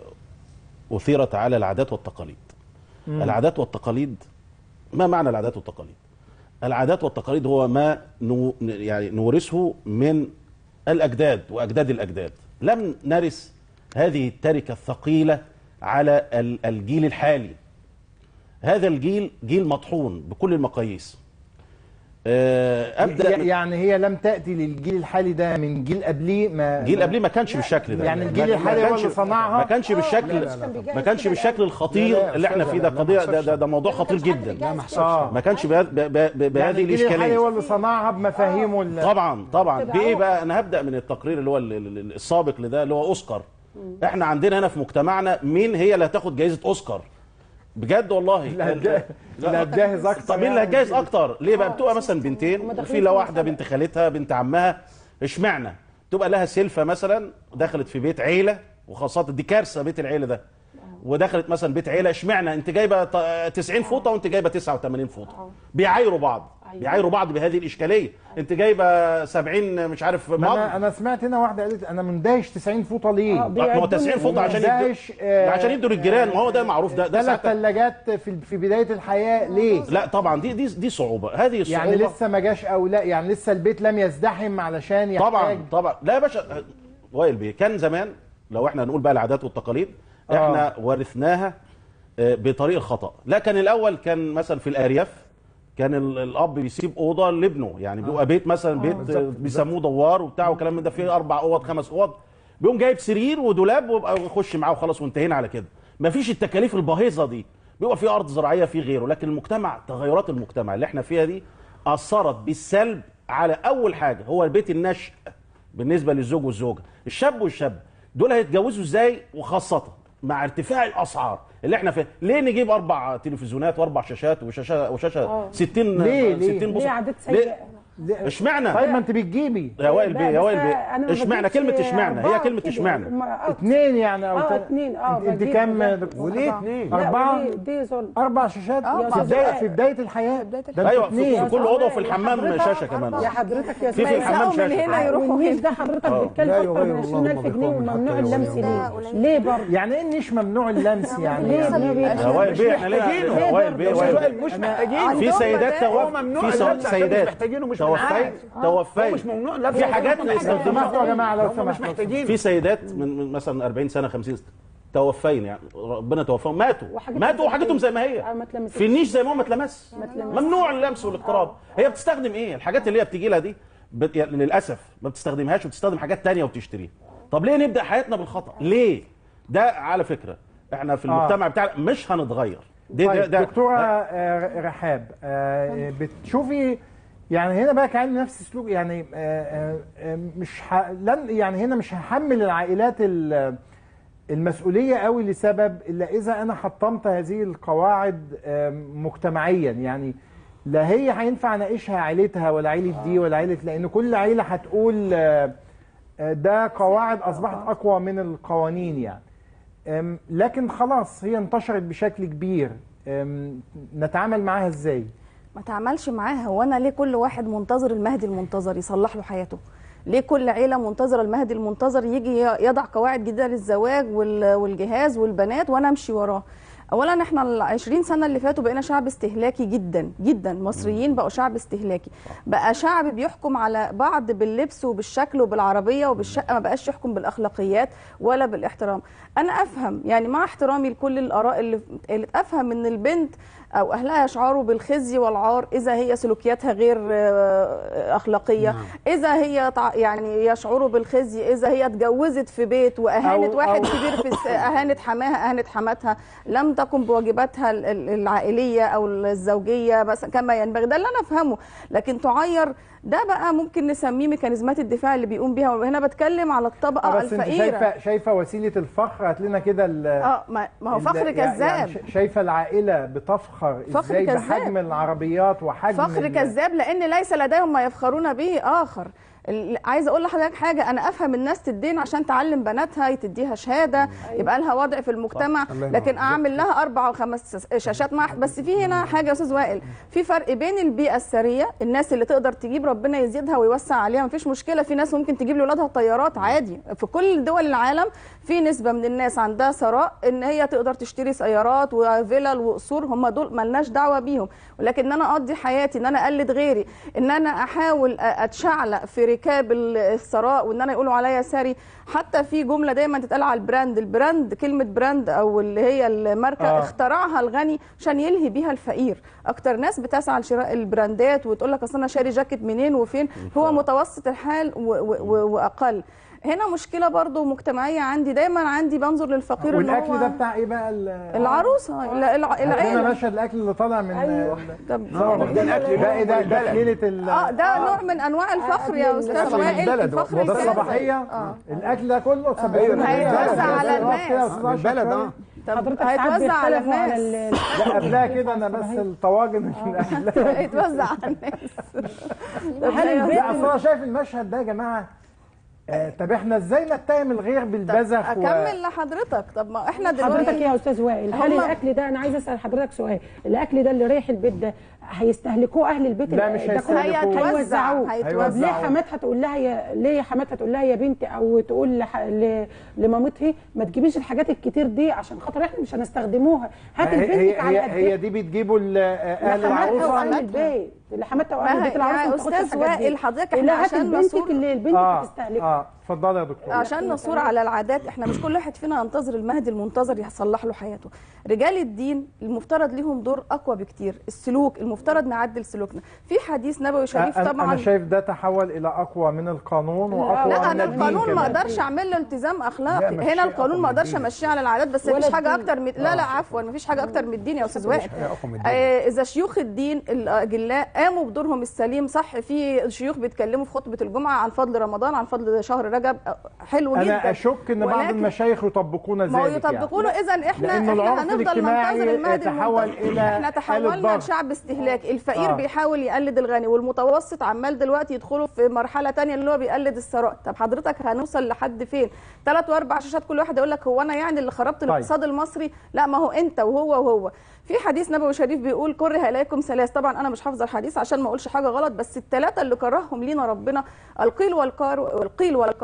[SPEAKER 10] أثيرت على العادات والتقاليد. العادات والتقاليد، ما معنى العادات والتقاليد؟ العادات والتقاليد هو ما يعني نورثه من الأجداد وأجداد الأجداد. لم نرث هذه التركة الثقيلة على الجيل الحالي. هذا الجيل جيل مطحون بكل المقاييس.
[SPEAKER 1] أبدأ يعني هي لم تأتي للجيل الحالي ده من جيل قبليه،
[SPEAKER 10] جيل قبليه ما كانش بالشكل ده.
[SPEAKER 1] يعني الجيل الحالي هو اللي صنعها،
[SPEAKER 10] ما كانش بالشكل الخطير اللي احنا فيه ده. قضيه ده موضوع خطير جدا. ما كانش بهذه
[SPEAKER 1] يعني الجيل
[SPEAKER 10] الاشكاليه.
[SPEAKER 1] الحالي هو اللي صنعها بمفاهيمه.
[SPEAKER 10] طبعا بايه بقى؟ انا هبدا من التقرير اللي هو السابق لده اللي هو اوسكار. احنا عندنا هنا في مجتمعنا مين هي اللي هتاخد جائزه اوسكار؟ بجد والله
[SPEAKER 1] اللي هتجهز اكتر.
[SPEAKER 10] طب مين اللي هتجهز اكتر؟ ليه بقى؟ بتبقى مثلا بنتين، وفي لا واحده بنت خالتها بنت عمها، اشمعنى؟ تبقى لها سلفه مثلا دخلت في بيت عيله، وخاصه دي كارثه بيت العيله ده، ودخلت مثلا بيت عيله، اشمعنى انت جايبه 90 فوطه وانت جايبه 89 فوطه؟ بيعايروا بعض بهذه الاشكاليه. انت جايبه 70 مش عارف
[SPEAKER 1] انا سمعت هنا واحده قالت انا مندهش 90 فوطه ليه؟
[SPEAKER 10] ما هو 90 فوطه عشان يدوا للجيران، ما هو ده معروف. ده
[SPEAKER 1] 3 ثلاجات في بدايه الحياه ليه؟
[SPEAKER 10] لا طبعا دي صعوبه. هذه الصعوبه
[SPEAKER 1] يعني لسه ما جاش او لا، يعني لسه البيت لم يزدحم علشان يحتاج.
[SPEAKER 10] طبعا لا يا باشا. وائل بيه، كان زمان لو احنا هنقول بقى العادات والتقاليد احنا ورثناها بطريق الخطا. لا، كان الاول كان مثلا في الارياف كان الاب بيسيب اوضه لابنه، يعني بيبقى بيت مثلا بيت بيسموه دوار وبتاع وكلام من ده، فيه 4 اوض 5 اوض، بيقوم جايب سرير ودولاب ويبقى يخش معاه وخلاص وانتهينا على كده. مفيش التكاليف الباهظه دي. بيبقى في ارض زراعيه في غيره، لكن المجتمع، تغيرات المجتمع اللي احنا فيها دي اثرت بالسلب على اول حاجه هو البيت النشء بالنسبه للزوج والزوجه. الشاب والشاب دول هيتجوزوا ازاي؟ وخاصه مع ارتفاع الاسعار اللي احنا فيها. ليه نجيب 4 تلفزيونات و4 شاشات وشاشه 60 بوصه؟
[SPEAKER 5] ليه عادات سيئه؟
[SPEAKER 10] اشمعنى؟
[SPEAKER 1] طيب ما انت بتجيبي
[SPEAKER 10] يا وائل بيه اشمعنى كلمه اشمعنى؟ هي كلمه اشمعنى
[SPEAKER 1] 2 يعني او
[SPEAKER 5] 2
[SPEAKER 1] انت كام؟ وليه 2 4 4 شاشات في بدايه الحياه؟
[SPEAKER 10] ايوه، في كل اوضه وفي الحمام شاشه كمان.
[SPEAKER 5] يا حضرتك يا
[SPEAKER 10] في الحمام شاشه
[SPEAKER 5] من هنا يروحوا هنا. ده حضرتك بتتكلم اكتر من 20,000 جنيه وممنوع اللمس ليه برضه؟
[SPEAKER 1] يعني ايه مش ممنوع اللمس يعني؟
[SPEAKER 10] يا وائل بيه احنا ليه؟ وائل بيه
[SPEAKER 30] مش محتاجين.
[SPEAKER 10] في سيدات توفيت
[SPEAKER 30] مش ممنوع لبس.
[SPEAKER 10] في حاجات
[SPEAKER 1] لو سمحتوا يا جماعه، لو سمحتوا،
[SPEAKER 10] في سيدات من مثلا 40 سنه 50 سنه توفينا يعني ربنا توفاهم ماتوا وحاجتهم زي ما هي في النيش زي ما هو ما اتلمس. ممنوع اللمس والاقتراب. هي بتستخدم ايه الحاجات اللي هي بتيجي لها دي يعني للاسف ما بتستخدمهاش وبتستخدم حاجات تانية وبتشتريها. طب ليه نبدا حياتنا بالخطا؟ ليه؟ ده على فكره احنا في المجتمع بتاعنا مش هنتغير.
[SPEAKER 1] طيب دكتوره رحاب، بتشوفي يعني هنا بقى كان نفس السلوك يعني يعني هنا مش هحمل العائلات المسؤوليه قوي لسبب الا اذا انا حطمت هذه القواعد مجتمعيا. يعني لا هي هينفع اناقشها عيلتها ولا عيله دي ولا عيله، لان كل عيله هتقول ده قواعد اصبحت اقوى من القوانين يعني. لكن خلاص هي انتشرت بشكل كبير، نتعامل معاها ازاي؟
[SPEAKER 7] ما تعملش معاها. هو انا ليه كل واحد منتظر المهدي المنتظر يصلح له حياته؟ ليه كل عيله منتظره المهدي المنتظر يجي يضع قواعد جديده للزواج والجهاز والبنات وانا امشي وراه؟ اولا احنا ال 20 سنه اللي فاتوا بقينا شعب استهلاكي جدا جدا. المصريين بقوا شعب استهلاكي، بقى شعب بيحكم على بعض باللبس وبالشكل وبالعربيه وبالشقه، ما بقاش يحكم بالاخلاقيات ولا بالاحترام. انا افهم يعني مع احترامي لكل الاراء اللي افهم ان البنت او اهلها يشعروا بالخزي والعار اذا هي سلوكياتها غير اخلاقيه، اذا هي يعني يشعروا بالخزي اذا هي اتجوزت في بيت واهانت واحد كبير في اهانت حماها اهانت حماتها، لم تقم بواجباتها العائليه او الزوجيه بس كما ينبغي. ده اللي انا افهمه. لكن تعير ده بقى ممكن نسميه ميكانيزمات الدفاع اللي بيقوم بيها. وهنا بتكلم على الطبقه
[SPEAKER 1] بس
[SPEAKER 7] الفقيره.
[SPEAKER 1] انت شايفه وسيله الفخر. هات لنا كده
[SPEAKER 7] ما هو فخر كذاب.
[SPEAKER 1] يعني شايفه العائله بتفخر ازاي بحجم العربيات وحجم
[SPEAKER 7] فخر كذاب، لان ليس لديهم ما يفخرون به اخر. عايزه اقول لحضرتك حاجه، انا افهم الناس تدين عشان تعلم بناتها تديها شهاده يبقى لها وضع في المجتمع، لكن اعمل لها 4 و5 شاشات مع. بس في هنا حاجه يا استاذ وائل، في فرق بين البيئه الثريه، الناس اللي تقدر تجيب ربنا يزيدها ويوسع عليها مفيش مشكله. في ناس ممكن تجيب لاولادها طيارات عادي. في كل دول العالم في نسبه من الناس عندها ثراء ان هي تقدر تشتري سيارات وفلل وقصور، هم دول مالناش دعوه بيهم. ولكن ان انا اقضي حياتي ان انا اقلد غيري، ان انا احاول اتشعلق في ركاب الثراء وان انا يقولوا عليا ساري. حتى في جمله دايما تتقال على البراند، كلمه براند او اللي هي الماركه اخترعها الغني عشان يلهي بيها الفقير. اكتر ناس بتسعى لشراء البراندات وتقول لك اصل انا شاري جاكيت منين وفين، هو متوسط الحال واقل. هنا مشكله برضو مجتمعيه عندي، دايما عندي بنظر للفقير.
[SPEAKER 1] والاكل ده بتاع ايه بقى؟
[SPEAKER 7] العروسه
[SPEAKER 1] العيله. مشهد الاكل اللي طالع من
[SPEAKER 7] ده
[SPEAKER 1] الاكل ده تحليله
[SPEAKER 7] ده نوع من انواع الفخر يا استاذ وائل. الفخر
[SPEAKER 1] ده الصباحيه. الاكل ده كله
[SPEAKER 7] هيتوزع على الناس
[SPEAKER 1] البلد.
[SPEAKER 7] طب هيتوزع على الناس.
[SPEAKER 1] لا قبلها كده انا بس الطواجن
[SPEAKER 7] هيتوزع على الناس.
[SPEAKER 1] انا شايف المشهد ده يا جماعه. طب احنا ازاي نتهم الغير بالبذخ؟
[SPEAKER 7] اكمل لحضرتك. طب ما احنا دلوقتي
[SPEAKER 5] حضرتك يا استاذ وائل، هل الاكل ده انا عايزه اسال حضرتك سؤال، الاكل ده اللي رايح البيت ده هيستهلكوه اهل البيت؟
[SPEAKER 1] لا مش هيستهلكوه،
[SPEAKER 7] هيوزعوه.
[SPEAKER 5] طب ليه حماتها تقول لها ليه حماتها تقول لها يا بنتي، او تقول لمامتها ما تجيبيش الحاجات الكتير دي عشان خاطر احنا مش هنستخدموها، هات لبنتك على قد
[SPEAKER 1] هي دي بتجيبوا اهل العروسه
[SPEAKER 5] واهل البيت اللي حماتها واهل البيت العروسه.
[SPEAKER 7] يا استاذ وائل حضرتك احنا عشان
[SPEAKER 5] بنتك اللي البنت تستهلكها.
[SPEAKER 1] اتفضلي يا دكتور.
[SPEAKER 7] عشان نصور على العادات، احنا مش كل واحد فينا ينتظر المهدي المنتظر يصلح له حياته. رجال الدين المفترض ليهم دور اقوى بكتير. السلوك المفترض نعدل سلوكنا. في حديث نبوي شريف طبعا
[SPEAKER 1] انا شايف ده تحول الى اقوى من القانون واقوى
[SPEAKER 7] لا
[SPEAKER 1] من
[SPEAKER 7] انا القانون ما اقدرش اعمل له التزام اخلاقي. هنا القانون ما اقدرش امشيه على العادات، بس مفيش حاجه اكتر من لا عفوا مفيش حاجه اكتر من الدين يا استاذ وائل. اذا شيوخ الدين الاجلاء قاموا بدورهم السليم صح. في شيوخ بيتكلموا في خطبه الجمعه عن فضل رمضان، عن فضل شهر رجب، حلو جدا.
[SPEAKER 1] انا اشك ان بعض المشايخ يطبقون ذلك.
[SPEAKER 7] ما يطبقونه اذا احنا هنفضل ننتظر المهدي المنتظر. احنا تحولنا لشعب استهلاكي. الفقير بيحاول يقلد الغني، والمتوسط عمال دلوقتي يدخلوا في مرحله ثانيه اللي هو بيقلد الثراء. طب حضرتك هنوصل لحد فين؟ 3 و4 شاشات كل واحد يقول لك هو انا يعني اللي خربت الاقتصاد المصري؟ لا، ما هو انت وهو. في حديث نبوي شريف بيقول كره اليكم 3. طبعا انا مش حافظه الحديث عشان ما اقولش حاجه غلط، بس ال3 اللي كرههم لينا ربنا: القيل والقال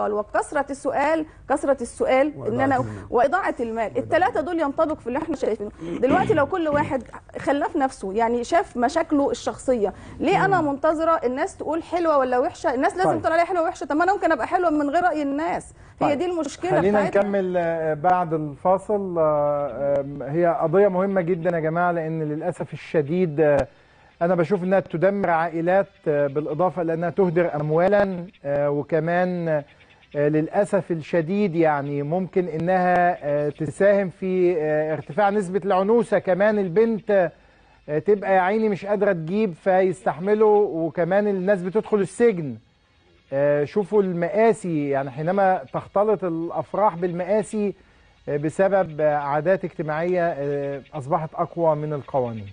[SPEAKER 7] الاطفال وكثره السؤال ان انا واضاعه المال، الثلاثه دول ينطبق في اللي احنا شايفينه دلوقتي. لو كل واحد خلف نفسه يعني شاف مشاكله الشخصيه، ليه انا منتظره الناس تقول حلوه ولا وحشه؟ الناس لازم تقول عليها حلوه وحشه، طب ما انا ممكن ابقى حلوه من غير راي الناس. هي دي المشكله.
[SPEAKER 1] خلينا نكمل بعد الفاصل. هي قضيه مهمه جدا يا جماعه، لان للاسف الشديد أنا بشوف إنها تدمر عائلات، بالإضافة لأنها تهدر أموالا، وكمان للأسف الشديد يعني ممكن إنها تساهم في ارتفاع نسبة العنوسة. كمان البنت تبقى يا عيني مش قادرة تجيب فيستحملوا، وكمان الناس بتدخل السجن. شوفوا المآسي، يعني حينما تختلط الأفراح بالمآسي بسبب عادات اجتماعية أصبحت أقوى من القوانين.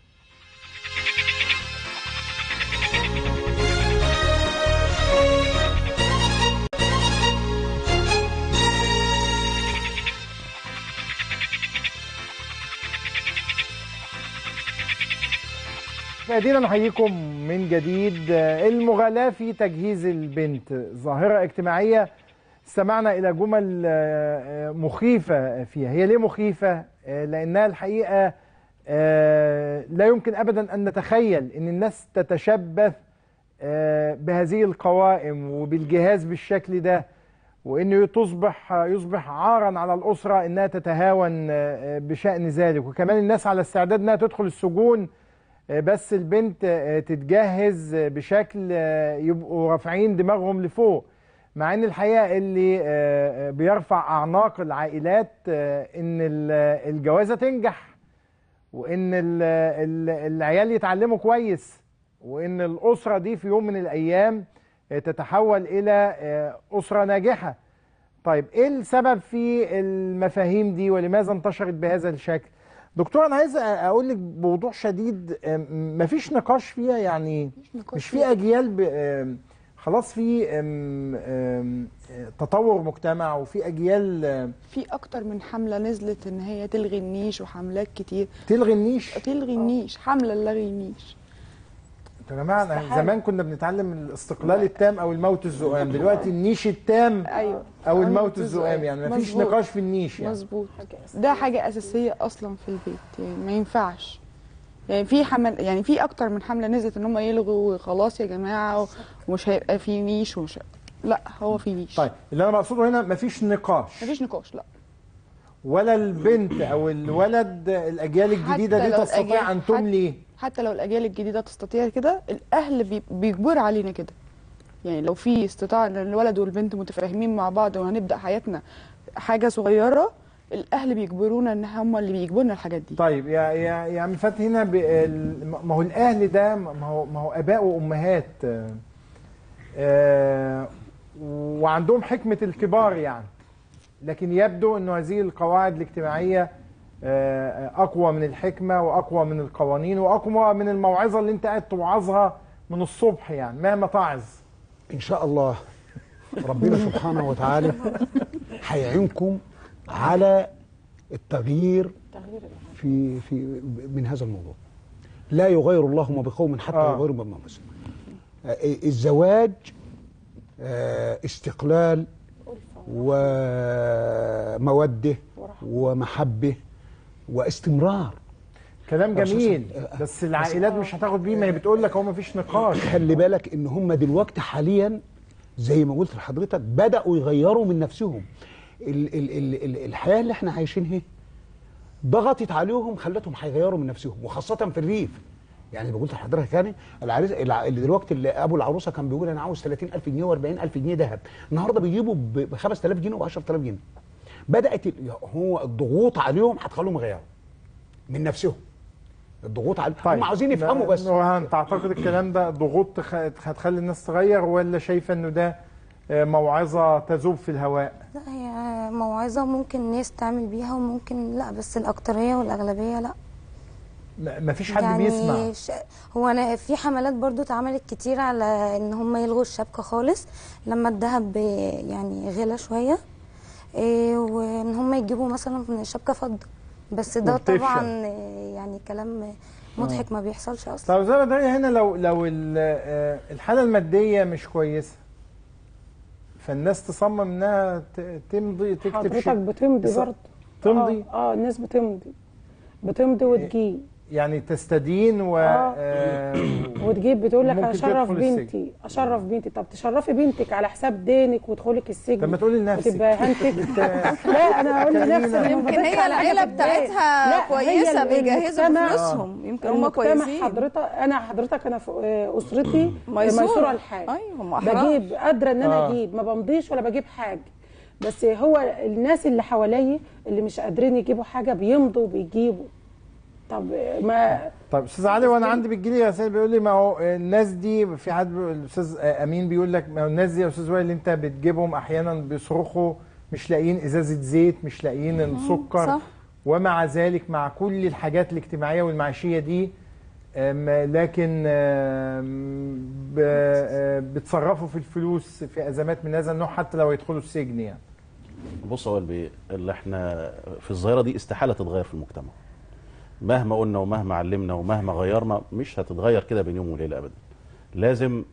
[SPEAKER 1] مشاهدينا نحييكم من جديد. المغالاة في تجهيز البنت ظاهرة اجتماعية استمعنا إلى جمل مخيفة فيها. هي ليه مخيفة؟ لأنها الحقيقة لا يمكن أبدا أن نتخيل أن الناس تتشبث بهذه القوائم وبالجهاز بالشكل ده، وأنه يصبح عارا على الأسرة أنها تتهاون بشأن ذلك. وكمان الناس على استعداد أنها تدخل السجون بس البنت تتجهز بشكل يبقوا رافعين دماغهم لفوق، مع ان الحقيقه اللي بيرفع اعناق العائلات ان الجوازه تنجح، وان العيال يتعلموا كويس، وان الاسره دي في يوم من الايام تتحول الى اسره ناجحه. طيب ايه السبب في المفاهيم دي ولماذا انتشرت بهذا الشكل؟ دكتور انا عايز اقول لك بوضوح شديد، مفيش نقاش فيها، يعني مش في اجيال خلاص في تطور مجتمع وفي اجيال.
[SPEAKER 6] في اكتر من حمله نزلت ان هي تلغي النيش، وحملات كتير
[SPEAKER 1] تلغي النيش،
[SPEAKER 6] حمله لغي النيش.
[SPEAKER 1] يا جماعه زمان كنا بنتعلم الاستقلال التام او الموت الزؤام، دلوقتي النيش التام او الموت الزؤام، يعني مفيش نقاش في النيش يعني.
[SPEAKER 6] مظبوط، ده حاجه اساسيه اصلا في البيت، يعني ما ينفعش. يعني في يعني في اكتر من حمله نزلت ان هم يلغوا خلاص يا جماعه ومش هيبقى في نيش لا هو في نيش.
[SPEAKER 1] طيب اللي انا بقصده هنا مفيش نقاش،
[SPEAKER 6] لا،
[SPEAKER 1] ولا البنت او الولد الاجيال الجديده دي تستطيع ان تملي.
[SPEAKER 6] حتى لو الاجيال الجديده تستطيع كده، الاهل بيجبر علينا كده. يعني لو في استطاعه ان الولد والبنت متفاهمين مع بعض وهنبدا حياتنا حاجه صغيره، الاهل بيجبرونا ان هم اللي بيجبرنا الحاجات دي.
[SPEAKER 1] طيب يا عم فتحي هنا ما هو الاهل ده ما هو اباء وامهات وعندهم حكمه الكبار يعني، لكن يبدو انه هذه القواعد الاجتماعيه اقوى من الحكمه واقوى من القوانين واقوى من الموعظه اللي انت قاعد توعظها من الصبح، يعني مهما تعظ.
[SPEAKER 30] ان شاء الله ربنا سبحانه وتعالى هيعينكم على التغيير في من هذا الموضوع. لا يغير الله ما بقوم حتى يغيروا ما بأنفسهم. الزواج استقلال ومودة ومحبة واستمرار.
[SPEAKER 1] كلام جميل، بس العائلات مش هتاخد بيه، ما هي بتقول لك هو ما فيش نقاش.
[SPEAKER 30] خلي بالك ان هم دلوقتي حاليا زي ما قلت لحضرتك بدأوا يغيروا من نفسهم. الحياة اللي احنا عايشينها ضغطت عليهم خلتهم هيغيروا من نفسهم، وخاصة في الريف. يعني بقول لحضرتك يعني العريس اللي دلوقتي اللي ابو العروسه كان بيقول انا عاوز 30,000 جنيه و40,000 جنيه ذهب، النهارده بيجيبوا ب 5000 جنيه و 10000 جنيه. بدات هو الضغوط عليهم هتخليهم يغيروا من نفسهم. الضغوط عليهم هم عاوزين يفهموا بس.
[SPEAKER 1] انت تعتقد الكلام ده ضغوط هتخلي الناس تغير، ولا شايفه انه ده موعظه تذوب في الهواء؟
[SPEAKER 9] لا، هي موعظه ممكن ناس تعمل بيها وممكن لا، بس الاكتريه والاغلبيه لا.
[SPEAKER 1] ما فيش حد
[SPEAKER 9] يعني
[SPEAKER 1] بيسمع.
[SPEAKER 9] هو انا في حملات برضو اتعملت كتير على ان هم يلغوا الشبكه خالص لما الذهب يعني غلى شويه، وان هم يجيبوا مثلا شبكه فضه، بس ده طبعا يعني كلام مضحك ما بيحصلش اصلا.
[SPEAKER 1] طب زي ما هنا لو الحاله الماديه مش كويسه، فالناس تصمم انها تمضي تكتب
[SPEAKER 5] حضرتك بتمضي برضه
[SPEAKER 1] تمضي
[SPEAKER 5] الناس بتمضي وتجيب
[SPEAKER 1] يعني تستدين
[SPEAKER 5] وتجيب بتقول لك اشرف بنتي طب تشرفي بنتك على حساب دينك وتدخلك السجن.
[SPEAKER 1] طب ما تقولي لنفسك
[SPEAKER 5] وتبقى هنتك لا انا هقول لنفسي
[SPEAKER 7] يمكن هي العيله بتاعتها كويسه بيجهزوا فلوسهم يمكن هم كويسين.
[SPEAKER 5] حضرتك انا في اسرتي ميسوره الحال.
[SPEAKER 7] ايوه
[SPEAKER 5] بجيب قادره ان انا اجيب ما بمضيش ولا بجيب حاجه بس هو الناس اللي حواليا اللي مش قادرين يجيبوا حاجه بيمضوا وبيجيبوا.
[SPEAKER 1] طب استاذ علي وانا عندي بتجيلي رسائل بيقول لي ما هو الناس دي في حد الاستاذ امين بيقول لك ما هو الناس دي يا استاذ وائل اللي انت بتجيبهم احيانا بيصرخوا مش لاقيين ازازه زيت مش لاقيين السكر صح. ومع ذلك مع كل الحاجات الاجتماعيه والمعيشيه دي لكن بتصرفوا في الفلوس في ازمات من هذا النوع حتى لو يدخلوا السجن يعني.
[SPEAKER 10] بص يا وائل اللي احنا في الظاهره دي استحاله تتغير في المجتمع. مهما قلنا ومهما علمنا ومهما غيرنا مش هتتغير كده بين يوم وليله ابدا. لازم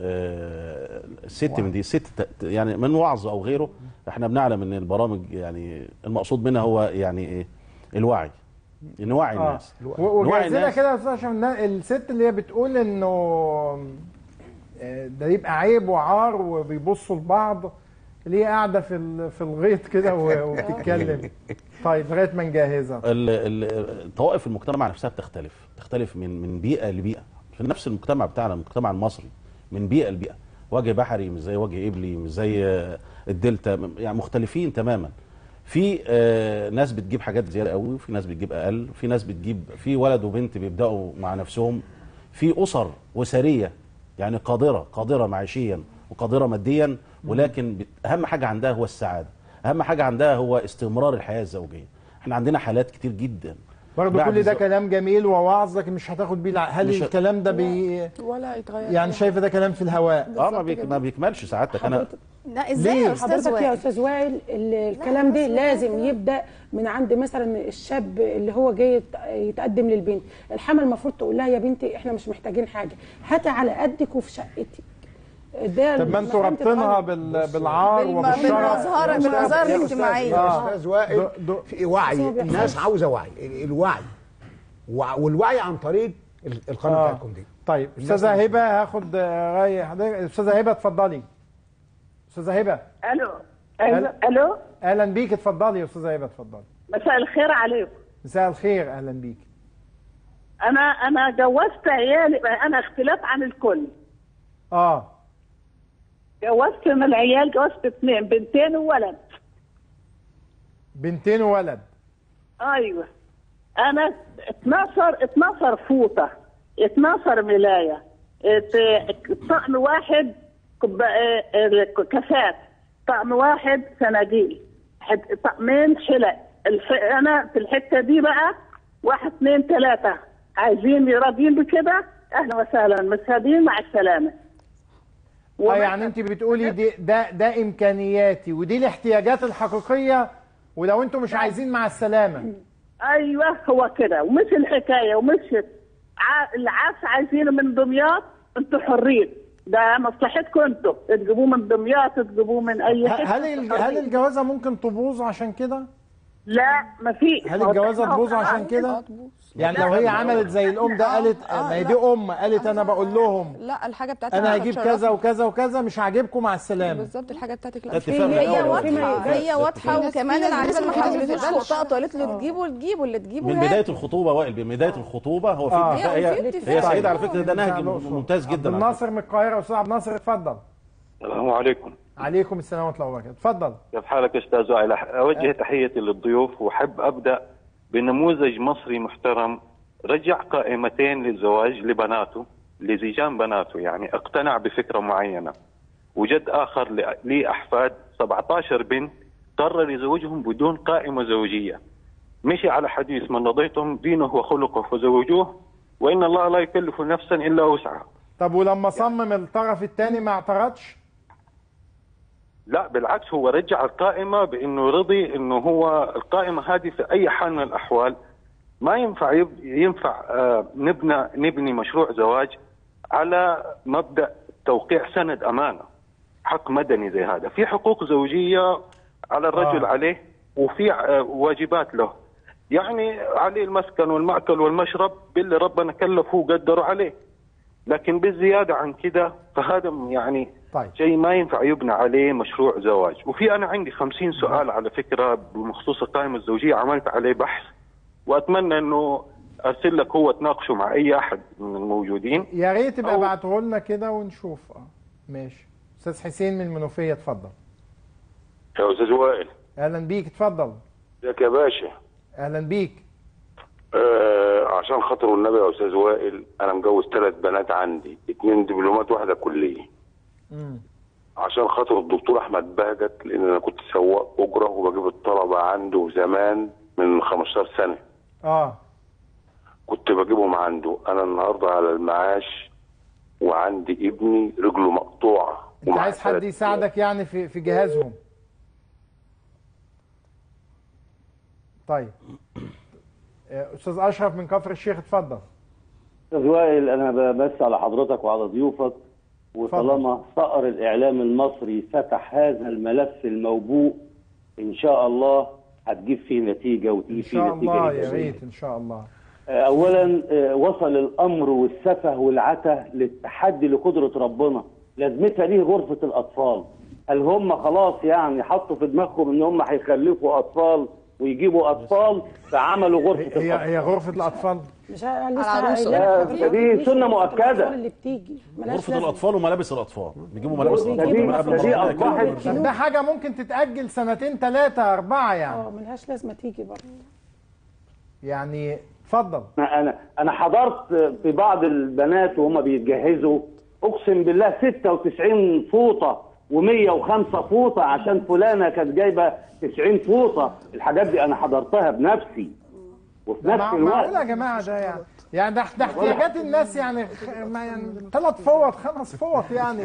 [SPEAKER 10] الست من دي ست يعني من وعظ او غيره احنا بنعلم ان البرامج يعني المقصود منها هو يعني ايه الوعي نوعي الناس.
[SPEAKER 1] وجايزينها كده يا استاذ عشان الست اللي هي بتقول انه ده يبقى عيب وعار وبيبصوا لبعض اللي هي قاعده في الغيط كده وبتتكلم. طيب لغايه ما نجهزها.
[SPEAKER 10] طوائف المجتمع نفسها بتختلف من بيئه لبيئه. في نفس المجتمع بتاعنا المجتمع المصري من بيئه لبيئه، وجه بحري مش زي وجه قبلي مش زي الدلتا، يعني مختلفين تماما. في ناس بتجيب حاجات زياده قوي وفي ناس بتجيب اقل، في ناس بتجيب في ولد وبنت بيبداوا مع نفسهم، في اسر اسريه يعني قادره معيشيا وقادره ماديا، ولكن اهم حاجه عندها هو السعاده، اهم حاجه عندها هو استمرار الحياه الزوجيه. احنا عندنا حالات كتير جدا
[SPEAKER 1] برضه كل ده كلام جميل ووعظ لكن مش هتاخد بيه هل الكلام ده
[SPEAKER 6] ولا يتغير
[SPEAKER 1] يعني شايفه ده كلام في الهواء
[SPEAKER 10] ما بيكملش سعادتك. انا
[SPEAKER 7] لا ازاي يا استاذ
[SPEAKER 5] وائل؟ يا استاذ وائل الكلام ده لازم يبدا من عند مثلا الشاب اللي هو جاي يتقدم للبنت. الحما المفروض تقول لها يا بنتي احنا مش محتاجين حاجه، هاتي على قدك وفي شقتك.
[SPEAKER 1] طب ما انتوا رابطينها بالعار
[SPEAKER 7] وبالمظاهر الاجتماعيه.
[SPEAKER 30] يا استاذ وائل في وعي، الناس عاوزه وعي، الوعي والوعي عن طريق القناه بتاعتكم دي.
[SPEAKER 1] طيب استاذه هبه هاخد راي حضرتك. استاذه هبه اتفضلي. استاذه هبه.
[SPEAKER 8] الو
[SPEAKER 1] اهلا بيك اتفضلي يا استاذه هبه اتفضلي.
[SPEAKER 8] مساء الخير عليكم.
[SPEAKER 1] مساء الخير اهلا بيك.
[SPEAKER 8] انا جوزت عيالي، انا اختلاف عن الكل. جوزت من العيال، جوزت 2 بنتين وولد.
[SPEAKER 1] بنتين وولد.
[SPEAKER 8] ايوه انا 12 فوطه، 12 ملايه، طقم واحد كاسات، طقم واحد سناجيل، طقمين حلق. انا في الحته دي بقى 1 2 3 عايزين راضيين بكده اهلا وسهلا، مساعدين مع السلامه.
[SPEAKER 1] يعني انت بتقولي ده امكانياتي ودي الاحتياجات الحقيقيه، ولو انتم مش عايزين مع السلامه.
[SPEAKER 8] ايوه هو كده، ومش الحكايه ومش العكس. عايزينه من دمياط، انتوا حرين، ده مصلحتكم انتوا، تجيبوه من دمياط تجيبوه من اي حته.
[SPEAKER 1] هل الجوازه ممكن تبوظ عشان كده؟
[SPEAKER 8] لا مفيش.
[SPEAKER 1] هل الجوازه تبوظ عشان كده؟ يعني لو هي عملت زي الام ده قالت ما هي دي قالت انا بقول لهم
[SPEAKER 6] لا الحاجه بتاعتك
[SPEAKER 1] انا هجيب كذا وكذا وكذا مش هعجبكم مع السلامه.
[SPEAKER 6] بالظبط الحاجه بتاعتك
[SPEAKER 7] لا هي واضحه وكمان العريس ما حدش وطقته قالت له تجيبوا اللي تجيبه
[SPEAKER 10] من بدايه الخطوبه. وائل من بدايه الخطوبه هو في هي سعيده على فكره، ده نهج ممتاز جدا.
[SPEAKER 1] عبد الناصر من القاهره. استاذ عبد الناصر اتفضل.
[SPEAKER 12] السلام عليكم.
[SPEAKER 1] عليكم السلام ورحمه الله وبركاته. اتفضل.
[SPEAKER 12] كيف حالك استاذ وائل؟ اوجه تحيتي للضيوف واحب ابدا بنموذج مصري محترم رجع قائمتين للزواج لبناته، لزيجان بناته، يعني اقتنع بفكره معينه. وجد اخر لي احفاد 17 بنت قرر يزوجهم بدون قائمه زوجيه، مشي على حديث من رضيتم دينه وخلقه فزوجوه وان الله لا يكلف نفسا الا وسعها.
[SPEAKER 1] طب ولما صمم الطرف الثاني ما اعترضش؟
[SPEAKER 12] لا بالعكس، هو رجع القائمه بانه رضي انه هو القائمه هذه في اي حال من الاحوال ما ينفع نبني مشروع زواج على مبدا توقيع سند امانه. حق مدني زي هذا. في حقوق زوجيه على الرجل عليه، وفي واجبات له، يعني عليه المسكن والمأكل والمشرب باللي ربنا كلفه وقدره عليه، لكن بالزياده عن كده فهذا يعني شيء ما ينفع يبنى عليه مشروع زواج. وفي انا عندي 50 سؤال على فكره بخصوص القائمه الزوجيه، عملت عليه بحث واتمنى انه ارسل لك هو تناقشه مع اي احد من الموجودين.
[SPEAKER 1] يا ريت تبقى ابعته لنا كده ونشوف. ماشي. استاذ حسين من المنوفيه، اتفضل.
[SPEAKER 13] يا استاذ وائل.
[SPEAKER 1] اهلا بيك، اتفضل.
[SPEAKER 13] ازيك يا باشا؟
[SPEAKER 1] اهلا بيك.
[SPEAKER 13] عشان خاطر النبي يا استاذ وائل، انا مجوز 3 بنات عندي، 2 دبلومات واحده كليه. عشان خاطر الدكتور احمد بهجت، لان انا كنت سواق اجره وبجيب الطلبه عنده زمان من 15 سنه. كنت بجيبهم عنده. انا النهارده على المعاش وعندي ابني رجله مقطوعه.
[SPEAKER 1] انت عايز حد يساعدك يعني في جهازهم؟ طيب. استاذ اشرف من كفر الشيخ، اتفضل.
[SPEAKER 15] استاذ وائل، انا بس على حضرتك وعلى ضيوفك، وطالما صقر الاعلام المصري فتح هذا الملف الموبوء، ان شاء الله هتجيب فيه نتيجه وتجيب فيه نتيجه.
[SPEAKER 1] ان شاء الله يا ريت، ان شاء الله.
[SPEAKER 15] اولا وصل الامر والسفه والعته للتحدي لقدره ربنا. لازمتها ليه غرفه الاطفال؟ هل هم خلاص يعني حطوا في دماغهم ان هم هيخلفوا اطفال ويجيبوا اطفال فعملوا غرفه الاطفال؟
[SPEAKER 1] هي غرفه الاطفال
[SPEAKER 5] مش لسه
[SPEAKER 15] دي سنه مؤكده.
[SPEAKER 5] اللي بتيجي
[SPEAKER 10] غرفه الاطفال وملابس الاطفال، بيجيبوا ملابس الاطفال.
[SPEAKER 1] ده حاجه ممكن تتاجل 2 3 4 يعني.
[SPEAKER 5] ملهاش لازمه تيجي برضه
[SPEAKER 1] يعني. اتفضل.
[SPEAKER 15] انا حضرت في بعض البنات وهم بيتجهزوا، اقسم بالله 96 فوطه و105 فوطه عشان فلانه كانت جايبه 90 فوطه. الحاجات دي انا حضرتها بنفسي. وفي نفس الوقت
[SPEAKER 1] معقول يا جماعه ده يعني ده احتياجات الناس يعني 3 فوط 5 فوط يعني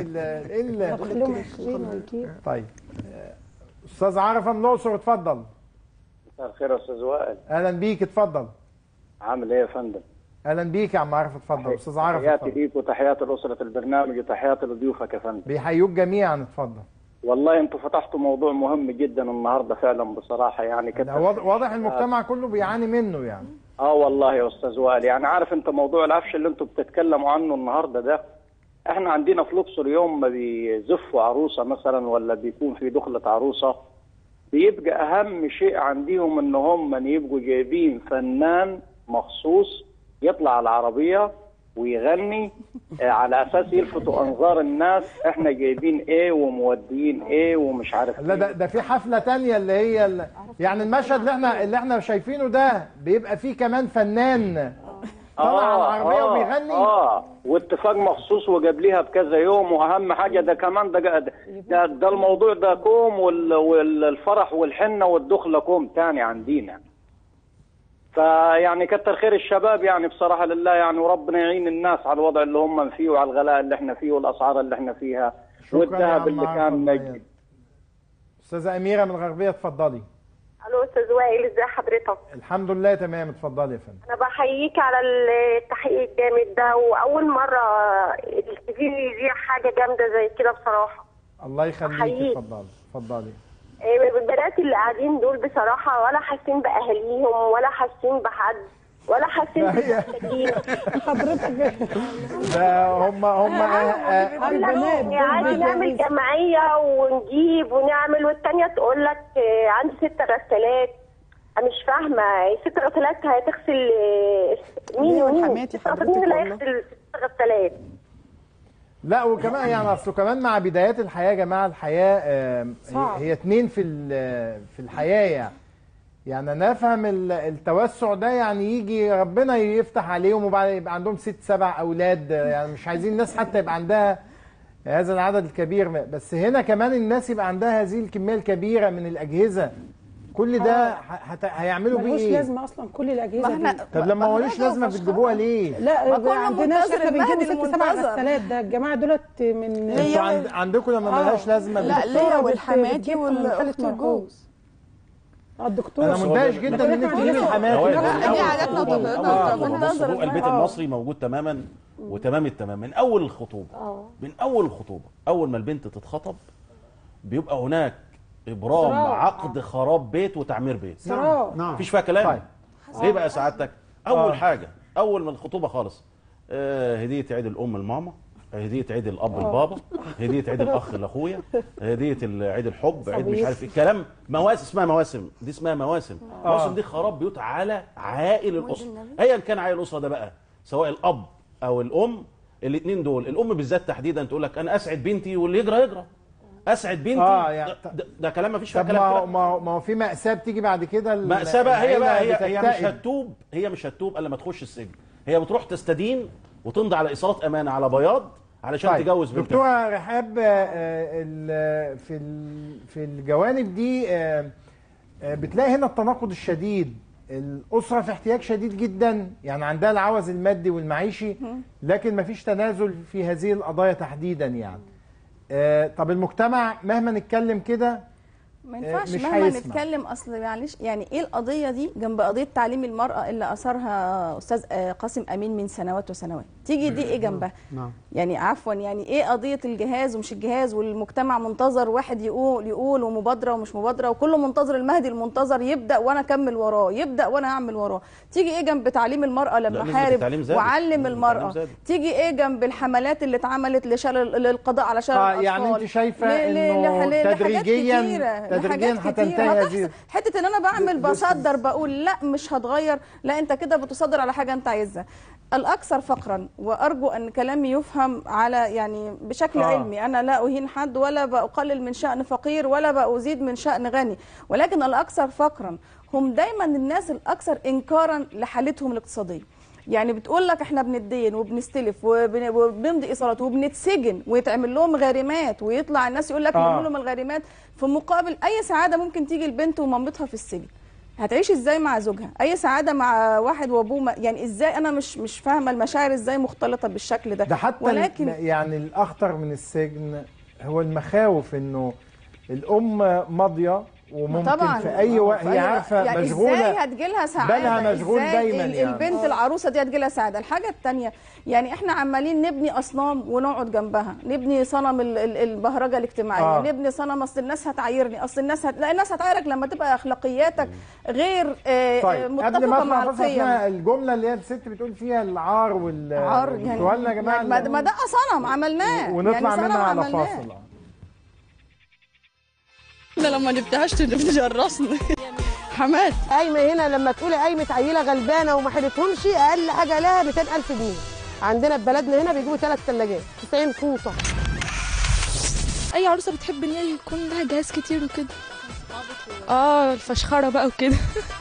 [SPEAKER 1] طيب. استاذ عرفه من الاقصر، اتفضل.
[SPEAKER 17] مساء الخير يا استاذ وائل.
[SPEAKER 1] اهلا بيك، اتفضل.
[SPEAKER 17] عامل ايه يا فندم؟
[SPEAKER 1] اهلا بيك يا عم عرفه، اتفضل. استاذ عرفه،
[SPEAKER 17] تحياتي ليك وتحياتي لاسره البرنامج وتحياتي لضيوفك يا فندم.
[SPEAKER 1] بيحيوك جميعا، اتفضل.
[SPEAKER 17] والله انتوا فتحتوا موضوع مهم جدا النهارده فعلا بصراحه، يعني كده
[SPEAKER 1] واضح المجتمع كله بيعاني منه يعني.
[SPEAKER 17] والله يا استاذ وائل، يعني عارف انت موضوع العفش اللي انتوا بتتكلموا عنه النهارده ده، احنا عندنا في الاقصر يوم ما بيزفوا عروسه مثلا ولا بيكون في دخله عروسه، بيبقى اهم شيء عندهم ان هم يبقوا جايبين فنان مخصوص يطلع على العربيه ويغني على اساس يلفتوا انظار الناس احنا جايبين ايه وموديين ايه ومش عارف.
[SPEAKER 1] لا ده في حفله تانية اللي هي يعني المشهد اللي احنا شايفينه ده بيبقى فيه كمان فنان طلع على العربيه وبيغني.
[SPEAKER 17] واتفاق مخصوص وجاب ليها بكذا يوم. واهم حاجه ده كمان ده الموضوع ده كوم، والفرح والحنه والدخله كوم تاني عندنا. فيعني كتر خير الشباب يعني بصراحه لله يعني، وربنا يعين الناس على الوضع اللي هم فيه وعلى الغلاء اللي احنا فيه والاسعار اللي احنا فيها والذهب اللي كان نجد.
[SPEAKER 1] استاذه اميره من الغربيه، اتفضلي.
[SPEAKER 20] الو استاذ وائل، ازي حضرتك؟
[SPEAKER 1] الحمد لله تمام، اتفضلي يا فندم.
[SPEAKER 20] انا بحييك على التحقيق الجامد ده، واول مره التلفزيون يذيع حاجه جامده زي كده بصراحه.
[SPEAKER 1] الله يخليك، اتفضلي.
[SPEAKER 20] البنات اللي قاعدين دول بصراحه ولا حاسين باهاليهم ولا حاسين بحد ولا حاسين بمحتاجين.
[SPEAKER 5] حضرتك
[SPEAKER 1] ده هم
[SPEAKER 20] يعني نعمل جمعيه ونجيب ونعمل، والثانيه تقول لك عندي 6 غسالات. انا مش فاهمه 6 غسالات هتغسل مين ومين؟ 6 اللي هيغسل 6 غسالات؟
[SPEAKER 1] لا وكمان يعني اصله كمان مع بدايات الحياه يا جماعه، الحياه هي 2 في الحياه يعني انا افهم التوسع ده، يعني يجي ربنا يفتح عليهم وبعد يبقى عندهم 6 7 اولاد، يعني مش عايزين الناس حتى يبقى عندها هذا العدد الكبير، بس هنا كمان الناس يبقى عندها هذه الكميه الكبيره من الاجهزه. كل ده هيعملوا بيه ايه؟
[SPEAKER 5] ملوش لازمه اصلا كل الاجهزه دي.
[SPEAKER 1] طب لما مالوش لازمه بتجيبوها ليه؟
[SPEAKER 5] لا عندناش احنا بنجيب 6 7 غسالات، ده الجماعه دولت من
[SPEAKER 1] انتوا عندكم لما ملهاش لازمه
[SPEAKER 6] لا ليا والحماتي والخالة الجوز.
[SPEAKER 5] الدكتور
[SPEAKER 1] انا مندهش جدا ان انت تجيب الحمات.
[SPEAKER 10] دي عاداتنا وتقاليدنا. البيت المصري موجود تماما وتمام التمام من اول الخطوبه. من اول الخطوبه، اول ما البنت تتخطب بيبقى هناك ابرام عقد خراب بيت وتعمير بيت.
[SPEAKER 5] نعم.
[SPEAKER 10] مفيش فيها كلام. ليه بقى سعادتك؟ اول حاجه اول ما الخطوبه خالص هديه عيد الام لماما، هديه عيد الاب لبابا، هديه عيد الاخ لاخويا، هديه عيد الحب، عيد مش عارف ايه الكلام. مواسم اسمها مواسم، دي اسمها مواسم. مواسم دي خراب بيوت على عائل الاسره. ايا كان عائل الاسره ده بقى سواء الاب او الام، الاثنين دول. الام بالذات تحديدا تقول لك انا اسعد بنتي واللي يجرى يجرى. اسعد بنتي
[SPEAKER 1] يعني
[SPEAKER 10] ده كلام ما فيش فيه
[SPEAKER 1] كلام. ما هو في مأساة بتيجي بعد كده.
[SPEAKER 10] مأساة بقى هي مش هتتوب، هي مش هتتوب الا ما تخش السجن. هي بتروح تستدين وتمضي على ايصالات امانه على بياض علشان تجوز بنتها.
[SPEAKER 1] دكتوره رحاب، في الجوانب دي بتلاقي هنا التناقض الشديد. الاسره في احتياج شديد جدا، يعني عندها العوز المادي والمعيشي، لكن ما فيش تنازل في هذه القضايا تحديدا يعني. طب المجتمع مهما نتكلم كده
[SPEAKER 7] ما ينفعش مهما نتكلم. اصل معلش يعني ايه القضيه دي جنب قضيه تعليم المراه اللي اثرها استاذ قاسم امين من سنوات وسنوات؟ تيجي دي ايه جنبها؟ يعني عفوا، يعني ايه قضيه الجهاز ومش الجهاز، والمجتمع منتظر واحد يقول ومبادره ومش مبادره، وكله منتظر المهدي المنتظر يبدا وانا اكمل وراه، يبدا وانا اعمل وراه. تيجي ايه جنب تعليم المراه لما حارب وعلم المراه؟ تيجي ايه جنب الحملات اللي اتعملت للقضاء على شلل الاطفال؟
[SPEAKER 1] يعني انت شايفه انه تدريجيا هتنتهي هذه
[SPEAKER 7] حته ان انا بعمل بصدر بقول لا مش هتغير، لا انت كده بتصدر على حاجه انت عايزها. الاكثر فقرا، وارجو ان كلامي يفهم على يعني بشكل علمي. انا لا اهين حد ولا بقلل من شأن فقير ولا بأزيد من شأن غني، ولكن الاكثر فقرا هم دايما الناس الاكثر انكارا لحالتهم الاقتصاديه. يعني بتقول لك احنا بندين وبنستلف وبنمضي ايصالات وبنتسجن ويتعمل لهم غارمات، ويطلع الناس يقول لك نعمل لهم الغارمات في مقابل اي سعاده ممكن تيجي البنت ومامتها في السجن. هتعيش ازاي مع زوجها؟ اي سعاده مع واحد وابوه؟ يعني ازاي؟ انا مش فاهمه المشاعر ازاي مختلطه بالشكل ده.
[SPEAKER 1] حتى ولكن يعني الاخطر من السجن هو المخاوف انه الام ماضيه وممكن طبعا في اي وقت هي عارفه يعني مشغوله،
[SPEAKER 7] ازاي هتجيلها سعاده؟
[SPEAKER 1] بالها مشغول دايما يعني.
[SPEAKER 7] البنت العروسه دي هتجيلها سعاده. الحاجه الثانيه يعني احنا عمالين نبني اصنام ونقعد جنبها، نبني صنم البهرجه الاجتماعيه، نبني صنم اصل الناس هتعايرني، اصل الناس لا الناس هتعايرك لما تبقى اخلاقياتك غير متفقه مع القيم.
[SPEAKER 1] الجمله اللي هي الست بتقول فيها العار
[SPEAKER 7] عار يعني
[SPEAKER 1] يا جماعه
[SPEAKER 7] ما ده صنم عملناه
[SPEAKER 1] ونطلع يعني منها على فاصل.
[SPEAKER 6] احنا لما نفتحش بتجرسنا حماد.
[SPEAKER 14] قايمه هنا لما تقولي قايمه عيله غلبانه وما حلتهمش اقل حاجه لها 200,000 جنيه. عندنا في بلدنا هنا بيجيبوا 3 ثلاجات 90 فوطه.
[SPEAKER 11] اي عروسه بتحب ان هي يكون لها جهاز كتير وكده. الفشخره بقى وكده.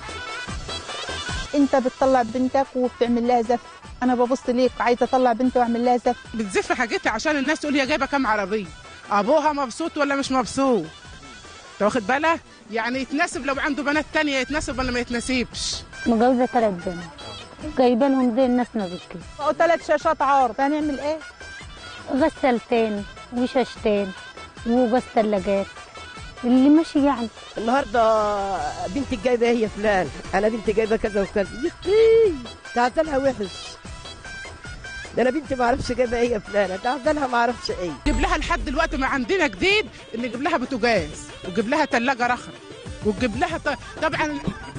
[SPEAKER 18] انت بتطلع بنتك وبتعمل لها زف، انا ببص ليك عايزه اطلع بنتي واعمل لها زف.
[SPEAKER 19] بتزف حاجتها عشان الناس تقول هي جايبه كام عربيه، ابوها مبسوط ولا مش مبسوط؟ انت واخد بالك؟ يعني يتناسب لو عنده بنات تانية يتناسب ولا ما يتناسبش؟
[SPEAKER 21] مجوزه 3 بنات جايبه لهم زي الناس ما بتجيب.
[SPEAKER 18] 3 شاشات عرض، هنعمل ايه؟
[SPEAKER 21] غسالتين وشاشتين وغسالة ثلاجات اللي ماشي يعني.
[SPEAKER 22] النهارده بنتي جايبه هي فلان، انا بنتي جايبه كذا وكذا، يختي تعدلها وحش. ده انا بنتي ما اعرفش جايبه هي فلانه، تعدلها ما اعرفش ايه.
[SPEAKER 19] جيب لها لحد دلوقتي ما عندنا جديد ان نجيب لها بوتاجاز وجيب لها ثلاجه رخم وتجيب لها طبعا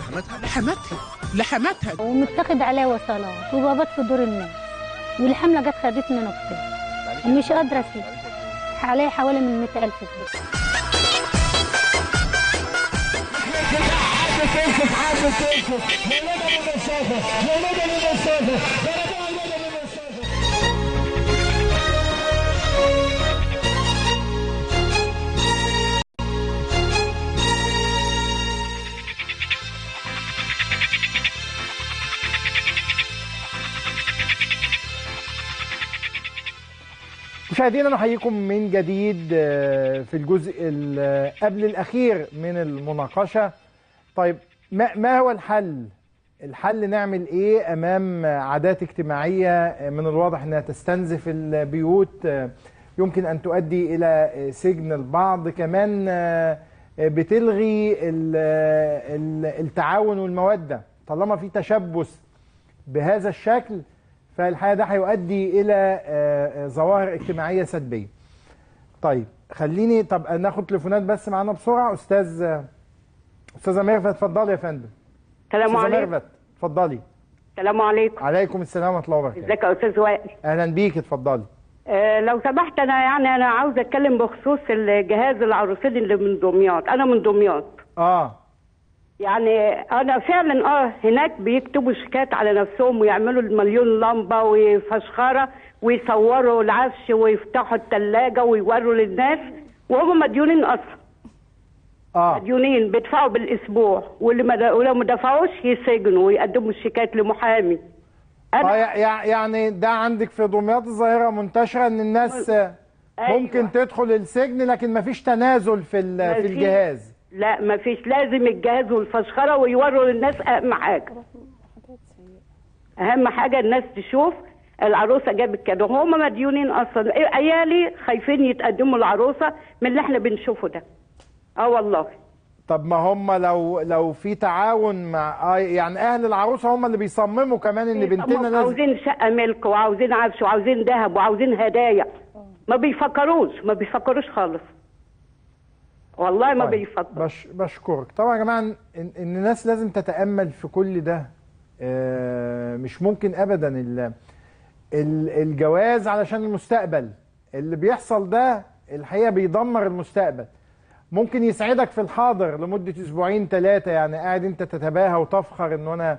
[SPEAKER 19] لحماتها
[SPEAKER 21] ومتاخد عليها وصلات وبابات في دور الناس، والحمله جت خدتني نقطتين مش قادره اسيب عليها حوالي من 100,000 جنيه.
[SPEAKER 1] مشاهدينا نحييكم من جديد في الجزء قبل الأخير من المناقشة. طيب ما هو الحل؟ الحل نعمل إيه أمام عادات اجتماعية من الواضح أنها تستنزف البيوت، يمكن أن تؤدي إلى سجن البعض، كمان بتلغي التعاون والمودة. طالما في تشبث بهذا الشكل فالحقيقة ده هيؤدي إلى ظواهر اجتماعية سلبية. طيب خليني ناخد تليفونات بس معانا بسرعة. أستاذة ميرفت اتفضلي يا فندم.
[SPEAKER 2] السلام عليكم.
[SPEAKER 1] أستاذة ميرفت اتفضلي.
[SPEAKER 2] السلام عليكم.
[SPEAKER 1] عليكم السلام ورحمة الله وبركاته.
[SPEAKER 2] ازيك يا أستاذ وائل؟
[SPEAKER 1] أهلا بيك اتفضلي.
[SPEAKER 2] لو سمحت أنا عاوزة أتكلم بخصوص الجهاز العروسين اللي من دمياط. أنا من دمياط. يعني أنا فعلا هناك بيكتبوا شيكات على نفسهم ويعملوا المليون لمبة وفشخرة ويصوروا العفش ويفتحوا الثلاجة ويوروا للناس وهم مديونين أصلا. مديونين بيدفعوا بالأسبوع ولو ما دفعوش يسجنوا ويقدموا الشيكات لمحامي.
[SPEAKER 1] يعني ده عندك في دمياط الظاهرة منتشرة ان الناس ممكن تدخل السجن لكن مفيش تنازل في الجهاز.
[SPEAKER 2] لا مفيش، لازم الجهاز والفشخرة ويوروا للناس. اهم حاجة الناس تشوف العروسة جابت كده. هم مديونين اصلا. عيالي خايفين يتقدموا العروسة من اللي احنا بنشوفه ده. والله.
[SPEAKER 1] طب ما هم لو في تعاون مع يعني اهل العروسه هم اللي بيصمموا كمان ان بنتنا لازم
[SPEAKER 2] عاوزين شقه ملك وعاوزين عفش وعاوزين ذهب وعاوزين هدايا. ما بيفكروش خالص. والله ما بيفكروا.
[SPEAKER 1] بشكرك. طبعا يا جماعه ان الناس لازم تتامل في كل ده. مش ممكن ابدا الجواز علشان المستقبل. اللي بيحصل ده الحقيقه بيدمر المستقبل. ممكن يسعدك في الحاضر لمدة أسبوعين 3، يعني قاعد أنت تتباهى وتفخر إنه أنا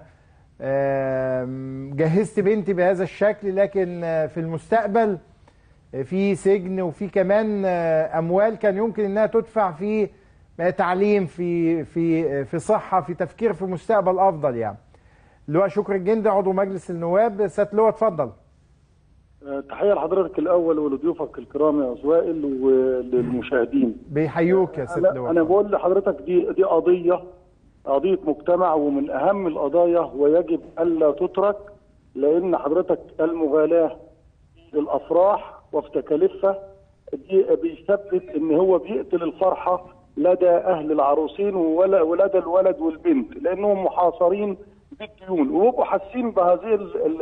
[SPEAKER 1] جهزت بنتي بهذا الشكل، لكن في المستقبل في سجن وفي كمان أموال كان يمكن إنها تدفع في تعليم، في صحة، في تفكير في مستقبل أفضل. يعني لواء شكر الجندي عضو مجلس النواب. سيادة لواء اتفضل.
[SPEAKER 3] تحية لحضرتك الأول ولضيوفك الكرام يا أسوائل وللمشاهدين.
[SPEAKER 1] بيحيوك يا سيد لواء.
[SPEAKER 3] أنا بقول لحضرتك دي قضية مجتمع ومن أهم القضايا ويجب ألا تترك، لأن حضرتك المغالاة في الأفراح وفي تكاليفها دي بيثبت إن هو بيقتل الفرحة لدى أهل العروسين ولدى الولد والبنت، لأنهم محاصرين بالديون ويبقوا حاسين بهذه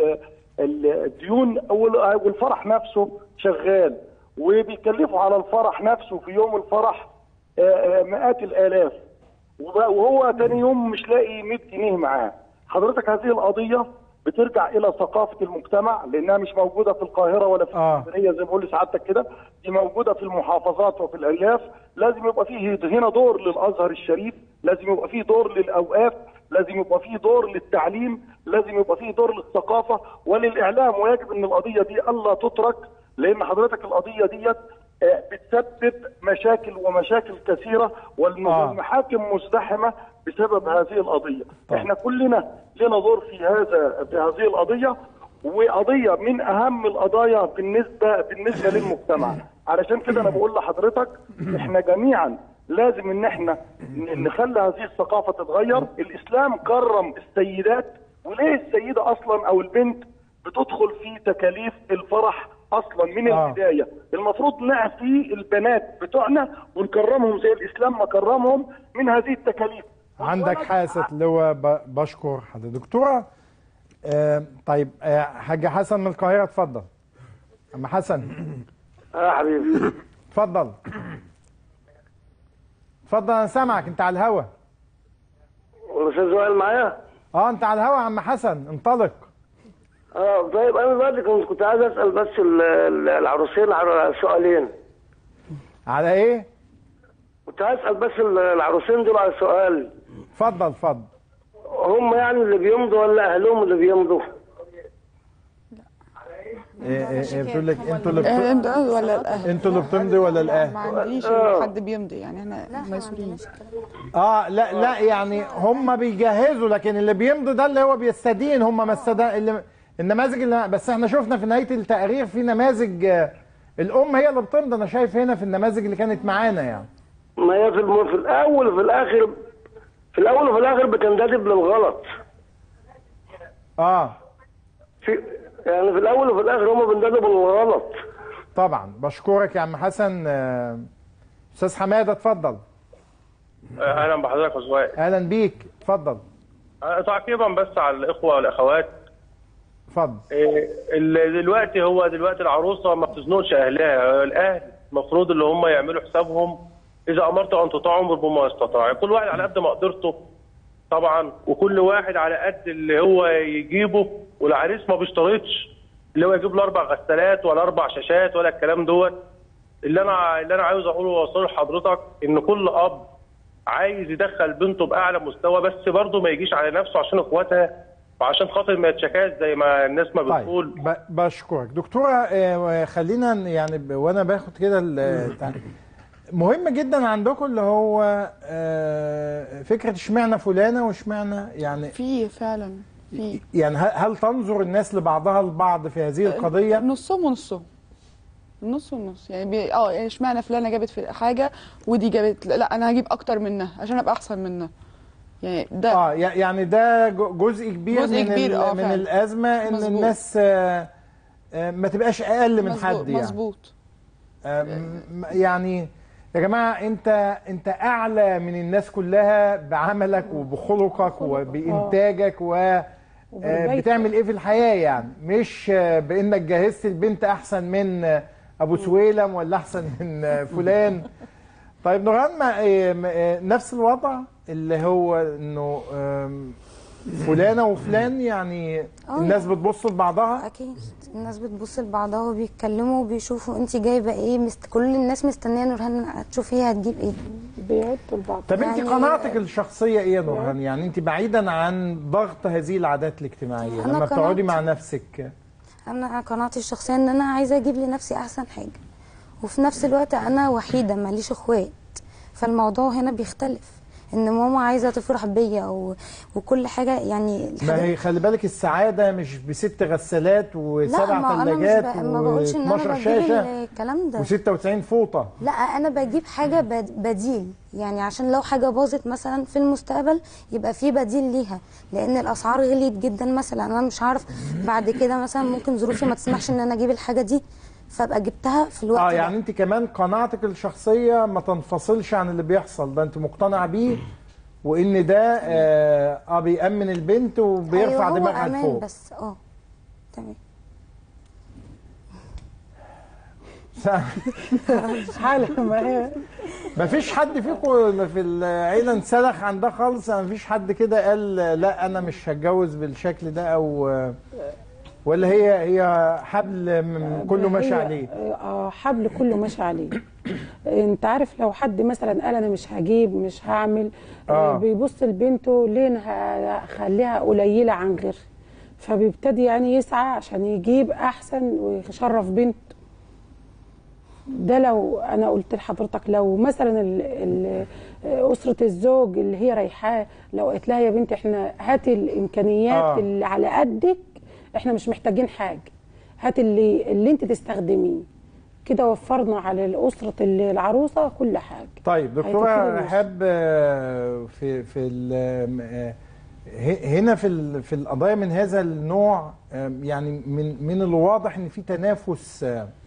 [SPEAKER 3] الديون والفرح نفسه شغال، وبيكلفوا على الفرح نفسه في يوم الفرح مئات الالاف، وهو تاني يوم مش لاقي 100 جنيه معاه. حضرتك هذه القضيه بترجع الى ثقافه المجتمع، لانها مش موجوده في القاهره ولا في اسكندريه زي ما بقول لسعادتك كده، دي موجوده في المحافظات وفي الارياف. لازم يبقى فيه هنا دور للازهر الشريف، لازم يبقى فيه دور للاوقاف، لازم يبقى فيه دور للتعليم، لازم يبقى فيه دور للثقافه وللاعلام، ويجب ان القضيه دي الا تترك، لان حضرتك القضيه ديت بتسبب مشاكل كثيره والمحاكم مزدحمه بسبب هذه القضيه. احنا كلنا لنا دور في هذه القضيه، وقضيه من اهم القضايا بالنسبه للمجتمع. علشان كده انا بقول لحضرتك احنا جميعا لازم ان احنا نخلي هذه الثقافه تتغير. الاسلام كرم السيدات، وليه السيده اصلا او البنت بتدخل في تكاليف الفرح اصلا من البدايه؟ المفروض نعفي البنات بتوعنا ونكرمهم زي الاسلام ما كرمهم من هذه التكاليف.
[SPEAKER 1] عندك حاسة لواء. بشكر حضرتك دكتوره. طيب حاج حسن من القاهره اتفضل. اما حسن.
[SPEAKER 4] حبيبي
[SPEAKER 1] اتفضل انا سامعك، انت على الهوا.
[SPEAKER 4] الاستاذ وائل معايا؟
[SPEAKER 1] انت على الهوا يا عم حسن، انطلق.
[SPEAKER 4] طيب انا دلوقتي كنت عايز اسال بس العروسين على سؤالين.
[SPEAKER 1] على ايه؟
[SPEAKER 4] كنت عايز اسال بس العروسين دول على سؤال.
[SPEAKER 1] اتفضل.
[SPEAKER 4] هم يعني اللي بيمضوا ولا اهلهم اللي بيمضوا؟
[SPEAKER 1] بتقول لك انتوا اللي
[SPEAKER 6] ولا الاهل؟
[SPEAKER 1] انتوا اللي بتمضي ولا الاهل؟
[SPEAKER 6] ما عنديش حد بيمضي، يعني احنا مسؤولين.
[SPEAKER 1] لا يعني هم بيجهزوا، لكن اللي بيمضي ده اللي هو بيستدين. هم النماذج اللي بس احنا شفنا في نهايه التقرير في نماذج الام هي اللي بتمضي. انا شايف هنا في النماذج اللي كانت معانا يعني.
[SPEAKER 4] ما هي في الاول وفي الاخر بتندرب للغلط. يعني في الاول وفي الاخر هم بيندربوا للغلط.
[SPEAKER 1] طبعا. بشكرك يا عم حسن. استاذ حماده اتفضل.
[SPEAKER 9] اهلا بحضرتك يا زوائل.
[SPEAKER 1] اهلا بيك، اتفضل.
[SPEAKER 9] تعقيبا بس على الاخوه والاخوات.
[SPEAKER 1] اتفضل.
[SPEAKER 9] دلوقتي العروسه ما بتزنقش اهلها، الاهل المفروض اللي هم يعملوا حسابهم، اذا امرت ان تطاعوا بما استطاع، كل واحد على قد مقدرته طبعا، وكل واحد على قد اللي هو يجيبه، والعريس ما بيشترطش اللي هو يجيب له 4 غسالات ولا 4 شاشات ولا الكلام دوت. اللي انا عاوز اقوله واوصله لحضرتك ان كل اب عايز يدخل بنته باعلى مستوى، بس برضه ما يجيش على نفسه عشان اخواتها وعشان خاطر ما يتشكاش زي ما الناس ما بتقول.
[SPEAKER 1] طيب بشكرك دكتوره. خلينا يعني وانا باخد كده مهم جدا عندكم اللي هو فكره اشمعنى فلانه واشمعنى يعني
[SPEAKER 6] في فعلا في
[SPEAKER 1] يعني هل تنظر الناس لبعضها البعض في هذه القضيه؟
[SPEAKER 6] نصهم ونصهم، النص والنص يعني يعني اشمعنى فلانه جابت في حاجه ودي جابت، لا انا هجيب اكتر منها عشان ابقى احسن منها. يعني ده
[SPEAKER 1] يعني ده جزء كبير من الازمه ان مزبوط. الناس ما تبقاش اقل من حد يعني.
[SPEAKER 6] مظبوط.
[SPEAKER 1] يعني يا جماعه انت اعلى من الناس كلها بعملك وبخلقك وبانتاجك بتعمل ايه في الحياه، يعني مش بانك جهزت البنت احسن من ابو سويلم ولا احسن من فلان. طيب نورهان، نفس الوضع اللي هو انه فلانه وفلان يعني الناس بتبص لبعضها؟
[SPEAKER 16] اكيد الناس بتبص لبعضها وبيتكلموا وبيشوفوا انت جايبه ايه، كل الناس مستنيه نورهان هتشوف هي هتجيب ايه،
[SPEAKER 5] بيعدوا لبعض.
[SPEAKER 1] طب انت قناعتك الشخصيه ايه يا نورهان؟ يعني انت بعيدا عن ضغط هذه العادات الاجتماعيه لما بتقعدي مع نفسك.
[SPEAKER 16] انا قناعتي الشخصيه ان انا عايزه اجيب لنفسي احسن حاجه، وفي نفس الوقت انا وحيده ماليش اخوات، فالموضوع هنا بيختلف، ان ماما عايزه تفرح بيا وكل حاجه يعني.
[SPEAKER 1] ما هي خلي بالك السعاده مش ب6 غسالات و7 ثلاجات و12 شاشه
[SPEAKER 16] الكلام ده
[SPEAKER 1] و96 فوطه.
[SPEAKER 16] لا انا بجيب حاجه بديل، يعني عشان لو حاجه باظت مثلا في المستقبل يبقى في بديل ليها، لان الاسعار غليت جدا مثلا، انا مش عارف بعد كده مثلا ممكن ظروفي ما تسمحش ان انا اجيب الحاجه دي، فابقى جبتها في الوقت
[SPEAKER 1] يعني انت كمان قناعتك الشخصيه ما تنفصلش عن اللي بيحصل ده، انت مقتنعه بيه وان ده بيأمن البنت وبيرفع دماغها لفوق.
[SPEAKER 16] بس تمام.
[SPEAKER 5] حالة معايا.
[SPEAKER 1] ما فيش حد فيكم في العيله انسلخ عن ده خالص؟ ما فيش حد كده قال لا انا مش هتجوز بالشكل ده، او ولا هي حبل كله ماشي عليه؟
[SPEAKER 5] حبل كله ماشي عليه. انت عارف لو حد مثلا قال انا مش هجيب مش هعمل، بيبص لبنته ليه انا هخليها قليله عن غيرها، فبيبتدي يعني يسعى عشان يجيب احسن ويشرف بنته. ده لو انا قلت لحضرتك لو مثلا اسره الزوج اللي هي رايحاه لو قالت لها يا بنتي احنا هاتي الامكانيات اللي على قدك، احنا مش محتاجين حاجه، هات اللي انت تستخدميه، كده وفرنا على الاسره العروسه كل حاجه.
[SPEAKER 1] طيب دكتوره رحاب، هنا في القضايا من هذا النوع يعني من الواضح ان في تنافس،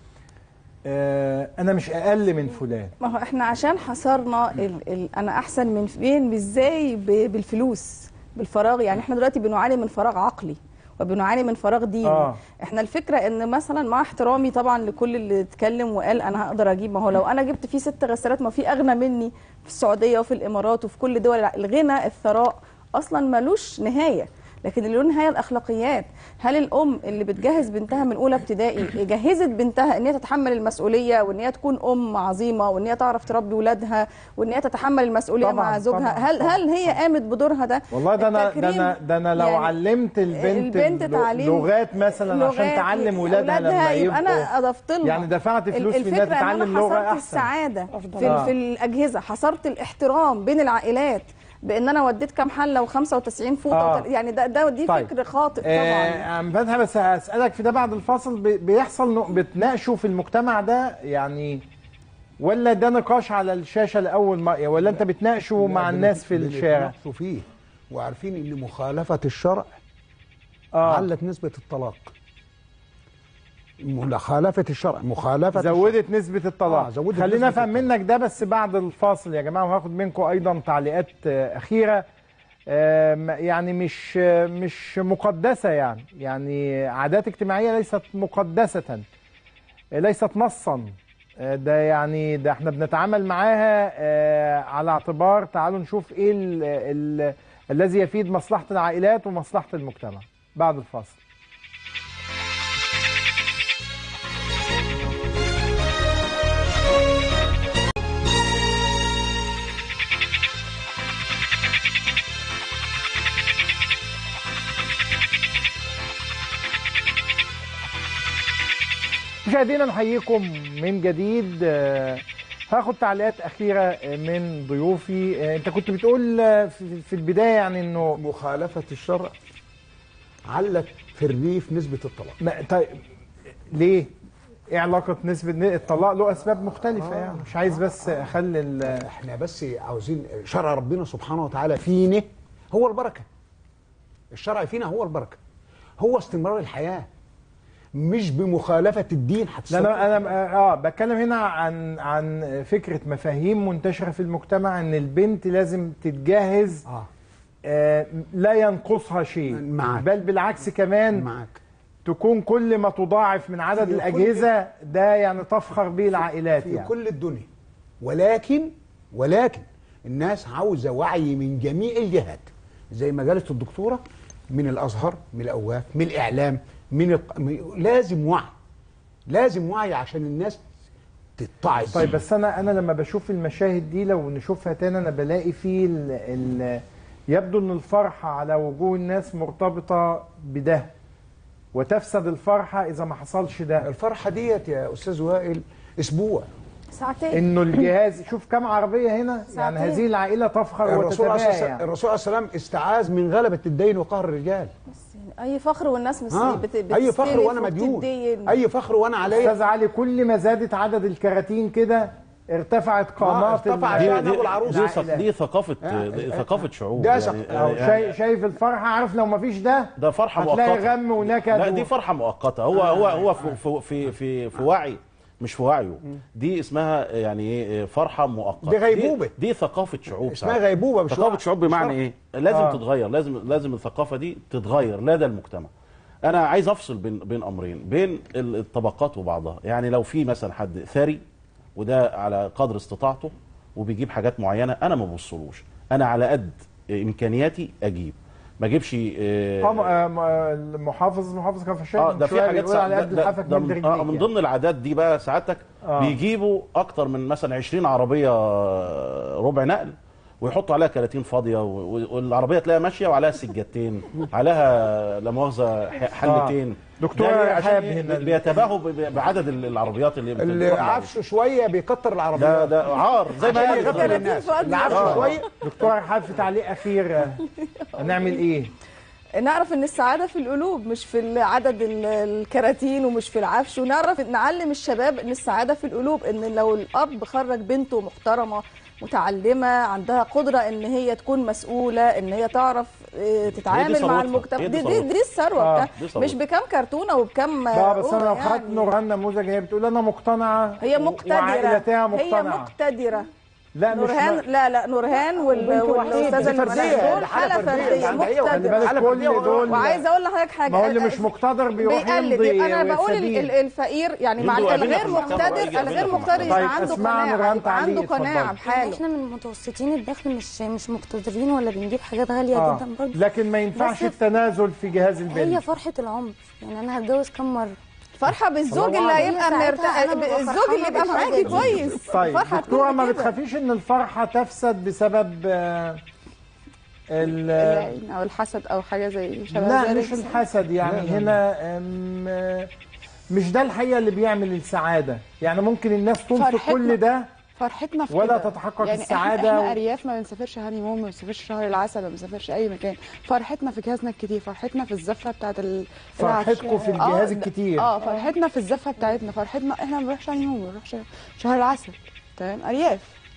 [SPEAKER 1] انا مش اقل من فلان.
[SPEAKER 7] ما هو احنا عشان حصرنا انا احسن من فين مش زي بالفلوس بالفراغ، يعني احنا دلوقتي بنعاني من فراغ عقلي وبنعاني من فراغ ديني. احنا الفكره ان مثلا مع احترامي طبعا لكل اللي اتكلم وقال انا هقدر اجيب، ما هو لو انا جبت فيه 6 غسالات ما في اغنى مني في السعوديه وفي الامارات وفي كل دول الغنى الثراء اصلا ملوش نهايه، لكن اللي له نهايه الاخلاقيات. هل الام اللي بتجهز بنتها من اولى ابتدائي جهزت بنتها ان هي تتحمل المسؤوليه وان هي تكون ام عظيمه وان هي تعرف تربي ولادها وان هي تتحمل المسؤوليه طبعًا مع زوجها؟ طبعًا هل هي قامت بدورها ده؟
[SPEAKER 1] والله ده انا لو يعني علمت البنت لغات مثلا عشان تعلم ولادها لما يبقوا،
[SPEAKER 7] انا اضفت لها
[SPEAKER 1] يعني دفعت فلوس في انها تتعلم لغه احسن.
[SPEAKER 7] السعاده في الاجهزه، حصرت الاحترام بين العائلات بان انا وديت كام حله و95 فوطه يعني دي طيب. فكر خاطئ طبعا.
[SPEAKER 1] فتحي بس هسالك في ده بعد الفاصل، بيحصل بتناقشوا في المجتمع ده يعني، ولا ده نقاش على الشاشه لاول مره، ولا انت بتناقشوا مع الناس في الشارع؟
[SPEAKER 23] بنتناقشوا فيه وعارفين ان مخالفه الشرع علت نسبه الطلاق، مخالفه الشرع، مخالفه
[SPEAKER 1] زودت نسبه الطلاق.
[SPEAKER 23] زودت
[SPEAKER 1] خلينا
[SPEAKER 23] نسبة
[SPEAKER 1] افهم منك ده بس بعد الفاصل يا جماعه، وهاخد منكم ايضا تعليقات اخيره. يعني مش مقدسه، يعني عادات اجتماعيه ليست مقدسه، ليست نصا. ده احنا بنتعامل معاها على اعتبار تعالوا نشوف ايه الذي يفيد مصلحه العائلات ومصلحه المجتمع. بعد الفاصل. مشاهدينا نحييكم من جديد. هاخد تعليقات أخيرة من ضيوفي. أنت كنت بتقول في البداية يعني إنه
[SPEAKER 23] مخالفة الشرع علت في الريف نسبة الطلاق.
[SPEAKER 1] طيب ليه؟ إيه علاقة نسبة الطلاق؟ له أسباب مختلفة يعني مش عايز بس أخلي
[SPEAKER 23] إحنا بس عاوزين شرع ربنا سبحانه وتعالى فينا هو البركة. الشرع فينا هو البركة، هو استمرار الحياة، مش بمخالفة الدين.
[SPEAKER 1] لا انا بتكلم هنا عن فكرة مفاهيم منتشرة في المجتمع ان البنت لازم تتجهز لا ينقصها شيء
[SPEAKER 23] معك.
[SPEAKER 1] بل بالعكس كمان
[SPEAKER 23] معك.
[SPEAKER 1] تكون كل ما تضاعف من عدد الأجهزة ده يعني تفخر به العائلات
[SPEAKER 23] في
[SPEAKER 1] يعني.
[SPEAKER 23] كل الدنيا. ولكن الناس عاوزة وعي من جميع الجهات زي ما قالت الدكتورة، من الأزهر، من الأوقاف، من الإعلام، لازم وعي عشان الناس تتعظ.
[SPEAKER 1] طيب بس انا لما بشوف المشاهد دي لو نشوفها تاني انا بلاقي فيه يبدو ان الفرحة على وجوه الناس مرتبطة بده، وتفسد الفرحة اذا ما حصلش ده.
[SPEAKER 23] الفرحة ديت يا استاذ وائل اسبوع
[SPEAKER 7] ساعتين.
[SPEAKER 1] انه الجهاز شوف كم عربية هنا ساعتين. يعني هذه العائلة تفخر وتتباهى يعني.
[SPEAKER 23] الرسول عليه السلام استعاذ من غلبة الدين وقهر الرجال.
[SPEAKER 7] اي فخر والناس
[SPEAKER 23] اي فخر وانا مديون، اي فخر وانا عليا.
[SPEAKER 1] استاذ علي كل ما زادت عدد الكراتين كده ارتفعت قامات
[SPEAKER 10] دي ثقافه شعوب
[SPEAKER 23] يعني.
[SPEAKER 1] شايف الفرحه، عارف لو ما فيش ده
[SPEAKER 10] فرحه
[SPEAKER 1] هتلاقي
[SPEAKER 10] مؤقته،
[SPEAKER 1] غم ونكد.
[SPEAKER 10] لا دي فرحه مؤقته. هو في وعي مش في وعيه. دي اسمها يعني ايه فرحه مؤقته،
[SPEAKER 23] دي غيبوبه،
[SPEAKER 10] دي ثقافه شعوب
[SPEAKER 23] اسمها غيبوبه.
[SPEAKER 10] ثقافه شعوب بمعنى ايه؟ لازم تتغير، لازم الثقافه دي تتغير لدى المجتمع. انا عايز افصل بين امرين، بين الطبقات وبعضها. يعني لو في مثلا حد ثري وده على قدر استطاعته وبيجيب حاجات معينه، انا ما ببصلوش، انا على قد امكانياتي اجيب، ما اجيبش
[SPEAKER 1] محافظ كفشان
[SPEAKER 10] ده في حاجات
[SPEAKER 1] على قد لحافك
[SPEAKER 10] من ضمن العادات دي بقى سعادتك بيجيبوا اكتر من مثلا 20 عربيه ربع نقل ويحطوا عليها كراتين فاضيه، والعربيه تلاقيها ماشيه وعليها سجادتين، عليها لا مؤاخذه حلتين.
[SPEAKER 1] دكتور
[SPEAKER 10] عشان بيتباهوا بعدد العربيات
[SPEAKER 23] اللي عفش شويه بيكتر العربيات.
[SPEAKER 10] ده عار زي ما
[SPEAKER 23] يغفل الناس. اللي عفش شويه.
[SPEAKER 1] دكتور حاب في تعليق اخير هنعمل ايه؟
[SPEAKER 7] نعرف ان السعاده في القلوب مش في عدد الكراتين ومش في العفش، ونعرف نعلم الشباب ان السعاده في القلوب، ان لو الاب خرج بنته محترمه متعلمه عندها قدره ان هي تكون مسؤوله، ان هي تعرف تتعامل مع المجتمع، دي الثروه. مش بكم كرتونه وبكم
[SPEAKER 1] بس انا لو خدت نورهان نموذج هي بتقول انا مقتنعه،
[SPEAKER 7] هي مقتدره، هي مقتدره.
[SPEAKER 1] لا
[SPEAKER 7] نورهان لا نورهان والاستاذه اللي حاله فرديه وعايزه اقول لحضرتك حاجه،
[SPEAKER 1] ما هو اللي مش مقتدر بيروح يمضي.
[SPEAKER 7] انا بقول الفقير يعني مع الغير مقتدر، يبقى عنده قناعه بحاله.
[SPEAKER 16] احنا من متوسطين الدخل مش مقتدرين ولا بنجيب حاجات غاليه جدا برضه،
[SPEAKER 1] لكن ما ينفعش التنازل في جهاز البنت.
[SPEAKER 16] هي فرحه العمر، يعني انا هتجوز كم مره؟
[SPEAKER 7] فرحه بالزوج اللي هيبقى مرتاح، الزوج اللي يبقى معاكي كويس.
[SPEAKER 1] طيب دكتوره ما بتخافيش ان الفرحه تفسد بسبب
[SPEAKER 6] العين او الحسد او حاجه زي شبه
[SPEAKER 1] ذلك؟ لا مش الحسد يعني هنا مش ده الحقيقه اللي بيعمل السعاده. يعني ممكن الناس تنفق كل ده
[SPEAKER 6] فرحتنا في
[SPEAKER 1] ولا تتحقق
[SPEAKER 6] يعني
[SPEAKER 1] السعاده.
[SPEAKER 6] احنا ارياف ما بنسافرش هاني مون، ما بنسافرش شهر العسل، ما بنسافرش اي مكان. فرحتنا في جهازنا الكتير، فرحتنا في الزفه بتاعت
[SPEAKER 1] فرحتكم في الجهاز الكتير.
[SPEAKER 6] فرحتنا في الزفه بتاعتنا، فرحتنا احنا ما بنروحش هاني مون، ما بنروحش شهر العسل. تمام ارياف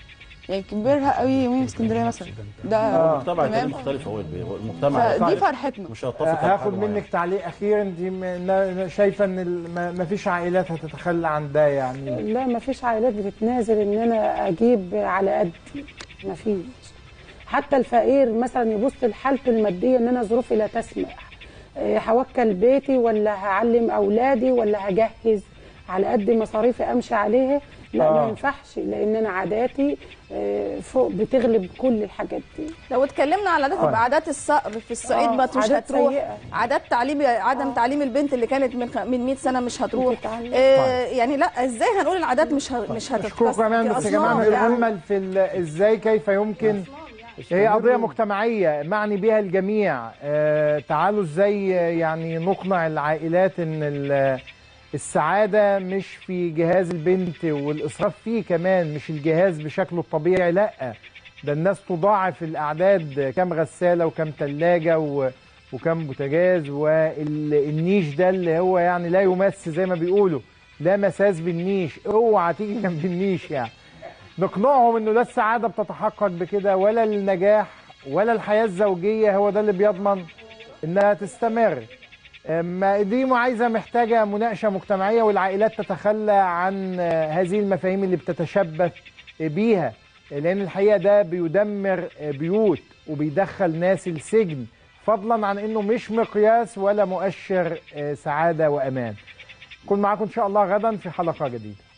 [SPEAKER 6] يعني كبرها قوي يومين في اسكندريه مثلا ده
[SPEAKER 10] طبعا تاني مختلف. هو المجتمع
[SPEAKER 6] دي فرحتنا.
[SPEAKER 10] مش هتفق.
[SPEAKER 1] هاخد منك تعليق اخير. انت شايفه ان ما فيش عائلات هتتخلى عن ده يعني؟
[SPEAKER 5] لا ما فيش عائلات بتتنازل ان انا اجيب على قدي، ما فيش. حتى الفقير مثلا يبص لحالته الماديه ان انا ظروفي لا تسمح، هوكل بيتي ولا هعلم اولادي ولا هجهز على قد مصاريفي امشي عليها. لا ما ينفعش، لان انا عاداتي فوق بتغلب كل الحاجات دي.
[SPEAKER 7] لو اتكلمنا على عادات يبقى عادات الصقر في الصعيد ما مش هتروح. عادات عدم تعليم البنت اللي كانت من 100 سنه مش هتروح. يعني لا ازاي هنقول العادات مش هتتكسر؟
[SPEAKER 1] اشكركم كمان. بس يا جماعه نتامل في ازاي كيف يمكن، هي قضيه مجتمعيه معني بها الجميع. تعالوا ازاي يعني نقنع العائلات ان السعادة مش في جهاز البنت والإسراف فيه كمان، مش الجهاز بشكله الطبيعي، لأ ده الناس تضاعف الأعداد، كم غسالة وكم تلاجة وكم بوتاجاز، والنيش ده اللي هو يعني لا يمس زي ما بيقولوا، لا مساس بالنيش، اوعى تيجي جنب النيش يعني. نقنعهم انه لا السعادة بتتحقق بكده، ولا النجاح ولا الحياة الزوجية هو ده اللي بيضمن انها تستمر. دي عايزة محتاجة مناقشة مجتمعية، والعائلات تتخلى عن هذه المفاهيم اللي بتتشبث بيها، لأن الحقيقة ده بيدمر بيوت وبيدخل ناس السجن، فضلا عن أنه مش مقياس ولا مؤشر سعادة وأمان. كن معاكم إن شاء الله غدا في حلقة جديدة.